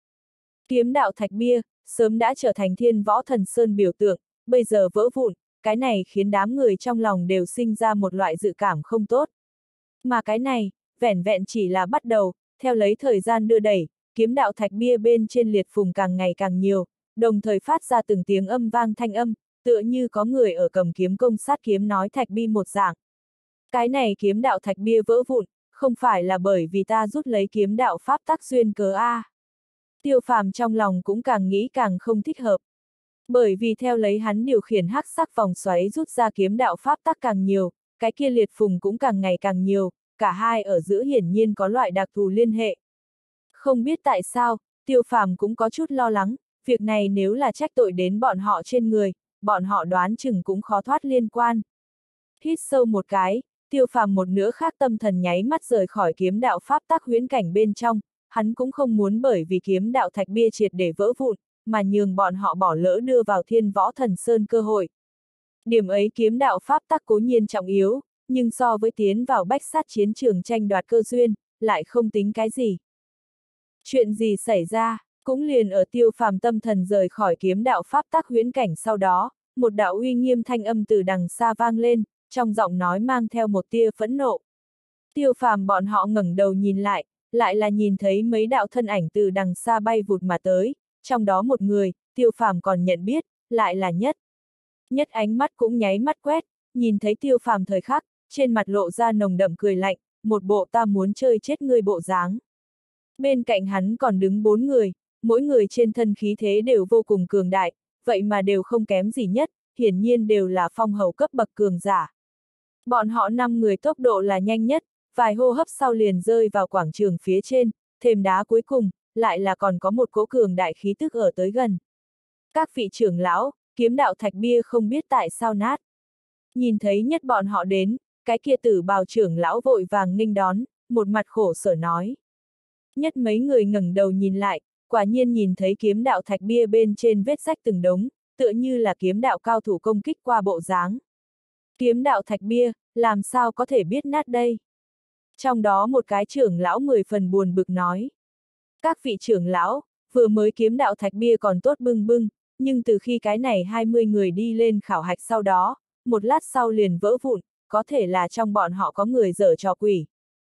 Kiếm đạo thạch bia, sớm đã trở thành thiên võ thần sơn biểu tượng, bây giờ vỡ vụn, cái này khiến đám người trong lòng đều sinh ra một loại dự cảm không tốt. Mà cái này, vẻn vẹn chỉ là bắt đầu, theo lấy thời gian đưa đẩy, kiếm đạo thạch bia bên trên liệt phùng càng ngày càng nhiều, đồng thời phát ra từng tiếng âm vang thanh âm, tựa như có người ở cầm kiếm công sát kiếm nói thạch bi một dạng. Cái này kiếm đạo thạch bia vỡ vụn, không phải là bởi vì ta rút lấy kiếm đạo pháp tắc duyên cớ a. Tiêu Phàm trong lòng cũng càng nghĩ càng không thích hợp. Bởi vì theo lấy hắn điều khiển hắc sắc vòng xoáy rút ra kiếm đạo pháp tắc càng nhiều, cái kia liệt phùng cũng càng ngày càng nhiều, cả hai ở giữa hiển nhiên có loại đặc thù liên hệ. Không biết tại sao, Tiêu Phàm cũng có chút lo lắng, việc này nếu là trách tội đến bọn họ trên người, bọn họ đoán chừng cũng khó thoát liên quan. Hít sâu một cái, Tiêu Phàm một nửa khác tâm thần nháy mắt rời khỏi kiếm đạo pháp tắc huyễn cảnh bên trong, hắn cũng không muốn bởi vì kiếm đạo thạch bia triệt để vỡ vụn, mà nhường bọn họ bỏ lỡ đưa vào Thiên Võ Thần Sơn cơ hội. Điểm ấy kiếm đạo pháp tắc cố nhiên trọng yếu, nhưng so với tiến vào bách sát chiến trường tranh đoạt cơ duyên, lại không tính cái gì. Chuyện gì xảy ra, cũng liền ở Tiêu Phàm tâm thần rời khỏi kiếm đạo pháp tắc huyễn cảnh sau đó, một đạo uy nghiêm thanh âm từ đằng xa vang lên, trong giọng nói mang theo một tia phẫn nộ. Tiêu Phàm bọn họ ngẩng đầu nhìn lại là nhìn thấy mấy đạo thân ảnh từ đằng xa bay vụt mà tới, trong đó một người, Tiêu Phàm còn nhận biết, lại là Nhất. Nhất ánh mắt cũng nháy mắt quét, nhìn thấy Tiêu Phàm thời khắc, trên mặt lộ ra nồng đậm cười lạnh, một bộ ta muốn chơi chết ngươi bộ dáng. Bên cạnh hắn còn đứng 4 người, mỗi người trên thân khí thế đều vô cùng cường đại, vậy mà đều không kém gì Nhất, hiển nhiên đều là phong hầu cấp bậc cường giả. Bọn họ 5 người tốc độ là nhanh nhất, vài hô hấp sau liền rơi vào quảng trường phía trên, thềm đá cuối cùng, lại là còn có một cỗ cường đại khí tức ở tới gần. Các vị trưởng lão, kiếm đạo thạch bia không biết tại sao nát. Nhìn thấy Nhất bọn họ đến, cái kia Tử Bào trưởng lão vội vàng nghênh đón, một mặt khổ sở nói. Nhất mấy người ngẩng đầu nhìn lại, quả nhiên nhìn thấy kiếm đạo thạch bia bên trên vết rách từng đống, tựa như là kiếm đạo cao thủ công kích qua bộ dáng. Kiếm đạo thạch bia, làm sao có thể biết nát đây? Trong đó một cái trưởng lão 10 phần buồn bực nói. Các vị trưởng lão, vừa mới kiếm đạo thạch bia còn tốt bưng bưng, nhưng từ khi cái này 20 người đi lên khảo hạch sau đó, một lát sau liền vỡ vụn, có thể là trong bọn họ có người giở trò quỷ.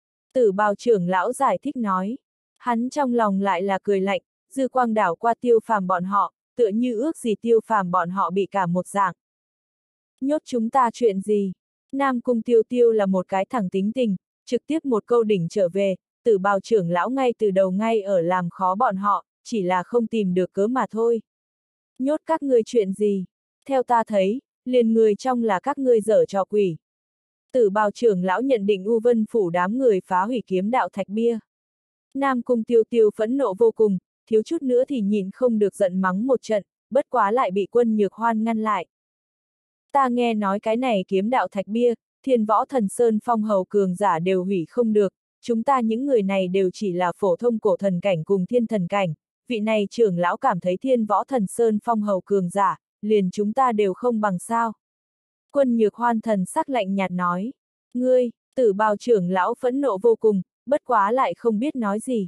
Tử Bào trưởng lão giải thích nói. Hắn trong lòng lại là cười lạnh, dư quang đảo qua Tiêu Phàm bọn họ, tựa như ước gì Tiêu Phàm bọn họ bị cả một dạng. Nhốt chúng ta chuyện gì? Nam Cung Tiêu Tiêu là một cái thẳng tính tình, trực tiếp một câu đỉnh trở về, Tử Bào trưởng lão ngay từ đầu ngay ở làm khó bọn họ, chỉ là không tìm được cớ mà thôi. Nhốt các ngươi chuyện gì? Theo ta thấy, liền người trong là các ngươi giở trò quỷ. Tử Bào trưởng lão nhận định U Vân phủ đám người phá hủy kiếm đạo thạch bia. Nam Cung Tiêu Tiêu phẫn nộ vô cùng, thiếu chút nữa thì nhịn không được giận mắng một trận, bất quá lại bị Quân Nhược Hoan ngăn lại. Ta nghe nói cái này kiếm đạo thạch bia, Thiên Võ Thần Sơn phong hầu cường giả đều hủy không được, chúng ta những người này đều chỉ là phổ thông cổ thần cảnh cùng thiên thần cảnh, vị này trưởng lão cảm thấy Thiên Võ Thần Sơn phong hầu cường giả, liền chúng ta đều không bằng sao. Quân Nhược Hoan thần sắc lạnh nhạt nói, ngươi, Tử Bào trưởng lão phẫn nộ vô cùng, bất quá lại không biết nói gì.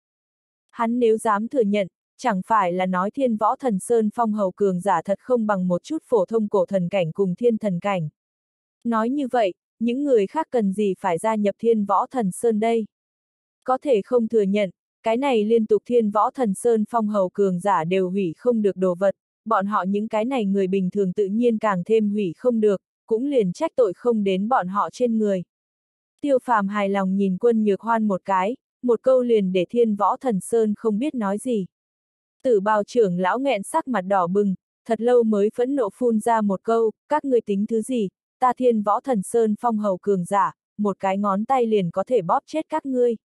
Hắn nếu dám thừa nhận, chẳng phải là nói Thiên Võ Thần Sơn phong hầu cường giả thật không bằng một chút phổ thông cổ thần cảnh cùng thiên thần cảnh. Nói như vậy, những người khác cần gì phải gia nhập Thiên Võ Thần Sơn đây? Có thể không thừa nhận, cái này liên tục Thiên Võ Thần Sơn phong hầu cường giả đều hủy không được đồ vật, bọn họ những cái này người bình thường tự nhiên càng thêm hủy không được, cũng liền trách tội không đến bọn họ trên người. Tiêu Phàm hài lòng nhìn Quân Nhược Hoan một cái, một câu liền để Thiên Võ Thần Sơn không biết nói gì. Tử Bào trưởng lão nghẹn sắc mặt đỏ bừng, thật lâu mới phẫn nộ phun ra một câu, các ngươi tính thứ gì, ta Thiên Võ Thần Sơn phong hầu cường giả, một cái ngón tay liền có thể bóp chết các ngươi.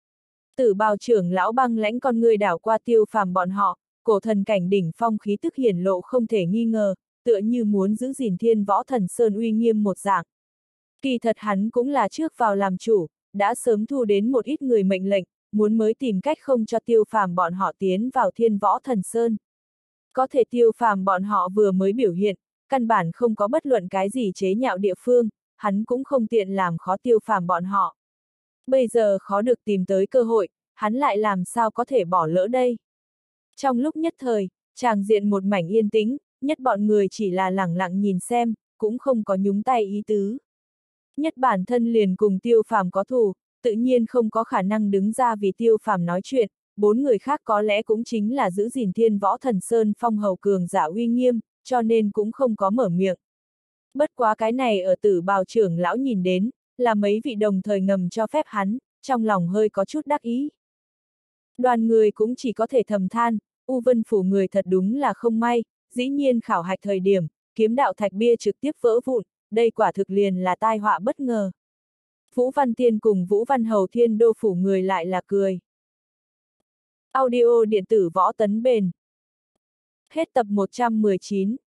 Tử Bào trưởng lão băng lãnh con ngươi đảo qua Tiêu Phàm bọn họ, cổ thần cảnh đỉnh phong khí tức hiển lộ không thể nghi ngờ, tựa như muốn giữ gìn Thiên Võ Thần Sơn uy nghiêm một dạng. Kỳ thật hắn cũng là trước vào làm chủ, đã sớm thu đến một ít người mệnh lệnh, muốn mới tìm cách không cho Tiêu Phàm bọn họ tiến vào Thiên Võ Thần Sơn. Có thể Tiêu Phàm bọn họ vừa mới biểu hiện, căn bản không có bất luận cái gì chế nhạo địa phương, hắn cũng không tiện làm khó Tiêu Phàm bọn họ. Bây giờ khó được tìm tới cơ hội, hắn lại làm sao có thể bỏ lỡ đây. Trong lúc nhất thời, tràng diện một mảnh yên tĩnh, Nhất bọn người chỉ là lẳng lặng nhìn xem, cũng không có nhúng tay ý tứ. Nhất bản thân liền cùng Tiêu Phàm có thù, tự nhiên không có khả năng đứng ra vì Tiêu Phàm nói chuyện, 4 người khác có lẽ cũng chính là giữ gìn Thiên Võ Thần Sơn phong hầu cường giả uy nghiêm, cho nên cũng không có mở miệng. Bất quá cái này ở Tử Bào trưởng lão nhìn đến, là mấy vị đồng thời ngầm cho phép hắn, trong lòng hơi có chút đắc ý. Đoàn người cũng chỉ có thể thầm than, U Vân Phủ người thật đúng là không may, dĩ nhiên khảo hạch thời điểm, kiếm đạo thạch bia trực tiếp vỡ vụn, đây quả thực liền là tai họa bất ngờ. Vũ Văn Thiên cùng Vũ Văn Hầu Thiên Đô Phủ người lại là cười. Audio điện tử võ tấn bền. Hết tập 119.